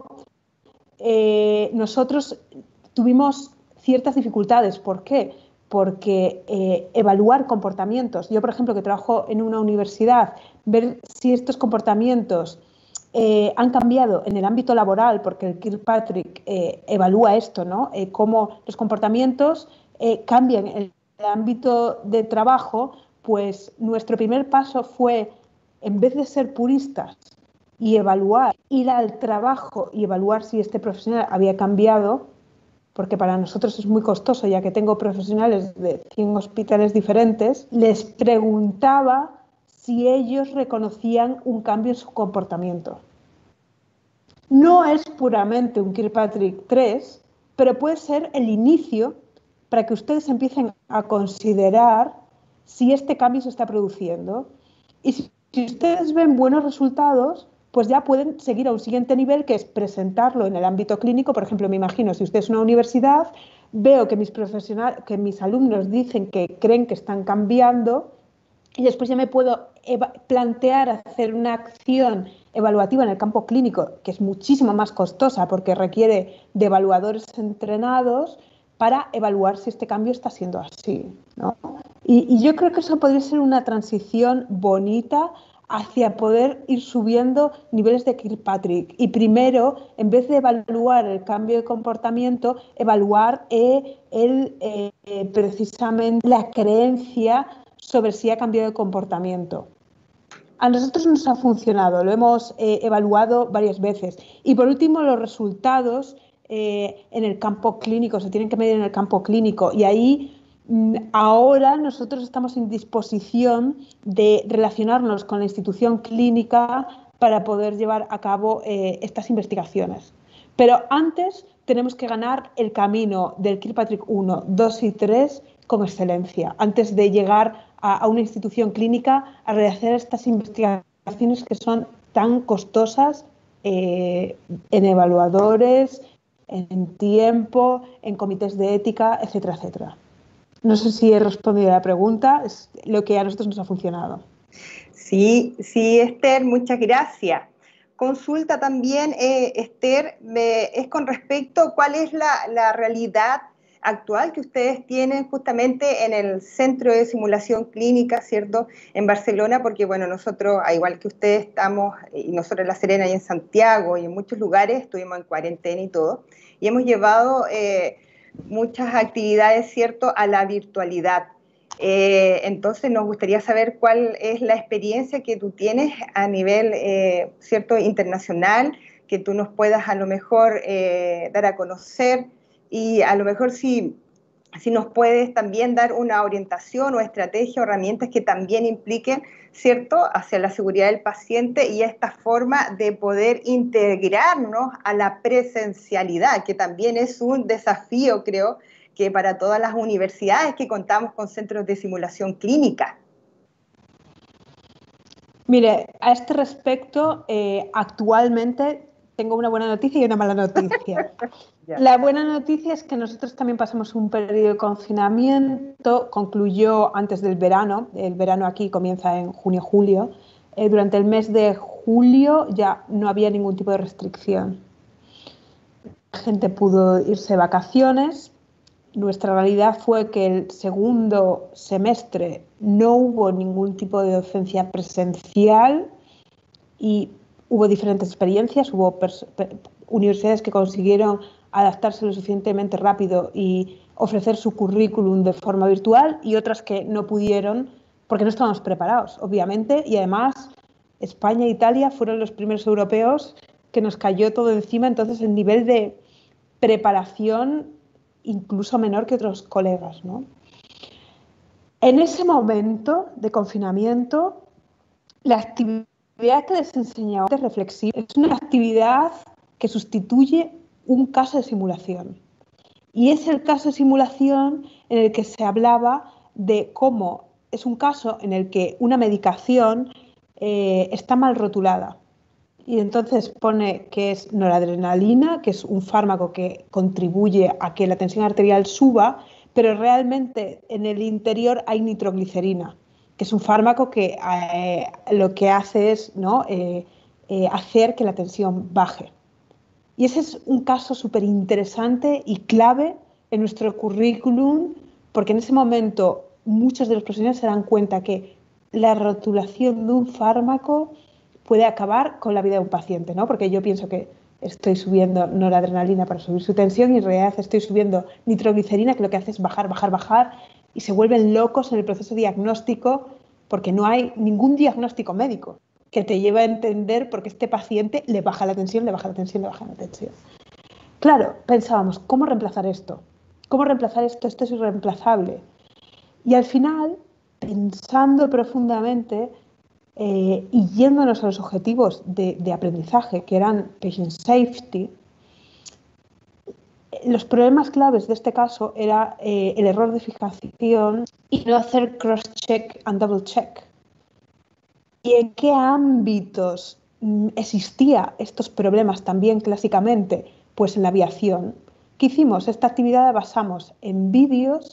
nosotros tuvimos ciertas dificultades. ¿Por qué? Porque evaluar comportamientos, yo por ejemplo que trabajo en una universidad, ver si estos comportamientos han cambiado en el ámbito laboral, porque el Kirkpatrick evalúa esto, ¿no? Cómo los comportamientos cambian en el ámbito de trabajo, pues nuestro primer paso fue, en vez de ser puristas y evaluar, ir al trabajo y evaluar si este profesional había cambiado, porque para nosotros es muy costoso, ya que tengo profesionales de 100 hospitales diferentes, les preguntaba si ellos reconocían un cambio en su comportamiento. No es puramente un Kirkpatrick 3, pero puede ser el inicio para que ustedes empiecen a considerar si este cambio se está produciendo. Y si ustedes ven buenos resultados, pues ya pueden seguir a un siguiente nivel, que es presentarlo en el ámbito clínico. Por ejemplo, me imagino, si usted es una universidad, veo que mis alumnos dicen que creen que están cambiando, y después ya me puedo plantear hacer una acción evaluativa en el campo clínico, que es muchísimo más costosa porque requiere de evaluadores entrenados para evaluar si este cambio está siendo así, ¿no? Y yo creo que eso podría ser una transición bonita hacia poder ir subiendo niveles de Kirkpatrick. Y primero, en vez de evaluar el cambio de comportamiento, evaluar precisamente la creencia sobre si ha cambiado de comportamiento. A nosotros nos ha funcionado, lo hemos evaluado varias veces. Y por último, los resultados en el campo clínico, se tienen que medir en el campo clínico. Y ahí ahora nosotros estamos en disposición de relacionarnos con la institución clínica para poder llevar a cabo estas investigaciones. Pero antes tenemos que ganar el camino del Kirkpatrick 1, 2 y 3 con excelencia, antes de llegar a una institución clínica a realizar estas investigaciones que son tan costosas en evaluadores, en tiempo, en comités de ética, etcétera, etcétera. No sé si he respondido a la pregunta, es lo que a nosotros nos ha funcionado. Sí, Esther, muchas gracias. Consulta también, Esther, es con respecto a cuál es la realidad actual que ustedes tienen justamente en el Centro de Simulación Clínica, ¿cierto?, en Barcelona, porque, bueno, nosotros, al igual que ustedes, estamos, y nosotros en La Serena y en Santiago y en muchos lugares, estuvimos en cuarentena y todo, y hemos llevado muchas actividades, ¿cierto?, a la virtualidad. Entonces nos gustaría saber cuál es la experiencia que tú tienes a nivel cierto internacional, que tú nos puedas a lo mejor dar a conocer, y a lo mejor si nos puedes también dar una orientación o estrategia o herramientas que también impliquen, ¿cierto?, hacia la seguridad del paciente y esta forma de poder integrarnos a la presencialidad, que también es un desafío, creo, que para todas las universidades que contamos con centros de simulación clínica. Mire, a este respecto, actualmente tengo una buena noticia y una mala noticia. La buena noticia es que nosotros también pasamos un periodo de confinamiento, concluyó antes del verano, el verano aquí comienza en junio-julio, durante el mes de julio ya no había ningún tipo de restricción. La gente pudo irse de vacaciones. Nuestra realidad fue que el segundo semestre no hubo ningún tipo de docencia presencial y hubo diferentes experiencias, hubo universidades que consiguieron adaptarse lo suficientemente rápido y ofrecer su currículum de forma virtual y otras que no pudieron porque no estábamos preparados, obviamente, y además España e Italia fueron los primeros europeos que nos cayó todo encima, entonces el nivel de preparación incluso menor que otros colegas, ¿no? En ese momento de confinamiento, la actividad que les enseñaba de reflexiva es una actividad que sustituye un caso de simulación. Y es el caso de simulación en el que se hablaba de cómo es un caso en el que una medicación está mal rotulada. Y entonces pone que es noradrenalina, que es un fármaco que contribuye a que la tensión arterial suba, pero realmente en el interior hay nitroglicerina, que es un fármaco que lo que hace es, ¿no?, hacer que la tensión baje. Y ese es un caso súper interesante y clave en nuestro currículum, porque en ese momento muchos de los profesionales se dan cuenta que la rotulación de un fármaco puede acabar con la vida de un paciente, ¿no? Porque yo pienso que estoy subiendo noradrenalina para subir su tensión y en realidad estoy subiendo nitroglicerina, que lo que hace es bajar, bajar, bajar, y se vuelven locos en el proceso diagnóstico porque no hay ningún diagnóstico médico que te lleve a entender por qué este paciente le baja la tensión, le baja la tensión, le baja la tensión. Claro, pensábamos, ¿cómo reemplazar esto? ¿Cómo reemplazar esto? Esto es irreemplazable. Y al final, pensando profundamente y yéndonos a los objetivos de aprendizaje, que eran patient safety, los problemas claves de este caso era el error de fijación y no hacer cross-check and double-check. ¿Y en qué ámbitos existían estos problemas también clásicamente? Pues en la aviación. ¿Qué hicimos? Esta actividad la basamos en vídeos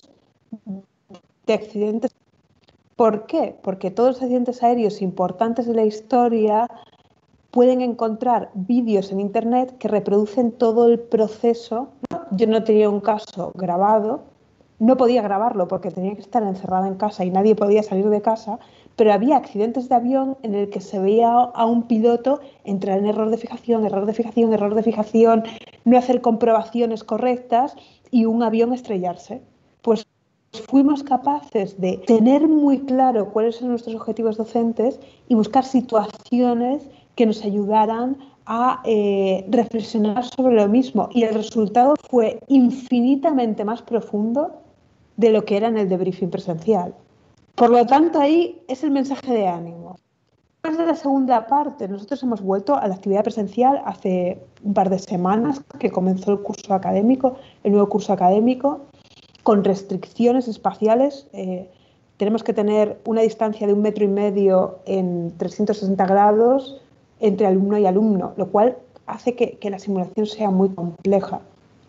de accidentes. ¿Por qué? Porque todos los accidentes aéreos importantes de la historia pueden encontrar vídeos en internet que reproducen todo el proceso. Yo no tenía un caso grabado, no podía grabarlo porque tenía que estar encerrada en casa y nadie podía salir de casa, pero había accidentes de avión en el que se veía a un piloto entrar en error de fijación, error de fijación, error de fijación, no hacer comprobaciones correctas y un avión estrellarse. Pues fuimos capaces de tener muy claro cuáles son nuestros objetivos docentes y buscar situaciones que nos ayudaran a reflexionar sobre lo mismo. Y el resultado fue infinitamente más profundo de lo que era en el debriefing presencial. Por lo tanto, ahí es el mensaje de ánimo. Después de la segunda parte, nosotros hemos vuelto a la actividad presencial hace un par de semanas que comenzó el curso académico, el nuevo curso académico, con restricciones espaciales. Tenemos que tener una distancia de 1,5 metros en 360 grados entre alumno y alumno, lo cual hace que la simulación sea muy compleja.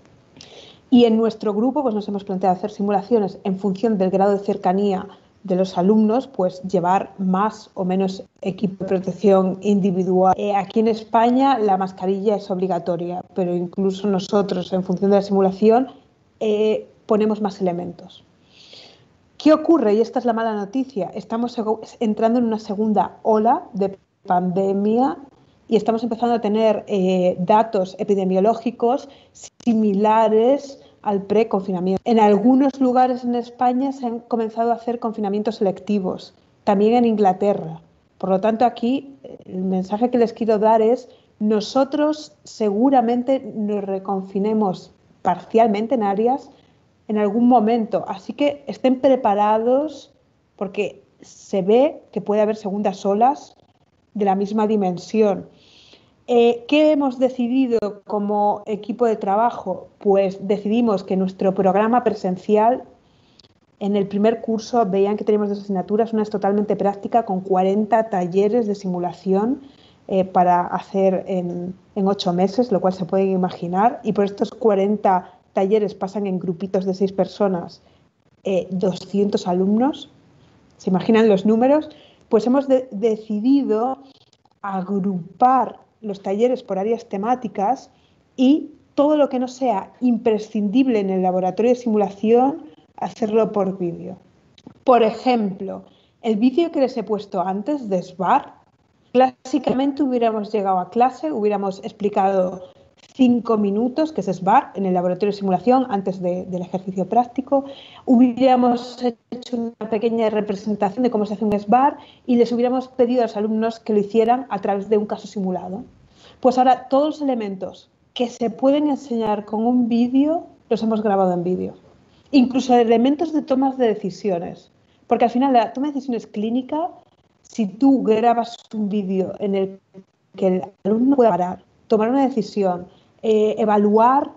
Y en nuestro grupo pues nos hemos planteado hacer simulaciones en función del grado de cercanía de los alumnos, pues llevar más o menos equipo de protección individual. Aquí en España la mascarilla es obligatoria, pero incluso nosotros, en función de la simulación, ponemos más elementos. ¿Qué ocurre? Y esta es la mala noticia. Estamos entrando en una segunda ola de pandemia y estamos empezando a tener datos epidemiológicos similares al pre-confinamiento. En algunos lugares en España se han comenzado a hacer confinamientos selectivos, también en Inglaterra. Por lo tanto, aquí el mensaje que les quiero dar es: nosotros seguramente nos reconfinemos parcialmente en áreas en algún momento, así que estén preparados porque se ve que puede haber segundas olas de la misma dimensión. ¿Qué hemos decidido como equipo de trabajo? Pues decidimos que nuestro programa presencial, en el primer curso veían que teníamos 2 asignaturas, una es totalmente práctica con 40 talleres de simulación para hacer en 8 meses, lo cual se pueden imaginar, y por estos 40 talleres pasan en grupitos de 6 personas, 200 alumnos, ¿se imaginan los números? Pues hemos decidido agrupar los talleres por áreas temáticas y todo lo que no sea imprescindible en el laboratorio de simulación, hacerlo por vídeo. Por ejemplo, el vídeo que les he puesto antes de SBAR, clásicamente hubiéramos llegado a clase, hubiéramos explicado 5 minutos, que es SBAR, en el laboratorio de simulación antes del ejercicio práctico, hubiéramos hecho una pequeña representación de cómo se hace un SBAR y les hubiéramos pedido a los alumnos que lo hicieran a través de un caso simulado. Pues ahora todos los elementos que se pueden enseñar con un vídeo los hemos grabado en vídeo. Incluso elementos de tomas de decisiones, porque al final la toma de decisiones clínica, si tú grabas un vídeo en el que el alumno pueda parar, tomar una decisión, evaluar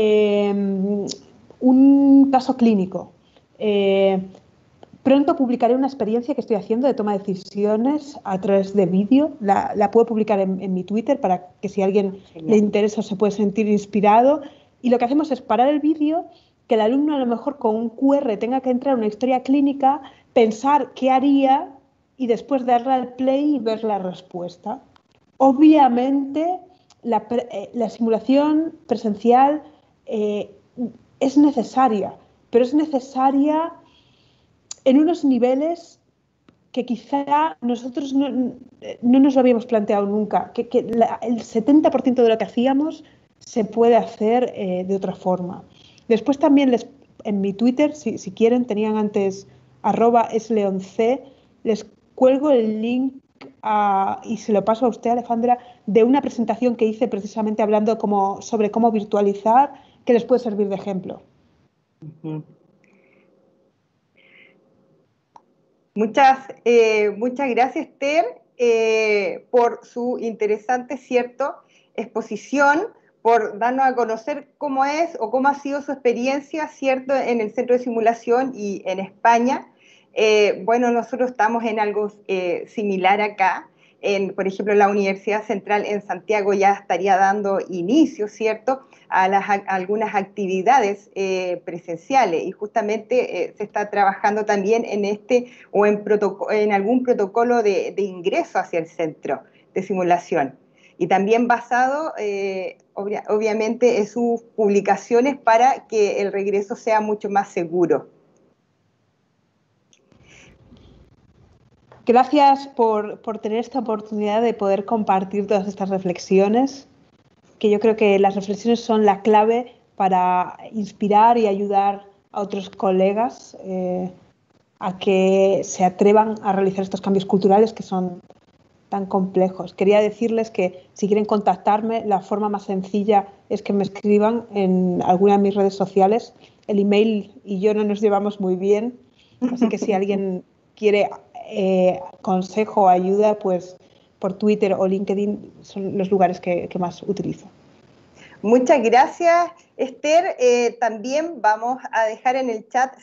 un caso clínico. Pronto publicaré una experiencia que estoy haciendo de toma de decisiones a través de vídeo. La puedo publicar en mi Twitter para que si a alguien le interesa o se puede sentir inspirado. Y lo que hacemos es parar el vídeo, que el alumno a lo mejor con un QR tenga que entrar a una historia clínica, pensar qué haría y después darle al play y ver la respuesta. Obviamente, la simulación presencial es necesaria, pero es necesaria en unos niveles que quizá nosotros no nos lo habíamos planteado nunca, que el 70% de lo que hacíamos se puede hacer de otra forma. Después también en mi Twitter, si quieren, tenían antes @esleonc, les cuelgo el link y se lo paso a usted, Alejandra, de una presentación que hice precisamente hablando sobre cómo virtualizar, que les puede servir de ejemplo. Uh-huh. Muchas gracias, Esther, por su interesante, exposición, por darnos a conocer cómo es o cómo ha sido su experiencia, en el centro de simulación y en España. Bueno, nosotros estamos en algo similar acá. Por ejemplo, la Universidad Central en Santiago ya estaría dando inicio, a algunas actividades presenciales, y justamente se está trabajando también en en algún protocolo de ingreso hacia el centro de simulación, y también basado obviamente en sus publicaciones para que el regreso sea mucho más seguro. Gracias por tener esta oportunidad de poder compartir todas estas reflexiones, que yo creo que las reflexiones son la clave para inspirar y ayudar a otros colegas a que se atrevan a realizar estos cambios culturales que son tan complejos. Quería decirles que si quieren contactarme, la forma más sencilla es que me escriban en alguna de mis redes sociales. El email y yo no nos llevamos muy bien, así que si alguien quiere consejo o ayuda, pues por Twitter o LinkedIn son los lugares que más utilizo. Muchas gracias, Esther. También vamos a dejar en el chat,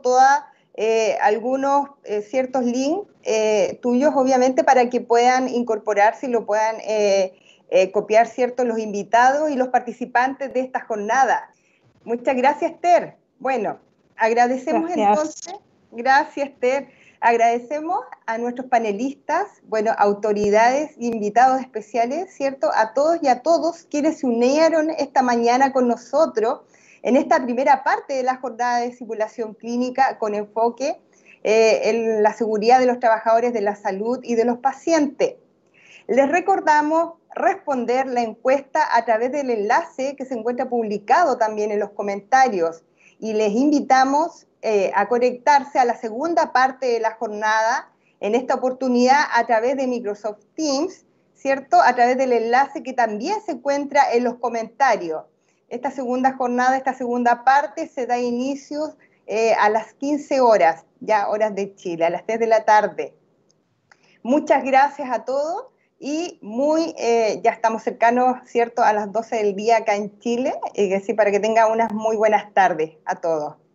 algunos ciertos links tuyos, obviamente, para que puedan incorporarse y lo puedan copiar, los invitados y los participantes de esta jornada. Muchas gracias, Esther. Bueno, agradecemos entonces. Gracias, Esther. Agradecemos a nuestros panelistas, autoridades e invitados especiales, a todos y a todos quienes se unieron esta mañana con nosotros en esta primera parte de la jornada de simulación clínica con enfoque en la seguridad de los trabajadores de la salud y de los pacientes. Les recordamos responder la encuesta a través del enlace que se encuentra publicado también en los comentarios, y les invitamos a conectarse a la segunda parte de la jornada, en esta oportunidad a través de Microsoft Teams, a través del enlace que también se encuentra en los comentarios. Esta segunda jornada, esta segunda parte se da inicio a las 15 horas, ya horas de Chile, a las 3 de la tarde. Muchas gracias a todos y ya estamos cercanos, a las 12 del día acá en Chile, así para que tengan unas muy buenas tardes a todos.